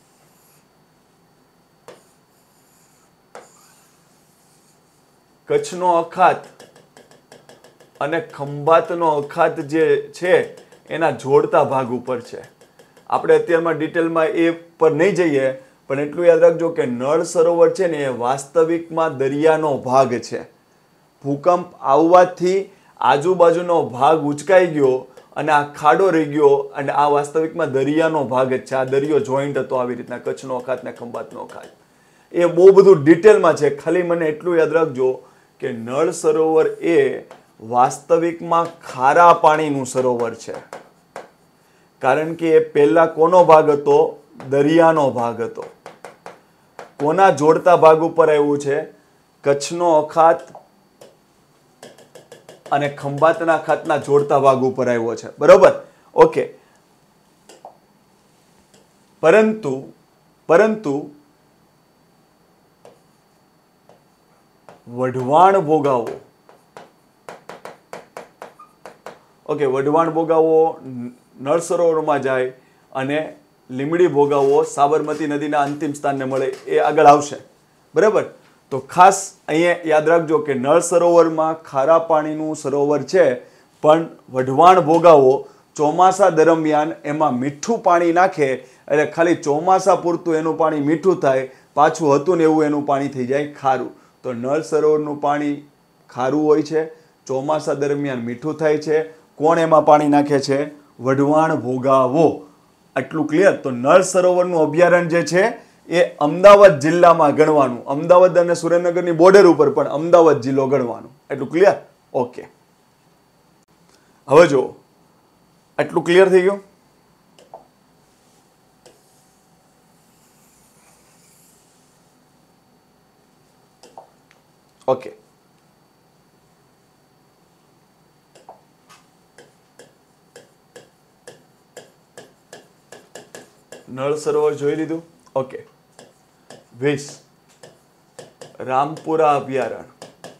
કચ્છનો અખાત અને ખંભાતનો અખાત જે છે એના જોડતા ભાગ ઉપર છે. આપણે અત્યારમાં ડિટેલમાં એ પર નહીં જઈએ, પણ એટલું યાદ રાખજો કે નળ સરોવર છે ને એ વાસ્તવિકમાં દરિયાનો ભાગ છે. ભૂકંપ આવવાથી આજુબાજુનો ભાગ ઉચકાઈ ગયો અને આ ખાડો રહી ગયો અને આ વાસ્તવિકમાં દરિયાનો ભાગ જ છે. આ દરિયો જોઈન્ટ હતો આવી રીતના, કચ્છનો અખાત ને ખંભાતનો અખાત. એ બહુ બધું ડિટેલમાં છે. ખાલી મને એટલું યાદ રાખજો કે નળ સરોવર એ વાસ્તવિકમાં ખારા પાણીનું સરોવર છે, કારણ કે એ પહેલા કોનો ભાગ હતો? દરિયાનો ભાગ હતો. કોના જોડતા ભાગ ઉપર આવ્યું છે? કચ્છનો અખાત અને ખંભાતના અખાતના જોડતા ભાગ ઉપર આવ્યો છે. બરોબર, ઓકે. પરંતુ પરંતુ વઢવાણ ભોગાવો, ઓકે, વઢવાણ ભોગાવો નળ સરોવરમાં જાય અને લીમડી ભોગાવો સાબરમતી નદીના અંતિમ સ્થાનને મળે, એ આગળ આવશે. બરાબર, તો ખાસ અહીંયા યાદ રાખજો કે નળ સરોવરમાં ખારા પાણીનું સરોવર છે, પણ વઢવાણ ભોગાવો ચોમાસા દરમિયાન એમાં મીઠું પાણી નાખે એટલે ખાલી ચોમાસા પૂરતું એનું પાણી મીઠું થાય, પાછું હતું ને એવું એનું પાણી થઈ જાય ખારું. તો નળ સરોવરનું પાણી ખારું હોય છે, ચોમાસા દરમિયાન મીઠું થાય છે. કોણ એમાં પાણી નાખે છે? વઢવાણ ભોગાવો. આટલું ક્લિયર? તો નળ સરોવરનું અભયારણ્ય જે છે એ અમદાવાદ જિલ્લામાં ગણવાનું, અમદાવાદ અને સુરેન્દ્રનગરની બોર્ડર ઉપર પણ અમદાવાદ જિલ્લો ગણવાનું. એટલું ક્લિયર? ઓકે. હવે જો આટલું ક્લિયર થઈ ગયું? ઓકે. નળ સરોવર જોઈ લીધું? ઓકે. વીસ રામપુરા અભયારણ્ય,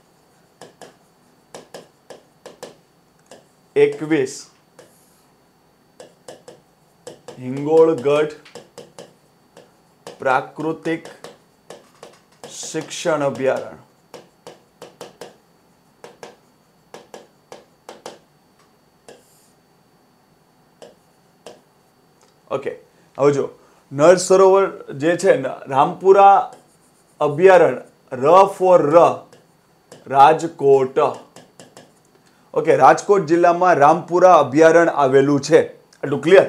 એકવીસ હિંગોળગઢ પ્રાકૃતિક શિક્ષણ અભયારણ્ય, ઓકે. હવે જો નળ સરોવર જે છે રામપુરા અભયારણ્ય, ર ફોર ર, રાજકોટ. ઓકે, રાજકોટ જિલ્લામાં રામપુરા અભયારણ્ય આવેલું છે. એટલું ક્લિયર?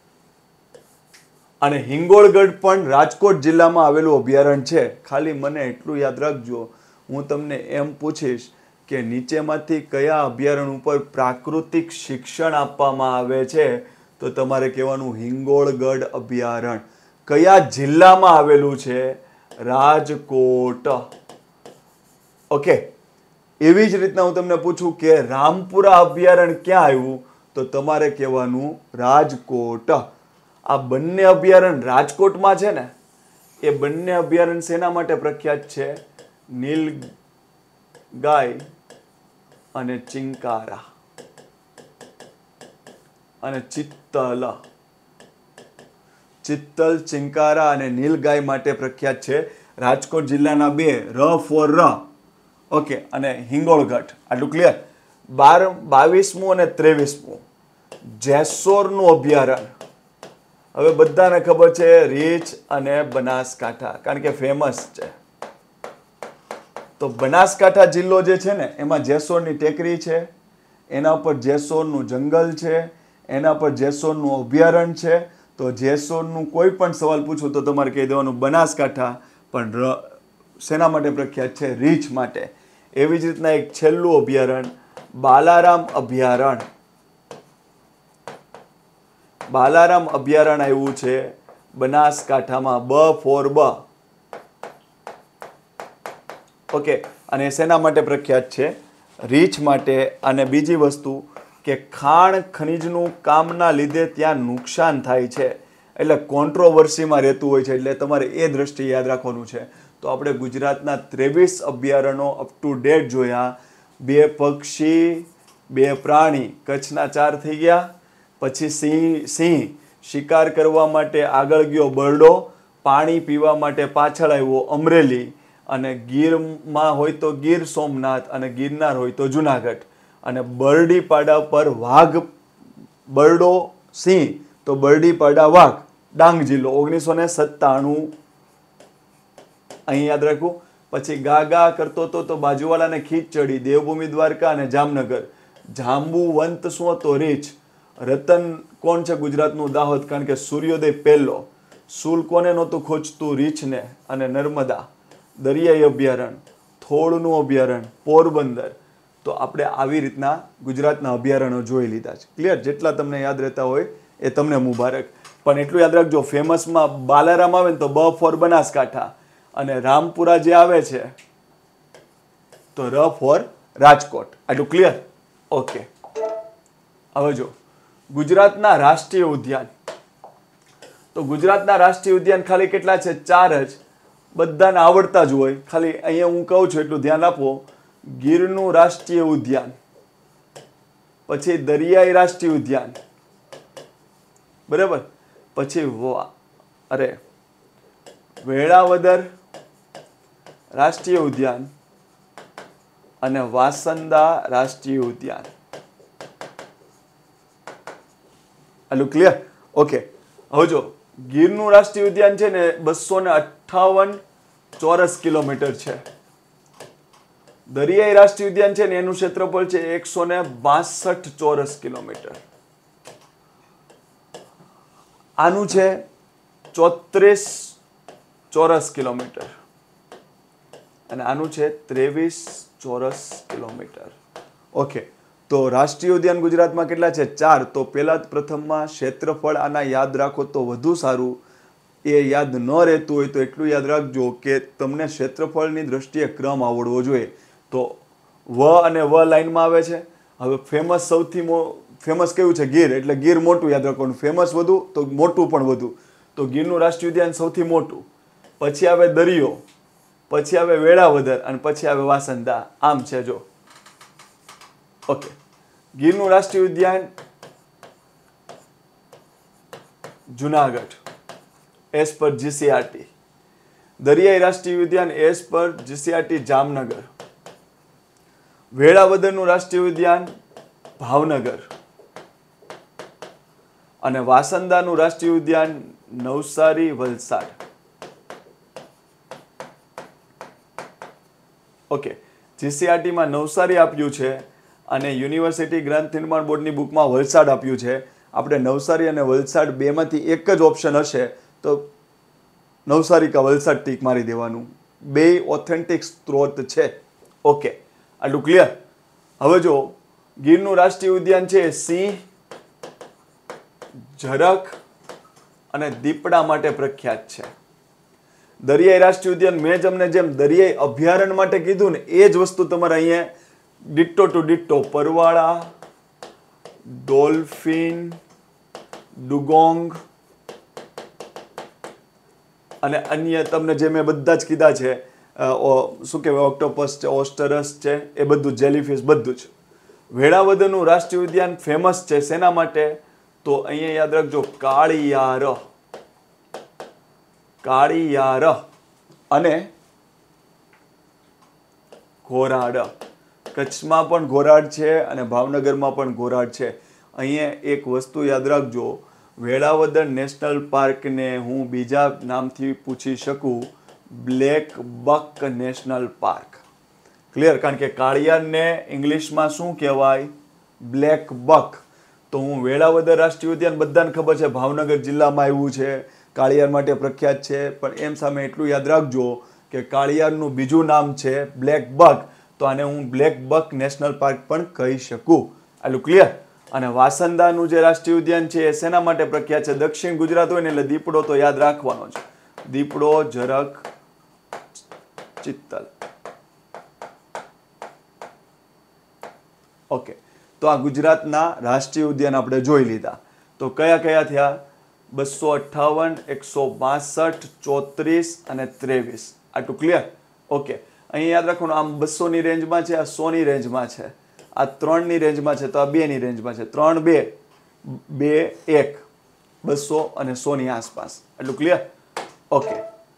અને હિંગોળગઢ પણ રાજકોટ જિલ્લામાં આવેલું અભયારણ્ય છે. ખાલી મને એટલું યાદ રાખજો, હું તમને એમ પૂછીશ કે નીચેમાંથી કયા અભયારણ્ય ઉપર પ્રાકૃતિક શિક્ષણ આપવામાં આવે છે, તો તમારે કહેવાનું હિંગોળગઢ અભયારણ્ય. કયા જિલ્લામાં આવેલું છે? રાજકોટ. ઓકે. એવી જ રીતના હું તમને પૂછું કે રામપુરા અભયારણ્ય ક્યાં આવ્યું, તો તમારે કહેવાનું રાજકોટ. આ બંને અભયારણ્ય રાજકોટમાં છે ને, એ બંને અભયારણ્ય શેના માટે પ્રખ્યાત છે? નીલગાય અને ચિંકારા અને ચિત્તલ. ચિત્તલ, ચિંકારા અને નીલગાય માટે પ્રખ્યાત છે. રાજકોટ જિલ્લાના બે, ર ફોર ર, ઓકે, અને હિંગોળગઢ. આટલું ક્લિયર? બાર બાવીસમું અને ત્રેવીસમું જેસોરનું અભયારણ્ય. હવે બધાને ખબર છે રીછ અને બનાસકાંઠા, કારણ કે ફેમસ છે. તો બનાસકાંઠા જિલ્લો જે છે ને, એમાં જેસોરની ટેકરી છે, એના ઉપર જેસોરનું જંગલ છે, એના પર જેસોરનું અભયારણ્ય છે. તો જેસોરનું કોઈ પણ સવાલ પૂછું તો તમારે કહી દેવાનું બનાસકાંઠા, પણ શેના માટે પ્રખ્યાત છે? રીછ માટે. એવી જ રીતના એક છેલ્લું અભયારણ્ય બાલારામ અભયારણ્ય. બાલારામ અભયારણ્ય આવ્યું છે બનાસકાંઠામાં, બ ફોર બ. ઓકે. અને શેના માટે પ્રખ્યાત છે? રીછ માટે. અને બીજી વસ્તુ કે ખાણ ખનીજનું કામના લીધે ત્યાં નુકસાન થાય છે, એટલે કોન્ટ્રોવર્સીમાં રહેતું હોય છે, એટલે તમારે એ દ્રષ્ટિએ યાદ રાખવાનું છે. તો આપણે ગુજરાતના ત્રેવીસ અભયારણ્યો અપ ટુ ડેટ જોયા. બે પક્ષી, બે પ્રાણી, કચ્છના ચાર થઈ ગયા. પછી સિંહ સિંહ શિકાર કરવા માટે આગળ ગયો બરડો, પાણી પીવા માટે પાછળ આવ્યો અમરેલી, અને ગીરમાં હોય તો ગીર સોમનાથ, અને ગિરનાર હોય તો જુનાગઢ. અને બરડી પાડા પર વાઘ, બરડો, સિંહ, તો બરડી પાડા વાઘ, ડાંગ જિલ્લો, ઓગણીસો ને સત્તાણું. અહીં યાદ રાખવું. પછી ગા ગા કરતો હતો તો બાજુવાળાને ખીચ ચડી, દેવભૂમિ દ્વારકા અને જામનગર. જાંબુવંત શું હતો? રીંછ. રતન કોણ છે ગુજરાતનું? દાહોદ, કારણ કે સૂર્યોદય પહેલો. સુલ કોને નહોતું ખોજતું? રીંછને. અને નર્મદા. દરિયાઈ અભયારણ્ય, થોળનું અભયારણ્ય, પોરબંદર. તો આપણે આવી રીતના ગુજરાતના અભયારણ્યો જોઈ લીધા છે. ક્લિયર? જેટલા તમને યાદ રહેતા હોય એ તમને મુબારક. પણ એટલું યાદ રાખજો, ફેમસમાં બાલારામ આવે ને તો બ ફોર બનાસકાંઠા, અને રામપુરા જે આવે છે તો ર ફોર રાજકોટ. આટલું ક્લિયર? ઓકે. હવે જો ગુજરાતના રાષ્ટ્રીય ઉદ્યાન, તો ગુજરાતના રાષ્ટ્રીય ઉદ્યાન ખાલી કેટલા છે? ચાર જ. બધાને આવડતા જ હોય. ખાલી અહીંયા હું કહું છું એટલું ધ્યાન આપો. ગીરનું રાષ્ટ્રીય ઉદ્યાન, પછી દરિયાઈ રાષ્ટ્રીય ઉદ્યાન, બરાબર, પછી અરે વેળાવદર રાષ્ટ્રીય ઉદ્યાન અને વાસંદા રાષ્ટ્રીય ઉદ્યાન. આટલું ક્લિયર? ઓકે. હવે જો ગીરનું રાષ્ટ્રીય ઉદ્યાન છે ને બસો ને અઠ્ઠાવન ચોરસ કિલોમીટર છે. દરિયાઈ રાષ્ટ્રીય ઉદ્યાન છે ને એનું ક્ષેત્રફળ છે એકસો ને બાસઠ ચોરસ કિલોમીટર. આનું છે ચોત્રીસ ચોરસ કિલોમીટર અને આનું છે ત્રેવીસ ચોરસ કિલોમીટર. ઓકે. તો રાષ્ટ્રીય ઉદ્યાન ગુજરાતમાં કેટલા છે? ચાર. તો પહેલા જ પ્રથમમાં ક્ષેત્રફળ આના યાદ રાખો તો વધુ સારું. એ યાદ ન રહેતું હોય તો એટલું યાદ રાખજો કે તમને ક્ષેત્રફળની દ્રષ્ટિએ ક્રમ આવડવો જોઈએ. તો વ અને વ લાઈનમાં આવે છે. હવે ફેમસ સૌથી ફેમસ કયું છે? ગીર. એટલે ગીર મોટું યાદ રાખવાનું. ફેમસ વધુ તો મોટું પણ વધુ. તો ગીરનું રાષ્ટ્રીય ઉદ્યાન સૌથી મોટું. પછી આવે દરિયો, પછી આવે વેળાવદર અને પછી આવે વાસંદા. આમ છે જો. ઓકે. ગીરનું રાષ્ટ્રીય ઉદ્યાન જુનાગઢ એસ પર જીસીઆરટી. દરિયાઈ રાષ્ટ્રીય ઉદ્યાન એસ પર જીસીઆરટી જામનગર. વેળાવદરનું રાષ્ટ્રીય ઉદ્યાન ભાવનગર. અને વાસંદાનું રાષ્ટ્રીય ઉદ્યાન નવસારી વલસાડ. ઓકે. જીસીઆરટીમાં નવસારી આપ્યું છે અને યુનિવર્સિટી ગ્રંથ નિર્માણ બોર્ડની બુકમાં વલસાડ આપ્યું છે. આપણે નવસારી અને વલસાડ બેમાંથી એક જ ઓપ્શન હશે તો નવસારી કા વલસાડ ટીક મારી દેવાનું. બે ઓથેન્ટિક સ્ત્રોત છે. ઓકે. આટલું ક્લિયર? હવે જો ગીરનું રાષ્ટ્રીય ઉદ્યાન છે સિંહ, ઝરખ અને દીપડા માટે પ્રખ્યાત છે. દરિયાઈ રાષ્ટ્રીય ઉદ્યાન મેં તમને જેમ દરિયાઈ અભયારણ્ય માટે કીધું ને એ જ વસ્તુ તમારે અહીંયા ડિટ્ટો ટુ ડિટ્ટો પરવાળા, ડોલ્ફિન, ડુગોંગ અને અન્ય તમને જે મેં બધા જ કીધા છે, શું કહેવાય, ઓક્ટોપસ છે, ઓસ્ટરસ છે, એ બધું, જેલીફિશ, બધું જ. વેળાવદરનું રાષ્ટ્રીય ઉદ્યાન ફેમસ છે શેના માટે? તો અહીંયા યાદ રાખજો, કાળિયાર, કાળિયાર અને ઘોરાડ. કચ્છમાં પણ ઘોરાડ છે અને ભાવનગરમાં પણ ઘોરાડ છે. અહીંયા એક વસ્તુ યાદ રાખજો, વેળાવદર નેશનલ પાર્કને હું બીજા નામથી પૂછી શકું, black buck national park. Clear? કારણ કે કાળિયારને ઇંગ્લિશમાં શું કહેવાય? Black buck. તો હું વેળાવદર રાષ્ટ્રીય ઉદ્યાન બધાને ખબર છે ભાવનગર જિલ્લામાં આવ્યું છે, કાળિયાર માટે પ્રખ્યાત છે, પણ એમ સામે એટલું યાદ રાખજો કે કાળિયારનું બીજું નામ છે બ્લેક બક. તો આને હું બ્લેક બક નેશનલ પાર્ક પણ કહી શકું. આટલું ક્લિયર? અને વાસંદાનું જે રાષ્ટ્રીય ઉદ્યાન છે એ શેના માટે પ્રખ્યાત છે? દક્ષિણ ગુજરાત હોય ને એટલે દીપડો તો યાદ રાખવાનો છે. દીપડો, ઝરખ, ચિત્તલ. ઓકે. તો આ ગુજરાતના રાષ્ટ્રીય ઉદ્યાન આપણે જોઈ લીધા. તો કયા કયા થયા? બસો અઠ્ઠાવન, એકસો બાસઠ, ચોત્રીસ અને ત્રેવીસ. આટલું ક્લિયર? ઓકે. અહીં યાદ રાખવાનું, આમ બસોની રેન્જમાં છે, આ સોની રેન્જમાં છે, આ ત્રણની રેન્જમાં છે, તો આ બેની રેન્જમાં છે. ત્રણ બે, બે એક, બસો અને સોની આસપાસ. એટલું ક્લિયર? ઓકે.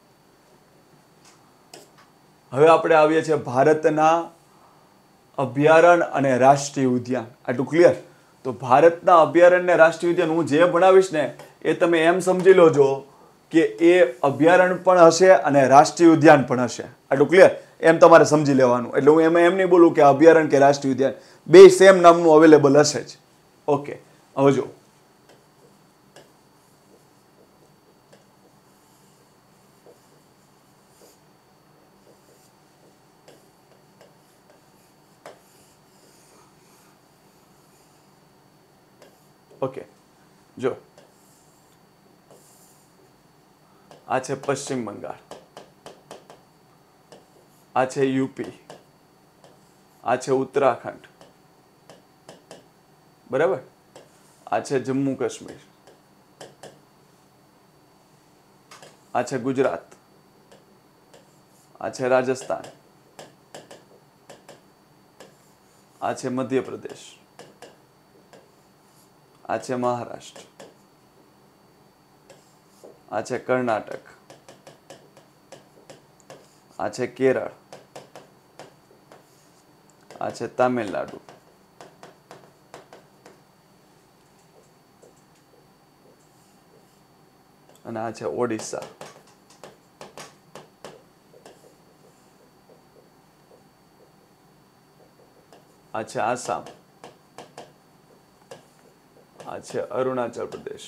હવે આપણે આવીએ છીએ ભારતના અભયારણ્ય અને રાષ્ટ્રીય ઉદ્યાન. આટલું ક્લિયર? તો ભારતના અભયારણ્ય અને રાષ્ટ્રીય ઉદ્યાન હું જે ભણાવીશ ને એ તમે એમ સમજી લોજો કે એ અભયારણ્ય પણ હશે અને રાષ્ટ્રીય ઉદ્યાન પણ હશે. આટલું ક્લિયર? એમ તમારે સમજી લેવાનું. એટલે હું એમાં એમ નહીં બોલું કે અભયારણ્ય કે રાષ્ટ્રીય ઉદ્યાન. બે સેમ નામનું અવેલેબલ હશે જ. ઓકે, હવે જો ઓકે જો આ છે પશ્ચિમ બંગાળ, આ છે યુપી, આ છે ઉત્તરાખંડ, બરાબર, આ છે જમ્મુ કાશ્મીર, આ છે ગુજરાત, આ છે રાજસ્થાન, આ છે મધ્યપ્રદેશ, આ છે મહારાષ્ટ્ર, આ છે કર્ણાટક, આ છે કેરળ, આ છે તામિલનાડુ, અને આ છે ઓડિશા. આ છે આસામ, આ છે અરુણાચલ પ્રદેશ,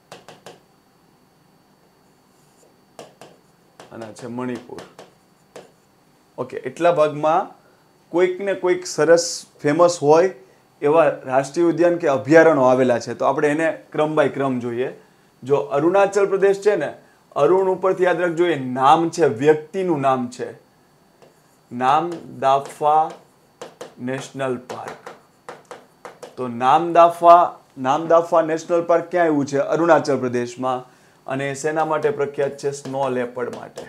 અને આ છે મણિપુર. ઓકે, એટલા ભાગમાં કોઈક ને કોઈક સરસ ફેમસ હોય એવા રાષ્ટ્રીય ઉદ્યાન કે અભયારણ્યો આવેલા છે. તો આપણે એને ક્રમ બાય ક્રમ જોઈએ. જો અરુણાચલ પ્રદેશ છે ને, અરુણ ઉપરથી યાદ રાખજો, એ નામ છે, વ્યક્તિનું નામ છે, નામદાફા નેશનલ પાર્ક. તો નામદાફા નામદાફા નેશનલ પાર્ક ક્યાં આવ્યું છે? અરુણાચલ પ્રદેશમાં. અને શેના માટે પ્રખ્યાત છે? સ્નો લેપર્ડ માટે.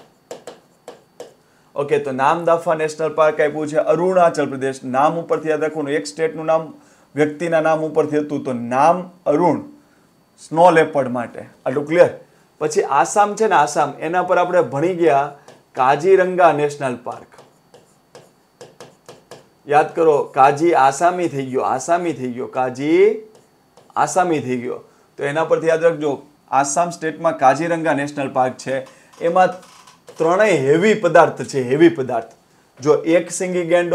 ઓકે, તો નામદાફા નેશનલ પાર્ક આપ્યું છે અરુણાચલ પ્રદેશ. નામ ઉપરથી યાદ રાખવાનું, એક સ્ટેટનું નામ વ્યક્તિના નામ ઉપરથી હતું, તો નામ અરુણ, સ્નો લેપર્ડ માટે. આટલું ક્લિયર? પછી આસામ છે ને, આસામ, એના પર આપણે ભણી ગયા કાજીરંગા નેશનલ પાર્ક. યાદ કરો, કાજી આસામી થઈ ગયો, આસામી થઈ ગયો, કાજી આસામી થઈ ગયો. તો એના પરથી યાદ રાખજો, આસામ સ્ટેટમાં કાજીરંગા નેશનલ પાર્ક છે. એમાં ત્રણેય હેવી પદાર્થ છે, હેવી પદાર્થ. જો એક સિંગી ગેંડો,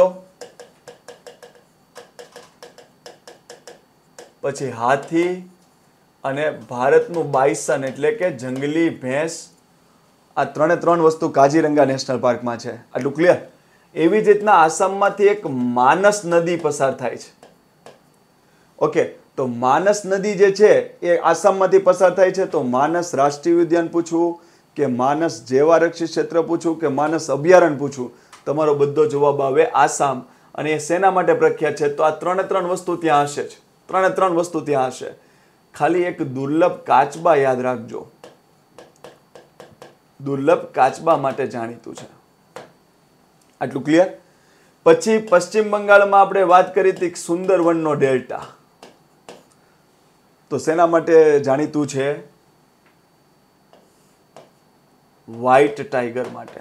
પછી હાથી, અને ભારતનું બાયસન એટલે કે જંગલી ભેંસ. આ ત્રણે ત્રણ વસ્તુ કાજીરંગા નેશનલ પાર્કમાં છે. આટલું ક્લિયર? એવી જ રીતના આસામમાંથી એક માનસ નદી પસાર થાય છે. ઓકે, તો માનસ નદી જે છે એ આસામમાંથી પસાર થાય છે. તો માનસ રાષ્ટ્રીય ઉદ્યાન પૂછવું કે માનસ જૈવારક્ષિત ક્ષેત્ર પૂછવું કે માનસ અભયારણ્ય પૂછવું, તમારો બધો જવાબ આવે આસામ. અને એ શેના માટે પ્રખ્યાત છે? તો આ ત્રણે ત્રણ વસ્તુ ત્યાં હશે જ, ત્રણે ત્રણ વસ્તુ ત્યાં હશે. ખાલી એક દુર્લભ કાચબા યાદ રાખજો, દુર્લભ કાચબા માટે જાણીતું છે. આટલું ક્લિયર? પછી પશ્ચિમ બંગાળમાં આપણે વાત કરી હતી સુંદરવનનો ડેલ્ટા. તો શેના માટે જાણીતું છે? વ્હાઇટ ટાઈગર માટે,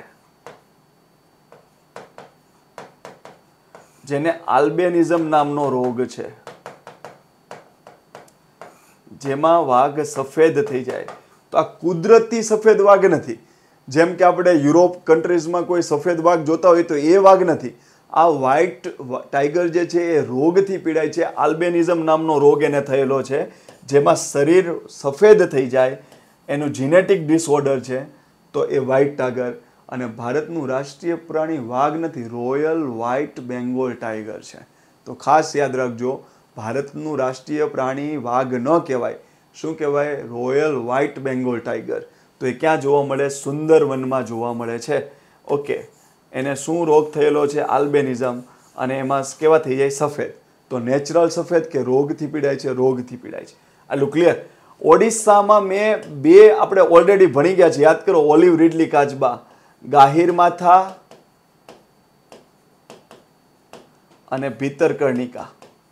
જેને આલ્બેનિઝમ નામનો રોગ છે, જેમાં વાઘ સફેદ થઈ જાય. તો આ કુદરતી સફેદ વાઘ નથી, જેમ કે આપણે યુરોપ કન્ટ્રીઝમાં કોઈ સફેદ વાઘ જોતા હોય તો એ વાઘ નથી. આ વ્હાઇટ ટાઈગર જે છે એ રોગથી પીડાય છે. આલ્બેનિઝમ નામનો રોગ એને થયેલો છે, જેમાં શરીર સફેદ થઈ જાય, એનું જીનેટિક ડિસઓર્ડર છે. તો એ વ્હાઇટ ટાઈગર. અને ભારતનું રાષ્ટ્રીય પ્રાણી વાઘ નથી, રોયલ વ્હાઇટ બેંગોલ ટાઈગર છે. તો ખાસ યાદ રાખજો, ભારતનું રાષ્ટ્રીય પ્રાણી વાઘ ન કહેવાય, શું કહેવાય? Royal white Bengal tiger. તો એ ક્યાં જોવા મળે? સુંદરવનમાં જોવા મળે છે. ઓકે, એને શું રોગ થયેલો છે? આલ્બેનિઝમ. અને એમાં કેવા થઈ જાય? સફેદ. તો નેચરલ સફેદ કે રોગથી પીડાય છે? રોગથી પીડાય છે. આટલું ક્લિયર? ઓડિશામાં મેં બે આપણે ઓલરેડી ભણી ગયા છે, યાદ કરો. ઓલિવ રીડલી કાચબા, ગાહીર માથા અને ભીતરકર્ણિકા.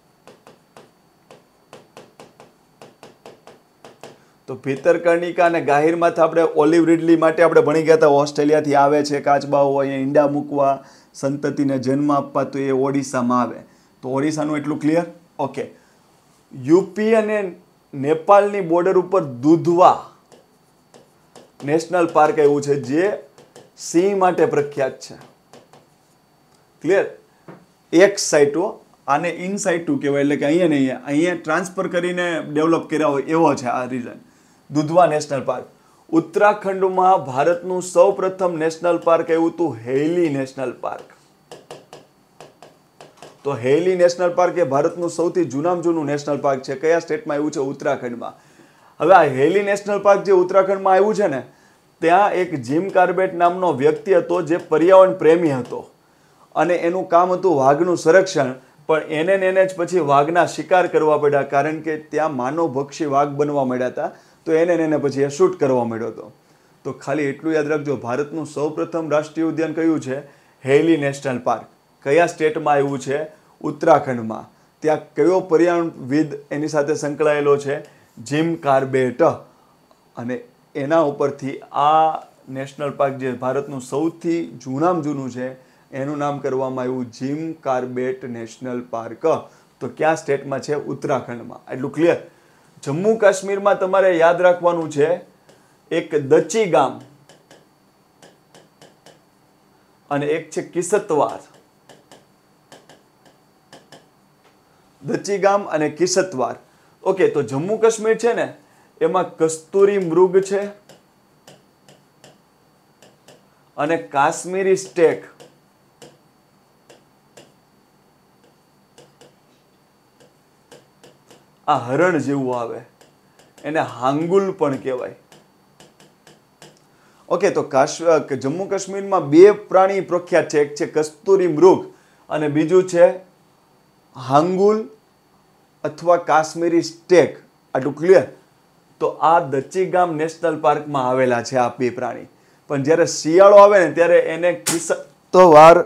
તો ભીતરકર્ણિકા અને ગાહીર માથા આપણે ઓલિવ રીડલી માટે આપણે ભણી ગયા હતા. ઓસ્ટ્રેલિયાથી આવે છે કાચબાઓ, અહીંયા ઈંડા મૂકવા, સંતતિને જન્મ આપવા. તો એ ઓડિશામાં આવે. તો ઓડિશાનું એટલું ક્લિયર? ઓકે. યુપી અને નેપાળની બોર્ડર ઉપર દુધવા નેશનલ પાર્ક એવું છે, જે સિંહ માટે પ્રખ્યાત છે. ક્લિયર? એક સાઇટો આને ઇન સાઇટુ કહેવાય, એટલે કે અહીંયા ને અહીંયા અહીંયા ટ્રાન્સફર કરીને ડેવલપ કર્યા હોય એવો છે આ રીજન. દુધવા નેશનલ પાર્ક. ઉત્તરાખંડમાં ભારતનું સૌ પ્રથમ નેશનલ પાર્ક એવું હતું હેલી નેશનલ પાર્ક. તો હેલી નેશનલ પાર્ક એ ભારતનું સૌથી જૂનામાં જૂનું નેશનલ પાર્ક છે. કયા સ્ટેટમાં આવ્યું છે? ઉત્તરાખંડમાં. હવે આ હેલી નેશનલ પાર્ક જે ઉત્તરાખંડમાં આવ્યું છે ને, ત્યાં એક જીમ કાર્બેટ નામનો વ્યક્તિ હતો જે પર્યાવરણ પ્રેમી હતો અને એનું કામ હતું વાઘનું સંરક્ષણ. પણ એને ને એને જ પછી વાઘના શિકાર કરવા પડ્યા, કારણ કે ત્યાં માનવભક્ષી વાઘ બનવા મળ્યા હતા. તો એને ને એને પછી એ શૂટ કરવા મળ્યો હતો. તો ખાલી એટલું યાદ રાખજો, ભારતનું સૌપ્રથમ રાષ્ટ્રીય ઉદ્યાન કયું છે? Hailey national park. કયા સ્ટેટમાં આવ્યું છે? ઉત્તરાખંડમાં. ત્યાં કયો પર્યાવરણવિદ એની સાથે સંકળાયેલો છે? Jim Corbett. અને એના ઉપરથી આ નેશનલ પાર્ક જે ભારતનું સૌથી જૂનામાં જૂનું છે એનું નામ કરવામાં આવ્યું જીમ કાર્બેટ નેશનલ પાર્ક. તો કયા સ્ટેટમાં છે? ઉત્તરાખંડમાં. એટલું ક્લિયર? જમ્મુ કાશ્મીરમાં તમારે યાદ રાખવાનું છે એક દચી ગામ અને એક છે કિસતવાર. દચી ગામ અને કિસતવાર. ઓકે, તો જમ્મુ કાશ્મીર છે ને એમાં કસ્તુરી મૃગ છે અને કાશ્મીરી સ્ટેક. આ હરણ જેવું આવે, એને હાંગુલ પણ કહેવાય. ઓકે, તો કાશ જમ્મુ કાશ્મીરમાં બે પ્રાણી પ્રખ્યાત છે. એક છે કસ્તુરી મૃગ અને બીજું છે હાંગુલ અથવા કાશ્મીરી સ્ટેક. આટલું ક્લિયર? તો આ દચીગામ નેશનલ પાર્કમાં આવેલા છે આ બે પ્રાણી. પણ જ્યારે શિયાળો આવે ને ત્યારે એને કિસતવાર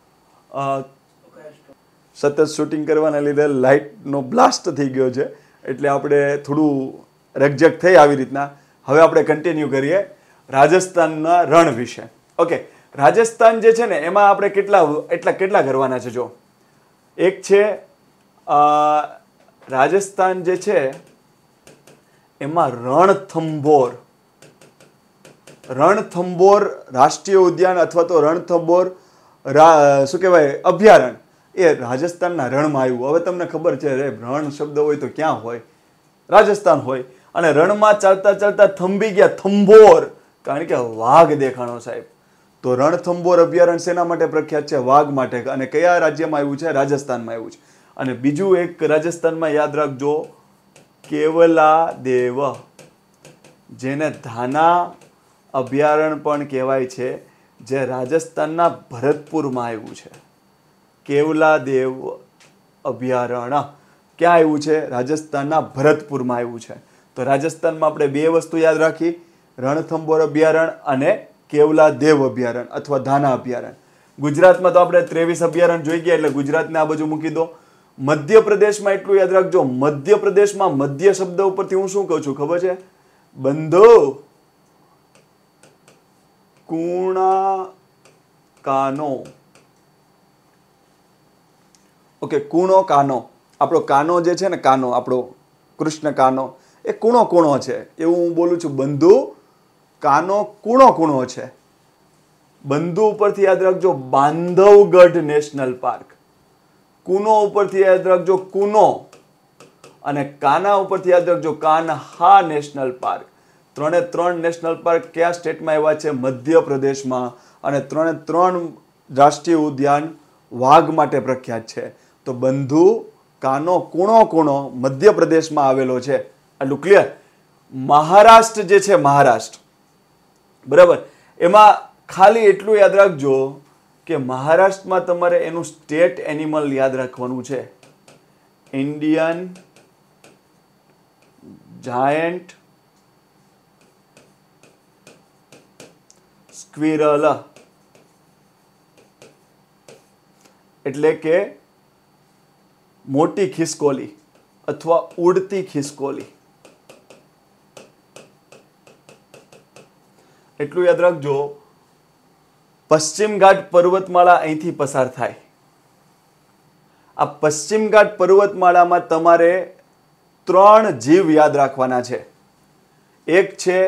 સતત શૂટિંગ કરવાના લીધે લાઇટનો બ્લાસ્ટ થઈ ગયો છે, એટલે આપણે થોડું રકઝક થઈ આવી રીતના. હવે આપણે કન્ટિન્યુ કરીએ રાજસ્થાનના રણ વિશે. ઓકે, રાજસ્થાન જે છે ને એમાં આપણે કેટલા એટલા કેટલા કરવાના છે? જો એક છે રાજસ્થાન જે છે એમાં રણથંભોર. રણથંભોર રાષ્ટ્રીય ઉદ્યાન અથવા તો રણથંભોર શું કહેવાય અભયારણ્ય એ રાજસ્થાનના રણમાં આવ્યું. હવે તમને ખબર છે રે, રણ શબ્દ હોય તો ક્યાં હોય? રાજસ્થાન હોય. અને રણમાં ચાલતા ચાલતા થંભી ગયા થંભોર, કારણ કે વાઘ દેખાણો સાહેબ. તો રણથંભોર અભયારણ્ય શેના માટે પ્રખ્યાત છે? વાઘ માટે. અને કયા રાજ્યમાં આવ્યું છે? રાજસ્થાનમાં આવ્યું છે. અને બીજું એક રાજસ્થાનમાં યાદ રાખજો, કેવલા દેવ, જેને ધાના અભયારણ્ય પણ કહેવાય છે, જે રાજસ્થાનના ભરતપુરમાં આવ્યું છે. કેવલા દેવ અભયારણ્ય ક્યાં આવ્યું છે? રાજસ્થાનના ભરતપુરમાં આવ્યું છે. તો રાજસ્થાનમાં આપણે બે વસ્તુ યાદ રાખી, રણથંભોર અભયારણ્ય અને કેવલા દેવ અભયારણ્ય અથવા ધાના અભયારણ્ય. ગુજરાતમાં તો આપણે ત્રેવીસ અભયારણ્ય જોઈ ગયા, એટલે ગુજરાતને આ બાજુ મૂકી દો. મધ્યપ્રદેશમાં એટલું યાદ રાખજો, મધ્યપ્રદેશમાં મધ્ય શબ્દ ઉપરથી હું શું કહું છું ખબર છે? બંધો કુણા કાનો. ઓકે, કુણો કાનો. આપણો કાનો જે છે ને, કાનો આપણો કૃષ્ણ કાનો, એ કુણો કુણો છે એવું હું બોલું છું. બંધુ કાનો કુણો કુણો છે. બંધુ ઉપરથી યાદ રાખજો બાંધવગઢ નેશનલ પાર્ક. કુનો ઉપરથી યાદ રાખજો કુનો. અને કાના ઉપરથી યાદ રાખજો કાન્હા નેશનલ પાર્ક. ત્રણે ત્રણ નેશનલ પાર્ક કયા સ્ટેટમાં આવ્યા છે? મધ્યપ્રદેશમાં. અને ત્રણે ત્રણ રાષ્ટ્રીય ઉદ્યાન વાઘ માટે પ્રખ્યાત છે. તો બંધુ કાનો કુણો કુણો મધ્યપ્રદેશમાં આવેલો છે. આટલું ક્લિયર? મહારાષ્ટ્ર જે છે, મહારાષ્ટ્ર બરાબર, એમાં ખાલી એટલું યાદ રાખજો કે મહારાષ્ટ્રમાં તમારે એનું સ્ટેટ એનિમલ યાદ રાખવાનું છે, ઇન્ડિયન જાયન્ટ સ્ક્વિરલ. એટલે કે મોટી ખિસકોલી અથવા ઉડતી ખિસકોલી. એટલું યાદ રાખજો. પશ્ચિમ ઘાટ પર્વતમાળા અહીંથી પસાર થાય. આ પશ્ચિમ ઘાટ પર્વતમાળામાં તમારે ત્રણ જીવ યાદ રાખવાના છે. એક છે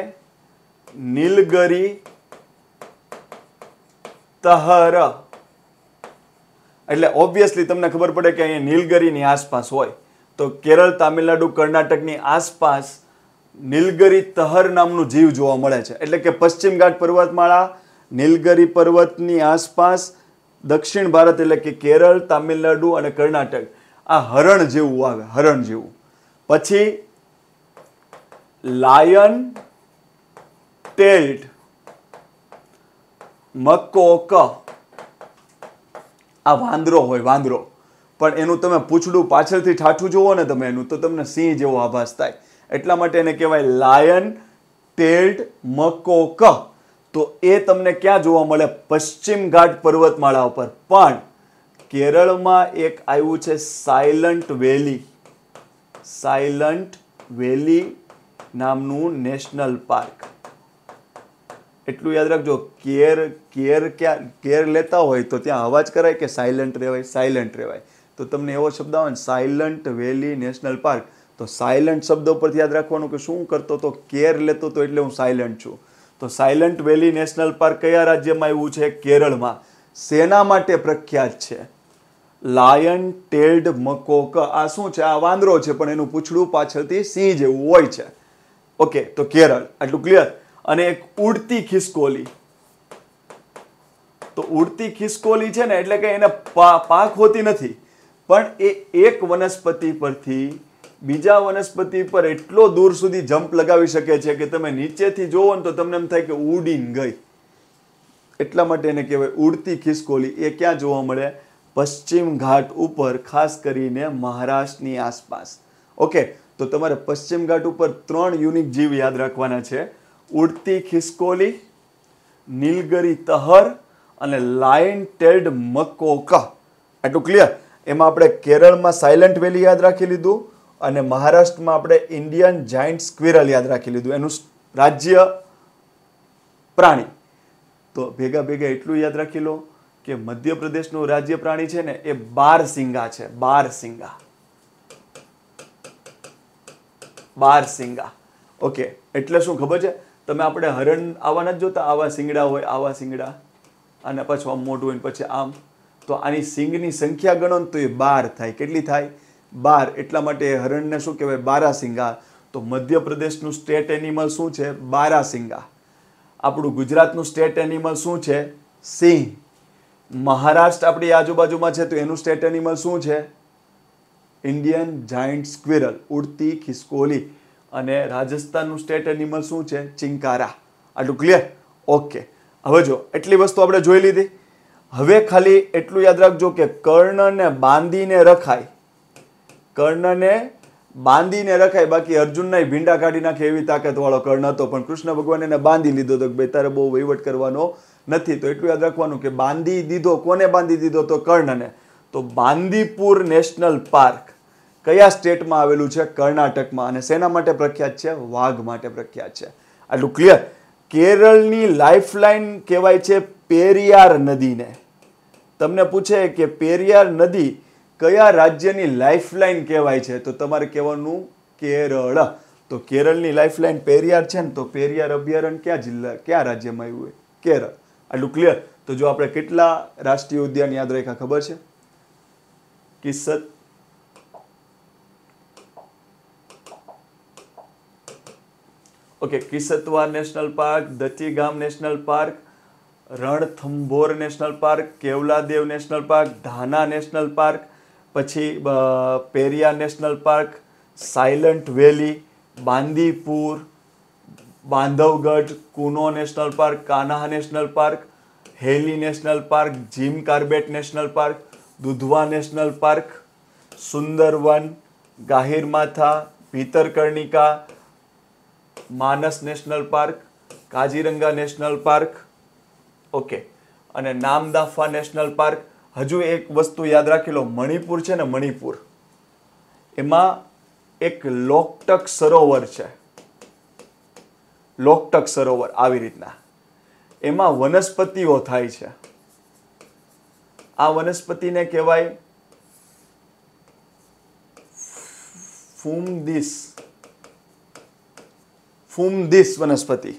નીલગરી તહર એટલે ઓબ્વિયસલી તમને ખબર પડે કે અહીંયા નીલગિરીની આસપાસ હોય તો કેરળ, તામિલનાડુ, કર્ણાટકની આસપાસ નીલગિરી તહર નામનું જીવ જોવા મળે છે. એટલે કે પશ્ચિમ ઘાટ પર્વતમાળા, નીલગિરી પર્વતની આસપાસ દક્ષિણ ભારત એટલે કે કેરળ, તામિલનાડુ અને કર્ણાટક આ હરણ જેવું આવે, હરણ જેવું. પછી લાયન ટેલ્ડ મકોક આ વાંદરો હોય, વાંદરો. પણ એનું તમે પૂંછડું પાછળથી ઠાઠું જોવો ને તમે એનું, તો તમને સિંહ જેવો આભાસ થાય. એટલા માટે એને કહેવાય લાયન ટેલ્ડ મકોક. તો એ તમને ક્યાં જોવા મળે? પશ્ચિમ ઘાટ પર્વતમાળા ઉપર. પણ કેરળમાં એક આવ્યું છે સાયલન્ટ વેલી, સાયલન્ટ વેલી નામનું નેશનલ પાર્ક. એટલું યાદ રાખજો, કેર કેર ક્યાં કેર લેતા હોય તો ત્યાં અવાજ કરાય કે સાયલન્ટ રહેવાય, સાયલન્ટ રહેવાય. તો તમને એવો શબ્દ આવે ને સાયલન્ટ વેલી નેશનલ પાર્ક, તો સાયલન્ટ શબ્દ ઉપરથી યાદ રાખવાનું કે શું કરતો તો કેર લેતો તો એટલે હું સાયલન્ટ છું. તો સાયલન્ટ વેલી નેશનલ પાર્ક કયા રાજ્યમાં આવ્યું છે? કેરળમાં. શેના માટે પ્રખ્યાત છે? Lion tailed macaque. આ શું છે? આ વાંદરો છે પણ એનું પૂંછડું પાછળથી સિંહ જેવું હોય છે. ઓકે, તો કેરળ આટલું ક્લિયર. અને એક ઉડતી ખિસકોલી. તો ઉડતી ખિસકોલી છે ને એટલે કે એને પાંખ હોતી નથી, પણ એ એક વનસ્પતિ પરથી બીજા વનસ્પતિ પર એટલો દૂર સુધી જમ્પ લગાવી શકે છે કે તમે નીચેથી જોવો ને તો તમને એમ થાય કે ઉડીને ગઈ. એટલા માટે એને કહેવાય ઉડતી ખિસકોલી. એ ક્યાં જોવા મળે? પશ્ચિમ ઘાટ ઉપર, ખાસ કરીને મહારાષ્ટ્રની આસપાસ. ઓકે, તો તમારે પશ્ચિમ ઘાટ ઉપર ત્રણ યુનિક જીવ યાદ રાખવાના છે: ઉડતી ખિસકોલી, નીલગિરી તહર અને લાયન ટેલ્ડ મકોક. આટલું ક્લિયર? એમાં આપણે કેરળમાં સાયલન્ટ વેલી યાદ રાખી લીધું અને મહારાષ્ટ્રમાં આપણે ઇન્ડિયન જાયન્ટ સ્ક્વિરલ યાદ રાખી લીધું, એનું રાજ્ય પ્રાણી. તો ભેગા ભેગા એટલું યાદ રાખી લો કે મધ્યપ્રદેશનું રાજ્ય પ્રાણી છે ને એ બારસિંગા છે. બારસિંગા, બારસિંગા. ઓકે, એટલે શું ખબર છે? તમે આપણે હરણ આવા નથી જોતા, આવા સિંગડા હોય, આવા સિંગડા, અને પછી આમ મોટું હોય પછી આમ. તો આની સિંગની સંખ્યા ગણો ને તો એ બાર થાય. કેટલી થાય? બાર. એટલા માટે હરણને શું કહેવાય? બારાસિંગા. તો મધ્યપ્રદેશનું સ્ટેટ એનિમલ શું છે? બારાસિંગા. આપણું ગુજરાતનું સ્ટેટ એનિમલ શું છે? સિંહ. મહારાષ્ટ્ર આપણી આજુબાજુમાં છે તો એનું સ્ટેટ એનિમલ શું છે? ઇન્ડિયન જાયન્ટ સ્ક્વિરલ, ઉડતી ખિસકોલી. અને રાજસ્થાનનું સ્ટેટ એનિમલ શું છે? ચિંકારા. આટલું ક્લિયર? ઓકે, હવે જો એટલી વસ્તુ આપણે જોઈ લીધી. હવે ખાલી એટલું યાદ રાખજો કે કર્ણને બાંધીને રખાય, કર્ણને બાંધીને રખાય. બાકી અર્જુનના ભીંડા કાઢી નાખે એવી તાકાતવાળો કર્ણ હતો, પણ કૃષ્ણ ભગવાન એને બાંધી લીધો તો ભાઈ તારે બહુ વહીવટ કરવાનો નથી. તો એટલું યાદ રાખવાનું કે બાંધી દીધો. કોને બાંધી દીધો? તો કર્ણને. તો બાંદીપુર નેશનલ પાર્ક કયા સ્ટેટમાં આવેલું છે? કર્ણાટકમાં. અને શેના માટે પ્રખ્યાત છે? વાઘ માટે પ્રખ્યાત છે. આટલું ક્લિયર? કેરળની લાઇફલાઇન કહેવાય છે પેરિયાર નદીને. તમને પૂછે કે પેરિયાર નદી કયા રાજ્યની લાઇફલાઇન કહેવાય છે? તો તમારે કહેવાનું કેરળ. તો કેરળની લાઇફલાઇન પેરિયાર છે ને, તો પેરિયાર અભયારણ્ય કયા જિલ્લા, કયા રાજ્યમાં આવ્યું હોય? કેરળ. આટલું ક્લિયર? તો જો આપણે કેટલા રાષ્ટ્રીય ઉદ્યાન યાદ રાખ્યા ખબર છે? કિસ્સત, okay, Kishtwar national park, Dachigam national park, Ranthambore national park, Keoladeo national park, Dhana national park, પછી Periyar national park, silent valley, Bandipur, Bandhavgarh, Kuno national park, Kanha national park, Hailey national park, Jim Corbett national park, Dudhwa national park, Sundarban, Gahirmatha, Bhitarkanika, Manas national park, Kaziranga national park. Okay, અને Namdapha national park. હજુ એક વસ્તુ યાદ રાખી લો, મણિપુર છે ને, મણિપુર, એમાં એક લોકટક સરોવર છે. લોકટક સરોવર આવી રીતના, એમાં વનસ્પતિઓ થાય છે. આ વનસ્પતિને કહેવાય ફૂમદિસ. ફૂમદિસ વનસ્પતિ.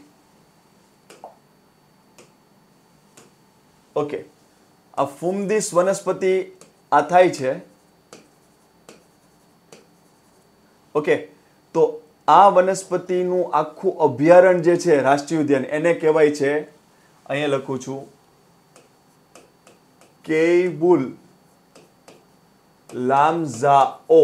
ઓકે, આ ફૂમદિસ વનસ્પતિ આ થાય છે. ઓકે, તો આ વનસ્પતિનું આખું અભયારણ્ય જે છે રાષ્ટ્રીય ઉદ્યાન એને કહેવાય છે, અહીંયા લખું છું, કેયબુલ લામઝાઓ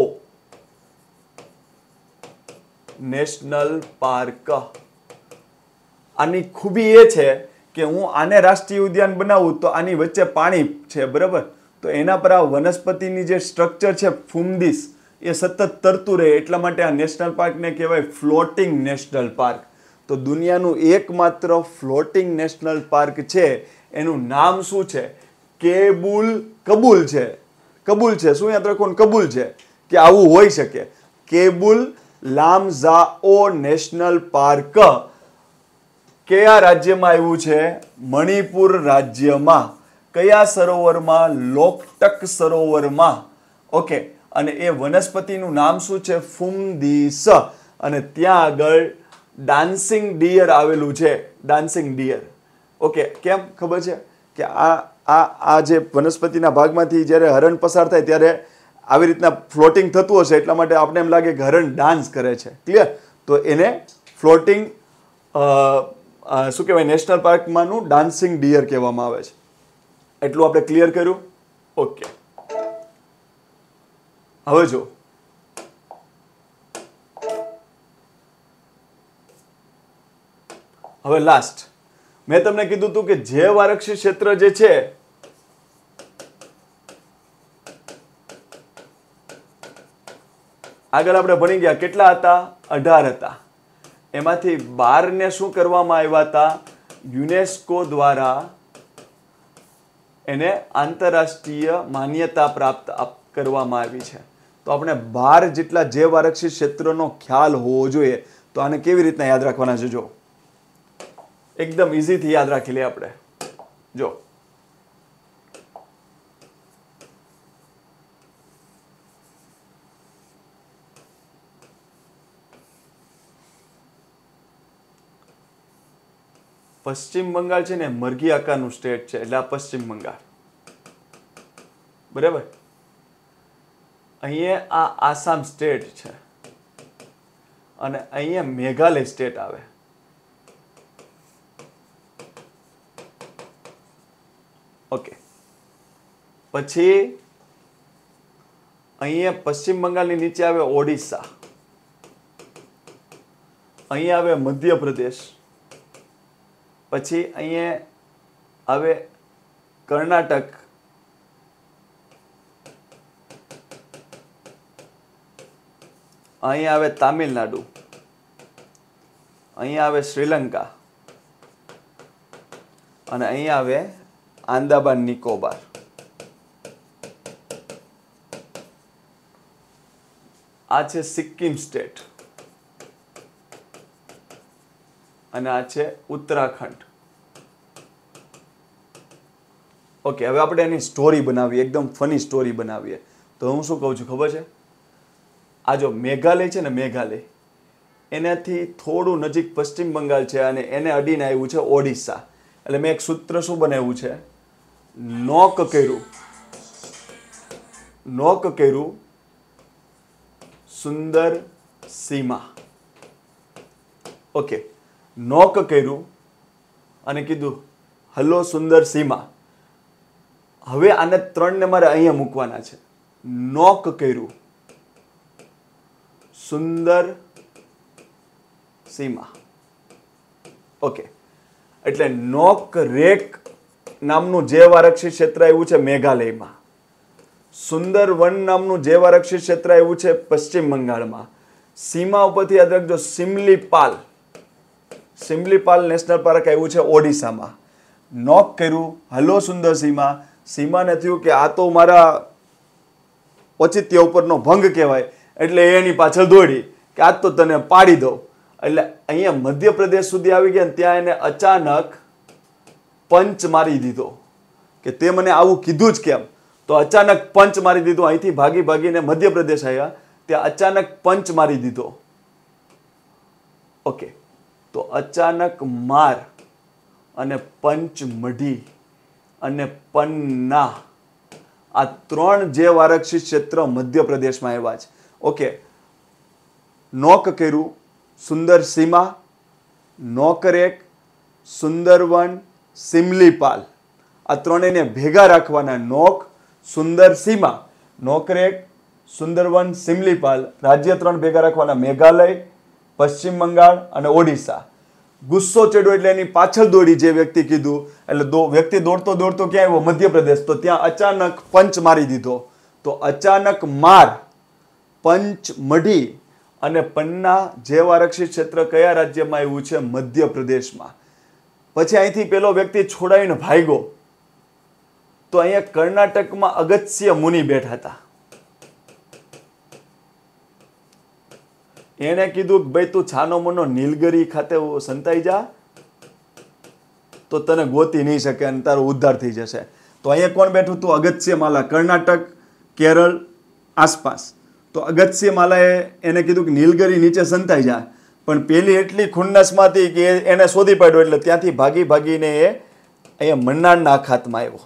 નેશનલ પાર્ક. આની ખૂબી એ છે કે હું આને રાષ્ટ્રીય ઉદ્યાન બનાવું તો આની વચ્ચે પાણી છે, બરાબર, તો એના પર આ વનસ્પતિની જે સ્ટ્રક્ચર છે ફૂમદીસ એ સતત તરતું રહે, એટલા માટે આ નેશનલ પાર્કને કહેવાય ફ્લોટિંગ નેશનલ પાર્ક. તો દુનિયાનું એકમાત્ર ફ્લોટિંગ નેશનલ પાર્ક છે, એનું નામ શું છે? કેબુલ કબૂલ છે. કબૂલ છે, શું યાદ રાખવું? કબૂલ છે કે આવું હોઈ શકે. કેબુલ લામઝાઓ નેશનલ પાર્ક કયા રાજ્યમાં આવ્યું છે? મણિપુર રાજ્યમાં. કયા સરોવરમાં? લોકટક સરોવરમાં. ઓકે, અને એ વનસ્પતિનું નામ શું છે? ફૂમદીસ. અને ત્યાં આગળ ડાન્સિંગ ડિયર આવેલું છે. Dancing dear. ઓકે, કેમ ખબર છે કે આ આ આ જે વનસ્પતિના ભાગમાંથી જ્યારે હરણ પસાર થાય ત્યારે આવી રીતના ફ્લોટિંગ થતું હશે, એટલા માટે આપણે એમ લાગે કે હરણ ડાન્સ કરે છે. ક્લિયર? તો એને ફ્લોટિંગ શું કહેવાય, નેશનલ પાર્કમાંનું ડાન્સિંગ ડિયર કહેવામાં આવે છે. એટલું આપણે ક્લિયર કર્યું. ઓકે, હવે જો હવે લાસ્ટ મેં તમને કીધું હતું કે જૈવ આરક્ષિત ક્ષેત્ર જે છે આગળ આપણે ભણી ગયા, કેટલા હતા? અઢાર હતા. એમાંથી બાર ને શું કરવામાં આવ્યા હતા? યુનેસ્કો દ્વારા એને આંતરરાષ્ટ્રીય માન્યતા પ્રાપ્ત કરવામાં આવી છે. તો આપણે બાર જેટલા જૈવ આરક્ષિત ક્ષેત્રનો ખ્યાલ હોવો જોઈએ. તો આને કેવી રીતના યાદ રાખવાના છે? જો એકદમ ઇઝીથી યાદ રાખી લે આપણે. જો પશ્ચિમ બંગાળ છે ને મરઘી આકારનું સ્ટેટ છે, એટલે આ પશ્ચિમ બંગાળ, બરાબર. અહીંયા આ આસામ સ્ટેટ છે અને અહીંયા મેઘાલય સ્ટેટ આવે. ઓકે, પછી અહીંયા પશ્ચિમ બંગાળની નીચે આવે ઓડિશા, અહીંયા આવે મધ્યપ્રદેશ, પછી અહીંયા આવે કર્ણાટક, અહીંયા આવે તામિલનાડુ, અહીંયા આવે શ્રીલંકા અને અહીંયા આવે આંદામાન નિકોબાર. આ છે સિક્કિમ સ્ટેટ અને આ છે ઉત્તરાખંડ. ઓકે, હવે આપણે એની સ્ટોરી બનાવીએ, એકદમ ફની સ્ટોરી બનાવીએ. તો હું શું કહું છું ખબર છે? આ જો મેઘાલય છે ને, મેઘાલય એનાથી થોડું નજીક પશ્ચિમ બંગાળ છે અને એને અડીને આવ્યું છે ઓડિશા. એટલે મેં એક સૂત્ર શું બનાવ્યું છે? નોક કર્યું, નોક કર્યું સુંદર સીમા. ઓકે, નોક કર્યું અને કીધું હલો સુંદર સીમા. હવે આને ત્રણને મારે અહીંયા મૂકવાના છે. નોક કર્યું સુંદર સીમા. ઓકે, એટલે નોક રેક નામનું જૈવ આરક્ષિત ક્ષેત્ર આવ્યું છે મેઘાલયમાં. સુંદર વન નામનું જૈવ આરક્ષિત ક્ષેત્ર આવ્યું છે પશ્ચિમ બંગાળમાં. સીમા ઉપરથી યાદ રાખજો સિમલીપાલ, સિમલીપાલ નેશનલ પાર્ક આવ્યું છે ઓડિશામાં. નોક કર્યું હલો સુંદર સીમા. સીમાને થયું કે આ તો મારા ઔચિત્ય ઉપરનો ભંગ કહેવાય, એટલે એની પાછળ દોડી કે આજ તો તને પાડી દઉં. એટલે અહીંયા મધ્યપ્રદેશ સુધી આવી ગયા, ત્યાં એને અચાનક પંચ મારી દીધો કે તે મને આવું કીધું જ કેમ. તો અચાનક પંચ મારી દીધો. અહીંથી ભાગી ભાગીને મધ્યપ્રદેશ આવ્યા, ત્યાં અચાનક પંચ મારી દીધો. ઓકે, તો અચાનક માર અને પંચ મઢી અને પન્ના આ ત્રણ જૈવ આરક્ષિત ક્ષેત્ર મધ્યપ્રદેશમાં આવ્યા છે. ઓકે, નોક કર્યું, સુંદર સીમા, નોકરેક, સુંદરવન, સિમલીપાલ. આ ત્રણેયને ભેગા રાખવાના. નોક, સુંદર સીમા, નોકરેક, સુંદરવન, સિમલીપાલ. રાજ્ય ત્રણ ભેગા રાખવાના: મેઘાલય, પશ્ચિમ બંગાળ અને ઓડિશા. ગુસ્સો ચડ્યો એટલે એની પાછળ દોડી જે વ્યક્તિ કીધું, એટલે દો વ્યક્તિ દોડતો દોડતો ક્યાં આવ્યો? મધ્યપ્રદેશ. તો ત્યાં અચાનક પંચ મારી દીધો. તો અચાનક માર, પંચ મઢી અને પન્ના જૈવ આરક્ષિત ક્ષેત્ર કયા રાજ્યમાં આવ્યું છે? મધ્યપ્રદેશમાં. પછી અહીંથી પેલો વ્યક્તિ છોડાવીને ભાગ્યો. તો અહીંયા કર્ણાટકમાં અગસ્ત્ય મુનિ બેઠા હતા. એને કીધું કે ભાઈ તું છાનો મનો નીલગિરી ખાતે સંતાઈ જા, તો તને ગોતી નહીં શકે અને તારો ઉદ્ધાર થઈ જશે. તો અહીંયા કોણ બેઠું હતું? અગસ્ત્યમાલા. કર્ણાટક, કેરળ આસપાસ. તો અગસ્ત્યમાલાએ એને કીધું કે નીલગિરી નીચે સંતાઈ જા. પણ પેલી એટલી ખુન્નસમાં હતી કે એને શોધી પાડ્યો. એટલે ત્યાંથી ભાગી ભાગીને એ અહીંયા મન્નારના અખાતમાં આવ્યો.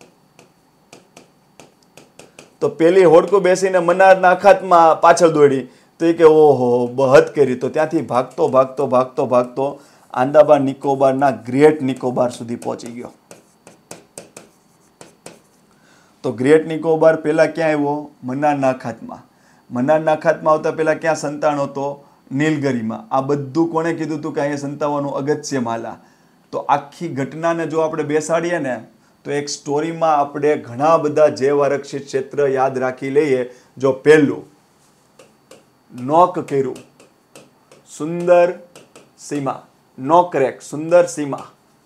તો પેલી હોડકું બેસીને મન્નારના અખાતમાં પાછળ દોડી. તો એ કે ઓહો બહત કરી. તો ત્યાંથી ભાગતો ભાગતો ભાગતો ભાગતો આંદામાન નિકોબારના ગ્રેટ નિકોબાર સુધી પહોંચી ગયો. તો ગ્રેટ નિકોબાર પહેલા ક્યાં આવ્યો? મન્નારના અખાતમાં. મન્નારના અખાતમાં આવતા પહેલા ક્યાં સંતાણો હતો? નીલગિરીમાં. આ બધું કોણે કીધું હતું કે અહીંયા સંતાવવાનું? અગસ્ત્યમાલા. તો આખી ઘટનાને જો આપણે બેસાડીએ ને તો એક સ્ટોરીમાં આપણે ઘણા બધા જૈવ આરક્ષિત ક્ષેત્ર યાદ રાખી લઈએ. જો પહેલું નોક કર્યું, સુંદર સીમા, નોકરેક, સુંદર સીમા.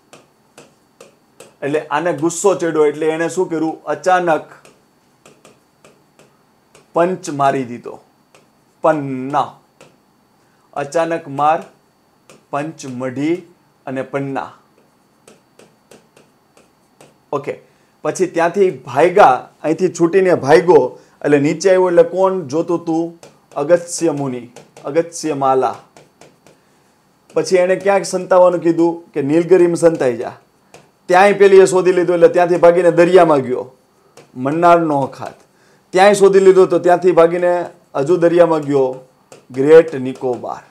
એટલે આને ગુસ્સો ચડ્યો એટલે એને શું કર્યું? અચાનક પંચ મારી દીધો. પન્ના. અચાનક માર, પંચ મઢી અને પન્ના. ઓકે, પછી ત્યાંથી ભાગ્યા, અહીંથી છૂટીને ભાગ્યો એટલે નીચે આવ્યો. એટલે કોણ જોતું તું? અગસ્ત્ય મુનિ, અગસ્ત્યમાલા. પછી એને ક્યાંક સંતાવવાનું કીધું કે નીલગિરીમાં સંતાઈ જા. ત્યાંય પેલી એ શોધી લીધું એટલે ત્યાંથી ભાગીને દરિયામાં ગયો. મન્નારનો અખાત. ત્યાંય શોધી લીધું તો ત્યાંથી ભાગીને હજુ દરિયામાં ગયો. ગ્રેટ નિકોબાર.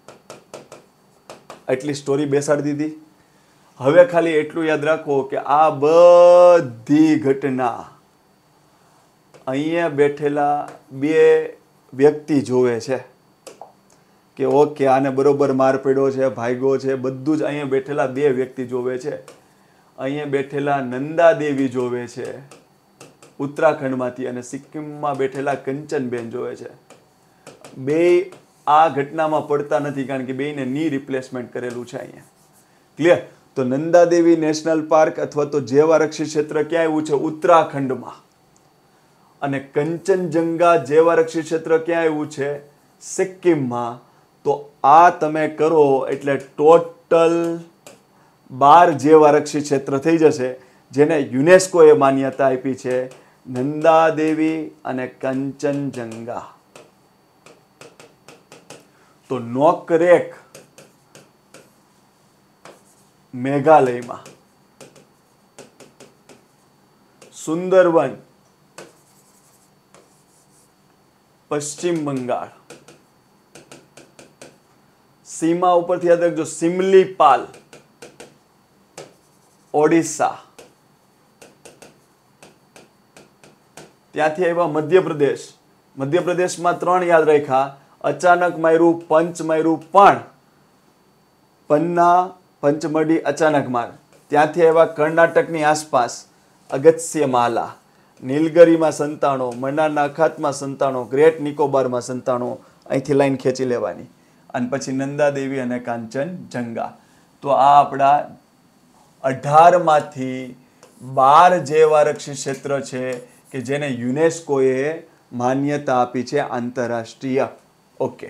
એટલી સ્ટોરી બેસાડી દીધી. હવે ખાલી એટલું યાદ રાખો કે આ બધી ઘટના અહીંયા બેઠેલા બે વ્યક્તિ જોવે છે કે ઓકે આને બરોબર માર પડ્યો છે, ભાગ્યો છે. બધું જ અહીંયા બેઠેલા બે વ્યક્તિ જોવે છે. અહીંયા બેઠેલા નંદાદેવી જોવે છે ઉત્તરાખંડમાંથી, અને સિક્કિમમાં બેઠેલા કંચનબેન જોવે છે. બે આ ઘટનામાં પડતા નથી કારણ કે બેને ની રિપ્લેસમેન્ટ કરેલું છે અહીંયા. ક્લિયર? તો નંદાદેવી નેશનલ પાર્ક અથવા તો જૈવ આરક્ષિત ક્ષેત્ર ક્યાં આવ્યું છે? ઉત્તરાખંડમાં. અને કંચનજંગા જૈવ આરક્ષિત ક્ષેત્ર ક્યાં આવ્યું છે? સિક્કિમમાં. તો આ તમે કરો એટલે ટોટલ બાર જૈવ આરક્ષિત ક્ષેત્ર થઈ જશે જેને યુનેસ્કોએ માન્યતા આપી છે. નંદાદેવી અને કંચનજંગા. તો નોકરેક મેઘાલયમાં, સુંદરવન પશ્ચિમ બંગાળ, સીમા ઉપરથી યાદ રાખજો સિમલીપાલ ઓડિશા, ત્યાંથી આવ્યા મધ્યપ્રદેશ. મધ્યપ્રદેશમાં ત્રણ યાદ રાખ્યા. અચાનક માર્યું, પંચ માર્યું, પણ પન્ના, પંચમઢી અચાનક માર. ત્યાંથી આવ્યા કર્ણાટકની આસપાસ અગસ્ત્યમાલા, નીલગિરીમાં સંતાણો, મન્નારના અખાતમાં સંતાણો, ગ્રેટ નિકોબારમાં સંતાણો. અહીંથી લાઈન ખેંચી લેવાની. અને પછી નંદાદેવી અને કાંચનજંગા. તો આ આપણા અઢાર માંથી બાર જૈવ આરક્ષિત ક્ષેત્ર છે કે જેને યુનેસ્કોએ માન્યતા આપી છે આંતરરાષ્ટ્રીય. ઓકે,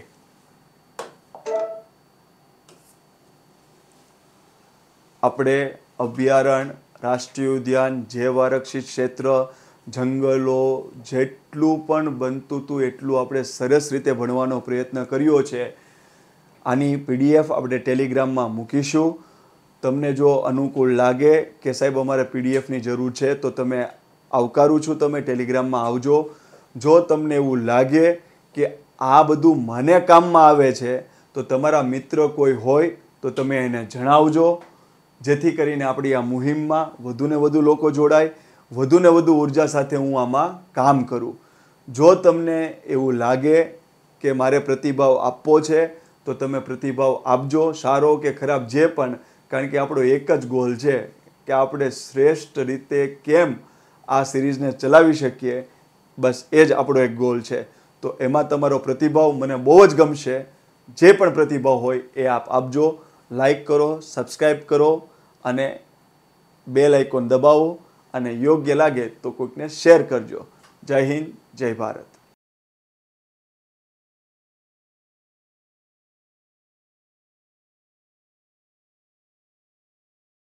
આપણે અભયારણ્ય, રાષ્ટ્રીય ઉદ્યાન, જૈવ આરક્ષિત ક્ષેત્ર, જંગલો જેટલું પણ બનતું હતું એટલું આપણે સરસ રીતે ભણવાનો પ્રયત્ન કર્યો છે. આની પીડીએફ આપણે ટેલિગ્રામમાં મૂકીશું. તમને જો અનુકૂળ લાગે કે સાહેબ અમારે પીડીએફની જરૂર છે તો તમે આવકારું છું. તમે ટેલિગ્રામમાં આવજો. જો તમને એવું લાગે કે આ બધું મને કામમાં આવે છે તો તમારા મિત્ર કોઈ હોય તો તમે એને જણાવજો, જેથી કરીને આપણી આ મુહિમમાં વધુને વધુ લોકો જોડાય, વધુને વધુ ઉર્જા સાથે હું આમાં કામ કરું. જો તમને એવું લાગે કે મારે પ્રતિભાવ આપવો છે તો તમે પ્રતિભાવ આપજો, સારો કે ખરાબ જે પણ, કારણ કે આપણો એક જ ગોલ છે કે આપણે શ્રેષ્ઠ રીતે કેમ આ સિરીઝને ચલાવી શકીએ, બસ એ જ આપણો એક ગોલ છે. તો એમાં તમારો પ્રતિભાવ મને બહુ જ ગમશે. જે પણ પ્રતિભાવ હોય એ આપ આપજો. લાઈક કરો, સબસ્ક્રાઈબ કરો અને બેલ આઇકોન દબાવો અને યોગ્ય લાગે તો કોઈકને શેર કરજો. જય હિન્દ, જય ભારત.